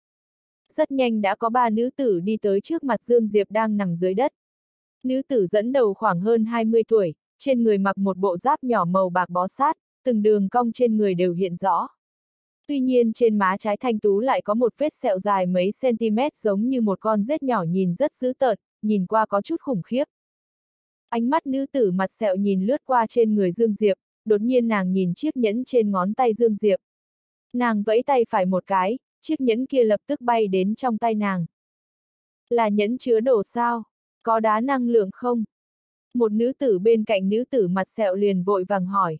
S1: Rất nhanh đã có ba nữ tử đi tới trước mặt Dương Diệp đang nằm dưới đất. Nữ tử dẫn đầu khoảng hơn hai mươi tuổi, trên người mặc một bộ giáp nhỏ màu bạc bó sát, từng đường cong trên người đều hiện rõ. Tuy nhiên trên má trái thanh tú lại có một vết sẹo dài mấy cm giống như một con rết nhỏ nhìn rất dữ tợn, nhìn qua có chút khủng khiếp. Ánh mắt nữ tử mặt sẹo nhìn lướt qua trên người Dương Diệp, đột nhiên nàng nhìn chiếc nhẫn trên ngón tay Dương Diệp. Nàng vẫy tay phải một cái, chiếc nhẫn kia lập tức bay đến trong tay nàng. Là nhẫn chứa đồ sao? Có đá năng lượng không? Một nữ tử bên cạnh nữ tử mặt sẹo liền vội vàng hỏi.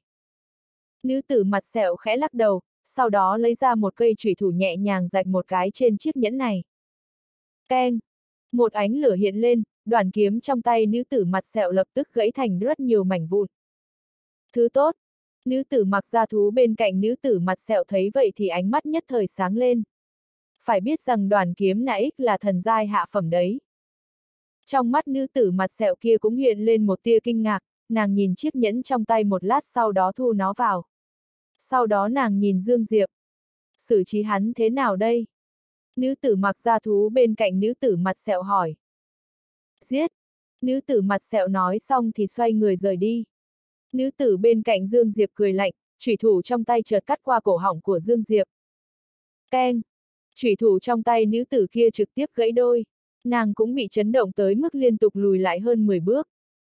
S1: Nữ tử mặt sẹo khẽ lắc đầu, sau đó lấy ra một cây chủy thủ nhẹ nhàng rạch một cái trên chiếc nhẫn này. Keng! Một ánh lửa hiện lên, đoàn kiếm trong tay nữ tử mặt sẹo lập tức gãy thành rất nhiều mảnh vụn. Thứ tốt! Nữ tử mặc da thú bên cạnh nữ tử mặt sẹo thấy vậy thì ánh mắt nhất thời sáng lên. Phải biết rằng đoàn kiếm nãy là thần giai hạ phẩm đấy. Trong mắt nữ tử mặt sẹo kia cũng hiện lên một tia kinh ngạc, nàng nhìn chiếc nhẫn trong tay một lát sau đó thu nó vào. Sau đó nàng nhìn Dương Diệp. Xử trí hắn thế nào đây? Nữ tử mặc da thú bên cạnh nữ tử mặt sẹo hỏi. Giết! Nữ tử mặt sẹo nói xong thì xoay người rời đi. Nữ tử bên cạnh Dương Diệp cười lạnh, chủy thủ trong tay chợt cắt qua cổ họng của Dương Diệp. Keng! Chủy thủ trong tay nữ tử kia trực tiếp gãy đôi. Nàng cũng bị chấn động tới mức liên tục lùi lại hơn mười bước.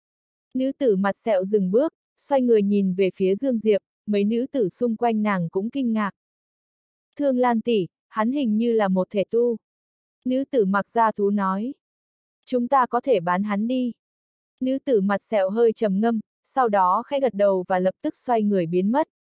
S1: Nữ tử mặt sẹo dừng bước, xoay người nhìn về phía Dương Diệp, mấy nữ tử xung quanh nàng cũng kinh ngạc. Thương Lan tỷ, hắn hình như là một thể tu. Nữ tử mặc da thú nói. Chúng ta có thể bán hắn đi. Nữ tử mặt sẹo hơi trầm ngâm, sau đó khẽ gật đầu và lập tức xoay người biến mất.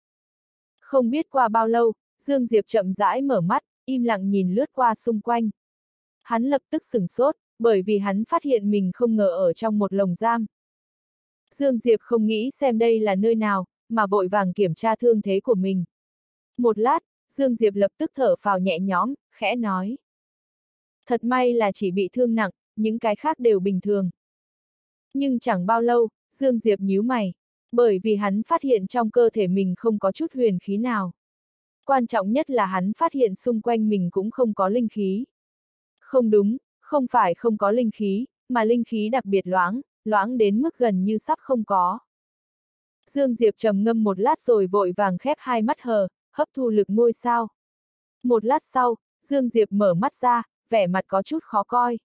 S1: Không biết qua bao lâu, Dương Diệp chậm rãi mở mắt, im lặng nhìn lướt qua xung quanh. Hắn lập tức sửng sốt, bởi vì hắn phát hiện mình không ngờ ở trong một lồng giam. Dương Diệp không nghĩ xem đây là nơi nào, mà vội vàng kiểm tra thương thế của mình. Một lát, Dương Diệp lập tức thở phào nhẹ nhõm, khẽ nói. Thật may là chỉ bị thương nặng, những cái khác đều bình thường. Nhưng chẳng bao lâu, Dương Diệp nhíu mày, bởi vì hắn phát hiện trong cơ thể mình không có chút huyền khí nào. Quan trọng nhất là hắn phát hiện xung quanh mình cũng không có linh khí. Không đúng, không phải không có linh khí, mà linh khí đặc biệt loãng, loãng đến mức gần như sắp không có. Dương Diệp trầm ngâm một lát rồi vội vàng khép hai mắt hờ, hấp thu lực ngôi sao. Một lát sau, Dương Diệp mở mắt ra, vẻ mặt có chút khó coi.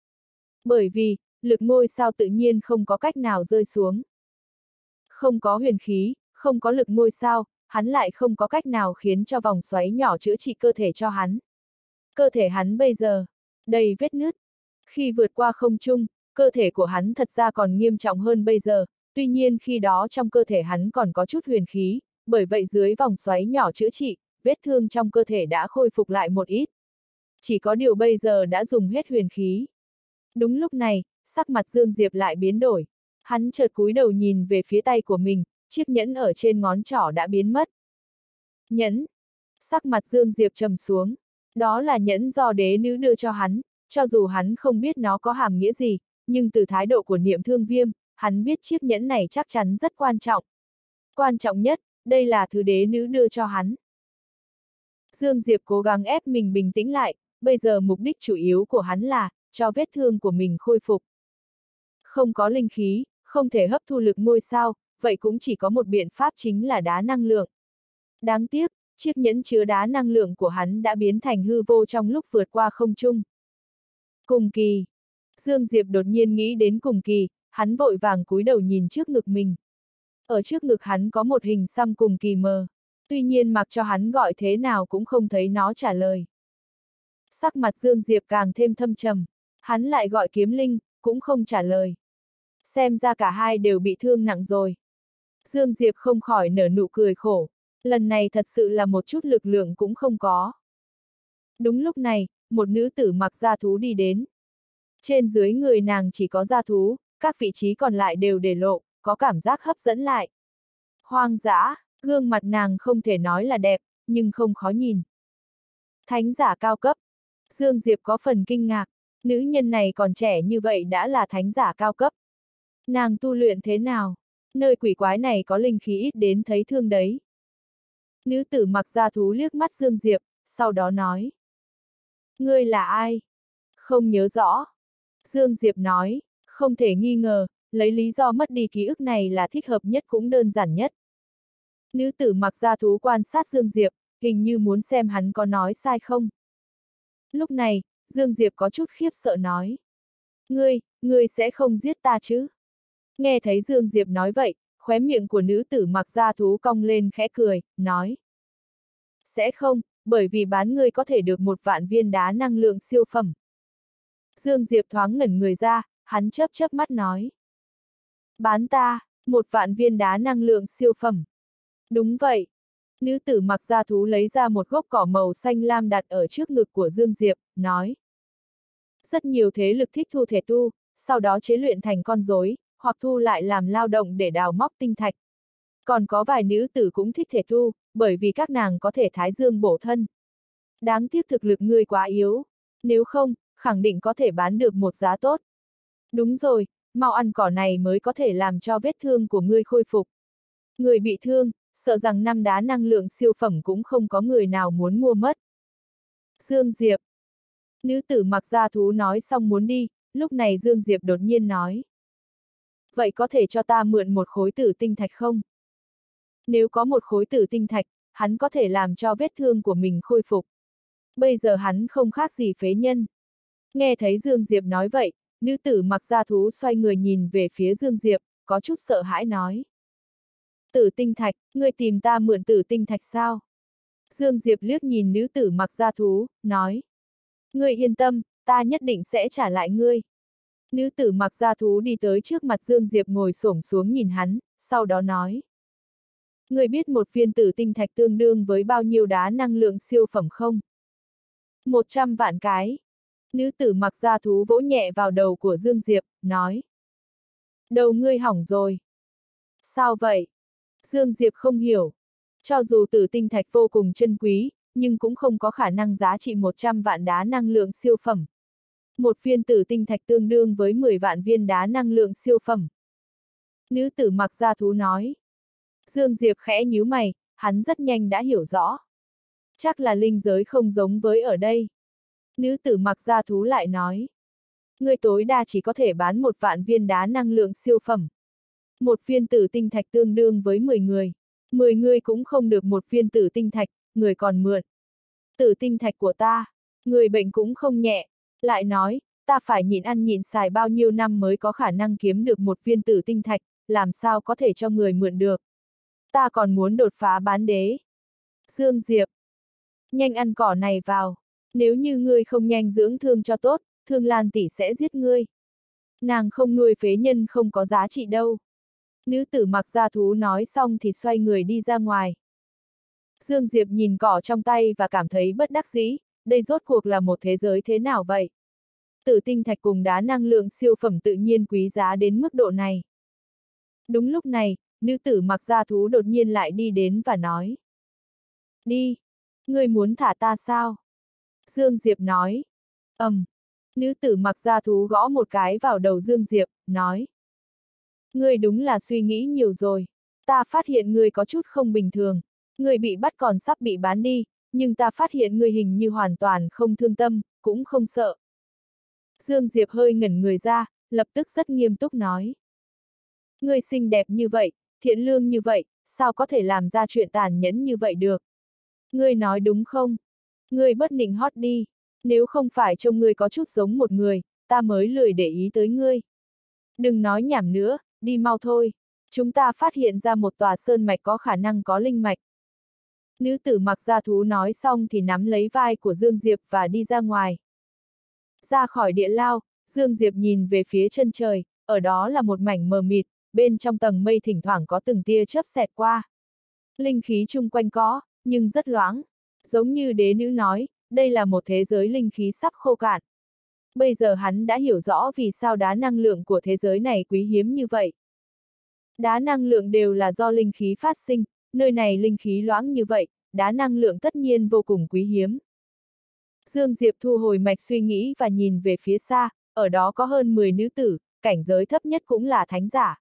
S1: Bởi vì, lực ngôi sao tự nhiên không có cách nào rơi xuống. Không có huyền khí, không có lực ngôi sao, hắn lại không có cách nào khiến cho vòng xoáy nhỏ chữa trị cơ thể cho hắn. Cơ thể hắn bây giờ, đầy vết nứt. Khi vượt qua không trung, cơ thể của hắn thật ra còn nghiêm trọng hơn bây giờ, tuy nhiên khi đó trong cơ thể hắn còn có chút huyền khí, bởi vậy dưới vòng xoáy nhỏ chữa trị, vết thương trong cơ thể đã khôi phục lại một ít. Chỉ có điều bây giờ đã dùng hết huyền khí. Đúng lúc này, sắc mặt Dương Diệp lại biến đổi. Hắn chợt cúi đầu nhìn về phía tay của mình, chiếc nhẫn ở trên ngón trỏ đã biến mất. Nhẫn. Sắc mặt Dương Diệp trầm xuống. Đó là nhẫn do đế nữ đưa cho hắn, cho dù hắn không biết nó có hàm nghĩa gì, nhưng từ thái độ của Niệm Thương Viêm, hắn biết chiếc nhẫn này chắc chắn rất quan trọng. Quan trọng nhất, đây là thứ đế nữ đưa cho hắn. Dương Diệp cố gắng ép mình bình tĩnh lại, bây giờ mục đích chủ yếu của hắn là, cho vết thương của mình khôi phục. Không có linh khí, không thể hấp thu lực ngôi sao, vậy cũng chỉ có một biện pháp chính là đá năng lượng. Đáng tiếc, chiếc nhẫn chứa đá năng lượng của hắn đã biến thành hư vô trong lúc vượt qua không trung. Cùng kỳ. Dương Diệp đột nhiên nghĩ đến cùng kỳ, hắn vội vàng cúi đầu nhìn trước ngực mình. Ở trước ngực hắn có một hình xăm cùng kỳ mờ. Tuy nhiên mặc cho hắn gọi thế nào cũng không thấy nó trả lời. Sắc mặt Dương Diệp càng thêm thâm trầm. Hắn lại gọi kiếm linh, cũng không trả lời. Xem ra cả hai đều bị thương nặng rồi. Dương Diệp không khỏi nở nụ cười khổ. Lần này thật sự là một chút lực lượng cũng không có. Đúng lúc này, một nữ tử mặc da thú đi đến. Trên dưới người nàng chỉ có da thú, các vị trí còn lại đều để lộ, có cảm giác hấp dẫn lại. Hoang dã, gương mặt nàng không thể nói là đẹp, nhưng không khó nhìn. Thánh giả cao cấp. Dương Diệp có phần kinh ngạc, nữ nhân này còn trẻ như vậy đã là thánh giả cao cấp. Nàng tu luyện thế nào? Nơi quỷ quái này có linh khí ít đến thấy thương đấy. Nữ tử mặc da thú liếc mắt Dương Diệp, sau đó nói. Ngươi là ai? Không nhớ rõ. Dương Diệp nói, không thể nghi ngờ, lấy lý do mất đi ký ức này là thích hợp nhất cũng đơn giản nhất. Nữ tử mặc da thú quan sát Dương Diệp, hình như muốn xem hắn có nói sai không. Lúc này, Dương Diệp có chút khiếp sợ nói. Ngươi, ngươi sẽ không giết ta chứ? Nghe thấy Dương Diệp nói vậy, khóe miệng của nữ tử mặc da thú cong lên khẽ cười, nói. Sẽ không, bởi vì bán ngươi có thể được một vạn viên đá năng lượng siêu phẩm. Dương Diệp thoáng ngẩn người ra, hắn chớp chớp mắt nói. Bán ta, một vạn viên đá năng lượng siêu phẩm. Đúng vậy. Nữ tử mặc da thú lấy ra một gốc cỏ màu xanh lam đặt ở trước ngực của Dương Diệp, nói. Rất nhiều thế lực thích thu thể tu, sau đó chế luyện thành con rối, hoặc thu lại làm lao động để đào móc tinh thạch. Còn có vài nữ tử cũng thích thể tu, bởi vì các nàng có thể thái dương bổ thân. Đáng tiếc thực lực ngươi quá yếu, nếu không, khẳng định có thể bán được một giá tốt. Đúng rồi, mau ăn cỏ này mới có thể làm cho vết thương của ngươi khôi phục. Người bị thương, sợ rằng năm đá năng lượng siêu phẩm cũng không có người nào muốn mua mất. Dương Diệp. Nữ tử mặc da thú nói xong muốn đi, lúc này Dương Diệp đột nhiên nói. Vậy có thể cho ta mượn một khối tử tinh thạch không? Nếu có một khối tử tinh thạch, hắn có thể làm cho vết thương của mình khôi phục. Bây giờ hắn không khác gì phế nhân. Nghe thấy Dương Diệp nói vậy, nữ tử mặc da thú xoay người nhìn về phía Dương Diệp, có chút sợ hãi nói. Tử tinh thạch, ngươi tìm ta mượn tử tinh thạch sao? Dương Diệp liếc nhìn nữ tử mặc da thú, nói. Ngươi yên tâm, ta nhất định sẽ trả lại ngươi. Nữ tử mặc da thú đi tới trước mặt Dương Diệp ngồi xổm xuống nhìn hắn, sau đó nói. Ngươi biết một viên tử tinh thạch tương đương với bao nhiêu đá năng lượng siêu phẩm không? Một trăm vạn cái. Nữ tử mặc da thú vỗ nhẹ vào đầu của Dương Diệp, nói. Đầu ngươi hỏng rồi. Sao vậy? Dương Diệp không hiểu. Cho dù tử tinh thạch vô cùng chân quý, nhưng cũng không có khả năng giá trị một trăm vạn đá năng lượng siêu phẩm. Một viên tử tinh thạch tương đương với mười vạn viên đá năng lượng siêu phẩm. Nữ tử mặc da thú nói. Dương Diệp khẽ nhíu mày, hắn rất nhanh đã hiểu rõ. Chắc là linh giới không giống với ở đây. Nữ tử mặc da thú lại nói. Ngươi tối đa chỉ có thể bán một vạn viên đá năng lượng siêu phẩm. Một viên tử tinh thạch tương đương với mười người. mười người cũng không được một viên tử tinh thạch, người còn mượn. Tử tinh thạch của ta, người bệnh cũng không nhẹ. Lại nói, ta phải nhịn ăn nhịn xài bao nhiêu năm mới có khả năng kiếm được một viên tử tinh thạch, làm sao có thể cho người mượn được. Ta còn muốn đột phá bán đế. Dương Diệp, nhanh ăn cỏ này vào. Nếu như ngươi không nhanh dưỡng thương cho tốt, Thương Lan tỷ sẽ giết ngươi. Nàng không nuôi phế nhân không có giá trị đâu. Nữ tử mặc da thú nói xong thì xoay người đi ra ngoài. Dương Diệp nhìn cỏ trong tay và cảm thấy bất đắc dĩ, đây rốt cuộc là một thế giới thế nào vậy? Tử tinh thạch cùng đá năng lượng siêu phẩm tự nhiên quý giá đến mức độ này. Đúng lúc này, nữ tử mặc da thú đột nhiên lại đi đến và nói. Đi! Ngươi muốn thả ta sao? Dương Diệp nói. Ầm! Um, nữ tử mặc da thú gõ một cái vào đầu Dương Diệp, nói. Ngươi đúng là suy nghĩ nhiều rồi. Ta phát hiện ngươi có chút không bình thường. Ngươi bị bắt còn sắp bị bán đi, nhưng ta phát hiện ngươi hình như hoàn toàn không thương tâm, cũng không sợ. Dương Diệp hơi ngẩn người ra, lập tức rất nghiêm túc nói. Ngươi xinh đẹp như vậy, thiện lương như vậy, sao có thể làm ra chuyện tàn nhẫn như vậy được? Ngươi nói đúng không? Ngươi bất nịnh hót đi. Nếu không phải trông ngươi có chút giống một người, ta mới lười để ý tới ngươi. Đừng nói nhảm nữa, đi mau thôi. Chúng ta phát hiện ra một tòa sơn mạch có khả năng có linh mạch. Nữ tử mặc da thú nói xong thì nắm lấy vai của Dương Diệp và đi ra ngoài. Ra khỏi địa lao, Dương Diệp nhìn về phía chân trời, ở đó là một mảnh mờ mịt, bên trong tầng mây thỉnh thoảng có từng tia chớp xẹt qua. Linh khí chung quanh có, nhưng rất loãng. Giống như đế nữ nói, đây là một thế giới linh khí sắp khô cạn. Bây giờ hắn đã hiểu rõ vì sao đá năng lượng của thế giới này quý hiếm như vậy. Đá năng lượng đều là do linh khí phát sinh, nơi này linh khí loãng như vậy, đá năng lượng tất nhiên vô cùng quý hiếm. Dương Diệp thu hồi mạch suy nghĩ và nhìn về phía xa, ở đó có hơn mười nữ tử, cảnh giới thấp nhất cũng là thánh giả.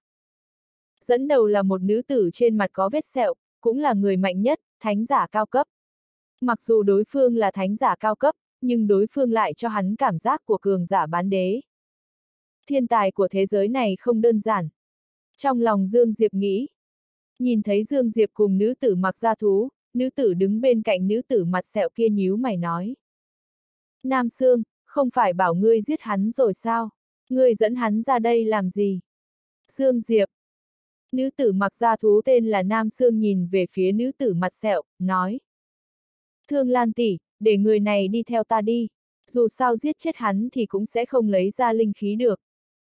S1: Dẫn đầu là một nữ tử trên mặt có vết sẹo, cũng là người mạnh nhất, thánh giả cao cấp. Mặc dù đối phương là thánh giả cao cấp, nhưng đối phương lại cho hắn cảm giác của cường giả bán đế. Thiên tài của thế giới này không đơn giản. Trong lòng Dương Diệp nghĩ. Nhìn thấy Dương Diệp cùng nữ tử mặc da thú, nữ tử đứng bên cạnh nữ tử mặt sẹo kia nhíu mày nói. Nam Sương, không phải bảo ngươi giết hắn rồi sao? Ngươi dẫn hắn ra đây làm gì? Dương Diệp. Nữ tử mặc da thú tên là Nam Sương nhìn về phía nữ tử mặt sẹo, nói. Thương Lan tỷ, để người này đi theo ta đi. Dù sao giết chết hắn thì cũng sẽ không lấy ra linh khí được.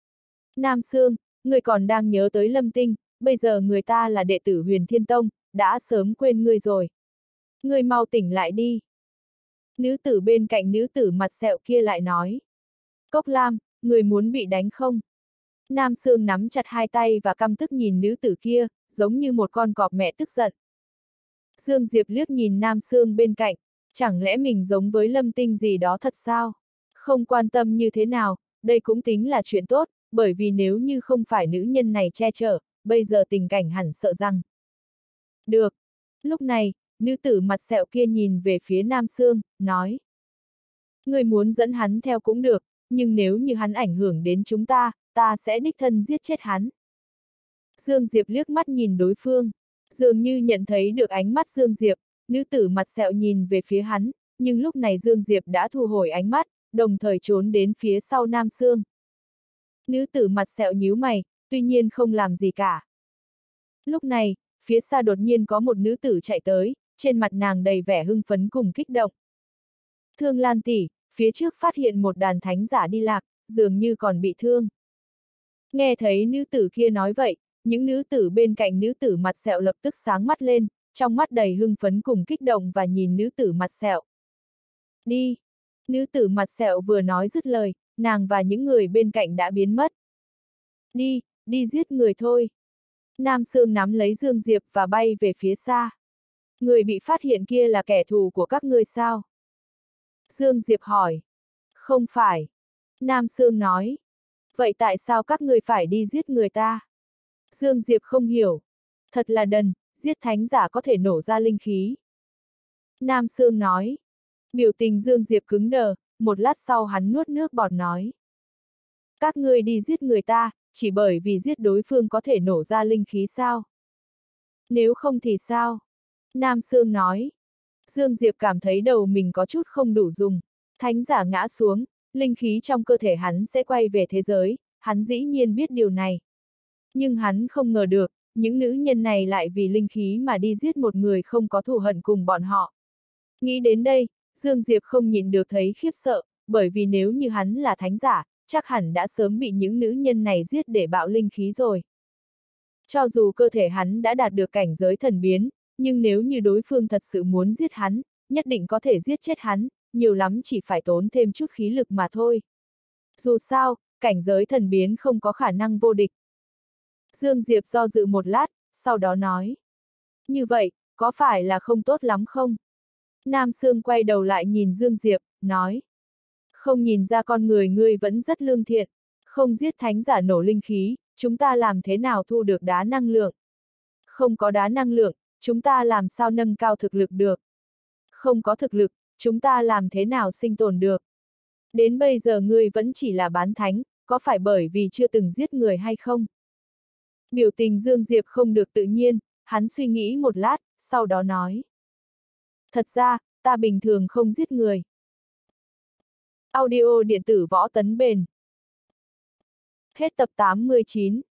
S1: Nam Sương, người còn đang nhớ tới Lâm Tinh, bây giờ người ta là đệ tử Huyền Thiên Tông, đã sớm quên ngươi rồi. Ngươi mau tỉnh lại đi. Nữ tử bên cạnh nữ tử mặt sẹo kia lại nói. Cốc Lam, người muốn bị đánh không? Nam Sương nắm chặt hai tay và căm tức nhìn nữ tử kia, giống như một con cọp mẹ tức giận. Dương Diệp liếc nhìn Nam Sương bên cạnh, chẳng lẽ mình giống với Lâm Tinh gì đó thật sao? Không quan tâm như thế nào, đây cũng tính là chuyện tốt, bởi vì nếu như không phải nữ nhân này che chở, bây giờ tình cảnh hẳn sợ rằng. Được. Lúc này, nữ tử mặt sẹo kia nhìn về phía Nam Sương, nói. Người muốn dẫn hắn theo cũng được, nhưng nếu như hắn ảnh hưởng đến chúng ta, ta sẽ đích thân giết chết hắn. Dương Diệp liếc mắt nhìn đối phương, dường như nhận thấy được ánh mắt Dương Diệp, nữ tử mặt sẹo nhìn về phía hắn, nhưng lúc này Dương Diệp đã thu hồi ánh mắt, đồng thời trốn đến phía sau Nam Sương. Nữ tử mặt sẹo nhíu mày, tuy nhiên không làm gì cả. Lúc này, phía xa đột nhiên có một nữ tử chạy tới, trên mặt nàng đầy vẻ hưng phấn cùng kích động. Thương Lan tỷ, phía trước phát hiện một đàn thánh giả đi lạc, dường như còn bị thương. Nghe thấy nữ tử kia nói vậy, những nữ tử bên cạnh nữ tử mặt sẹo lập tức sáng mắt lên, trong mắt đầy hưng phấn cùng kích động và nhìn nữ tử mặt sẹo. Đi! Nữ tử mặt sẹo vừa nói dứt lời, nàng và những người bên cạnh đã biến mất. Đi, đi giết người thôi. Nam Sương nắm lấy Dương Diệp và bay về phía xa. Người bị phát hiện kia là kẻ thù của các ngươi sao? Dương Diệp hỏi. Không phải. Nam Sương nói. Vậy tại sao các ngươi phải đi giết người ta? Dương Diệp không hiểu. Thật là đần, giết thánh giả có thể nổ ra linh khí. Nam Sương nói. Biểu tình Dương Diệp cứng đờ, một lát sau hắn nuốt nước bọt nói. Các ngươi đi giết người ta, chỉ bởi vì giết đối phương có thể nổ ra linh khí sao? Nếu không thì sao? Nam Sương nói. Dương Diệp cảm thấy đầu mình có chút không đủ dùng. Thánh giả ngã xuống, linh khí trong cơ thể hắn sẽ quay về thế giới, hắn dĩ nhiên biết điều này. Nhưng hắn không ngờ được, những nữ nhân này lại vì linh khí mà đi giết một người không có thù hận cùng bọn họ. Nghĩ đến đây, Dương Diệp không nhịn được thấy khiếp sợ, bởi vì nếu như hắn là thánh giả, chắc hẳn đã sớm bị những nữ nhân này giết để bạo linh khí rồi. Cho dù cơ thể hắn đã đạt được cảnh giới thần biến, nhưng nếu như đối phương thật sự muốn giết hắn, nhất định có thể giết chết hắn, nhiều lắm chỉ phải tốn thêm chút khí lực mà thôi. Dù sao, cảnh giới thần biến không có khả năng vô địch. Dương Diệp do dự một lát, sau đó nói. Như vậy, có phải là không tốt lắm không? Nam Sương quay đầu lại nhìn Dương Diệp, nói. Không nhìn ra con người ngươi vẫn rất lương thiện, không giết thánh giả nổ linh khí, chúng ta làm thế nào thu được đá năng lượng? Không có đá năng lượng, chúng ta làm sao nâng cao thực lực được? Không có thực lực, chúng ta làm thế nào sinh tồn được? Đến bây giờ ngươi vẫn chỉ là bán thánh, có phải bởi vì chưa từng giết người hay không? Biểu tình Dương Diệp không được tự nhiên, hắn suy nghĩ một lát, sau đó nói. Thật ra, ta bình thường không giết người. Audio điện tử Võ Tấn Bền. Hết tập tám mươi chín.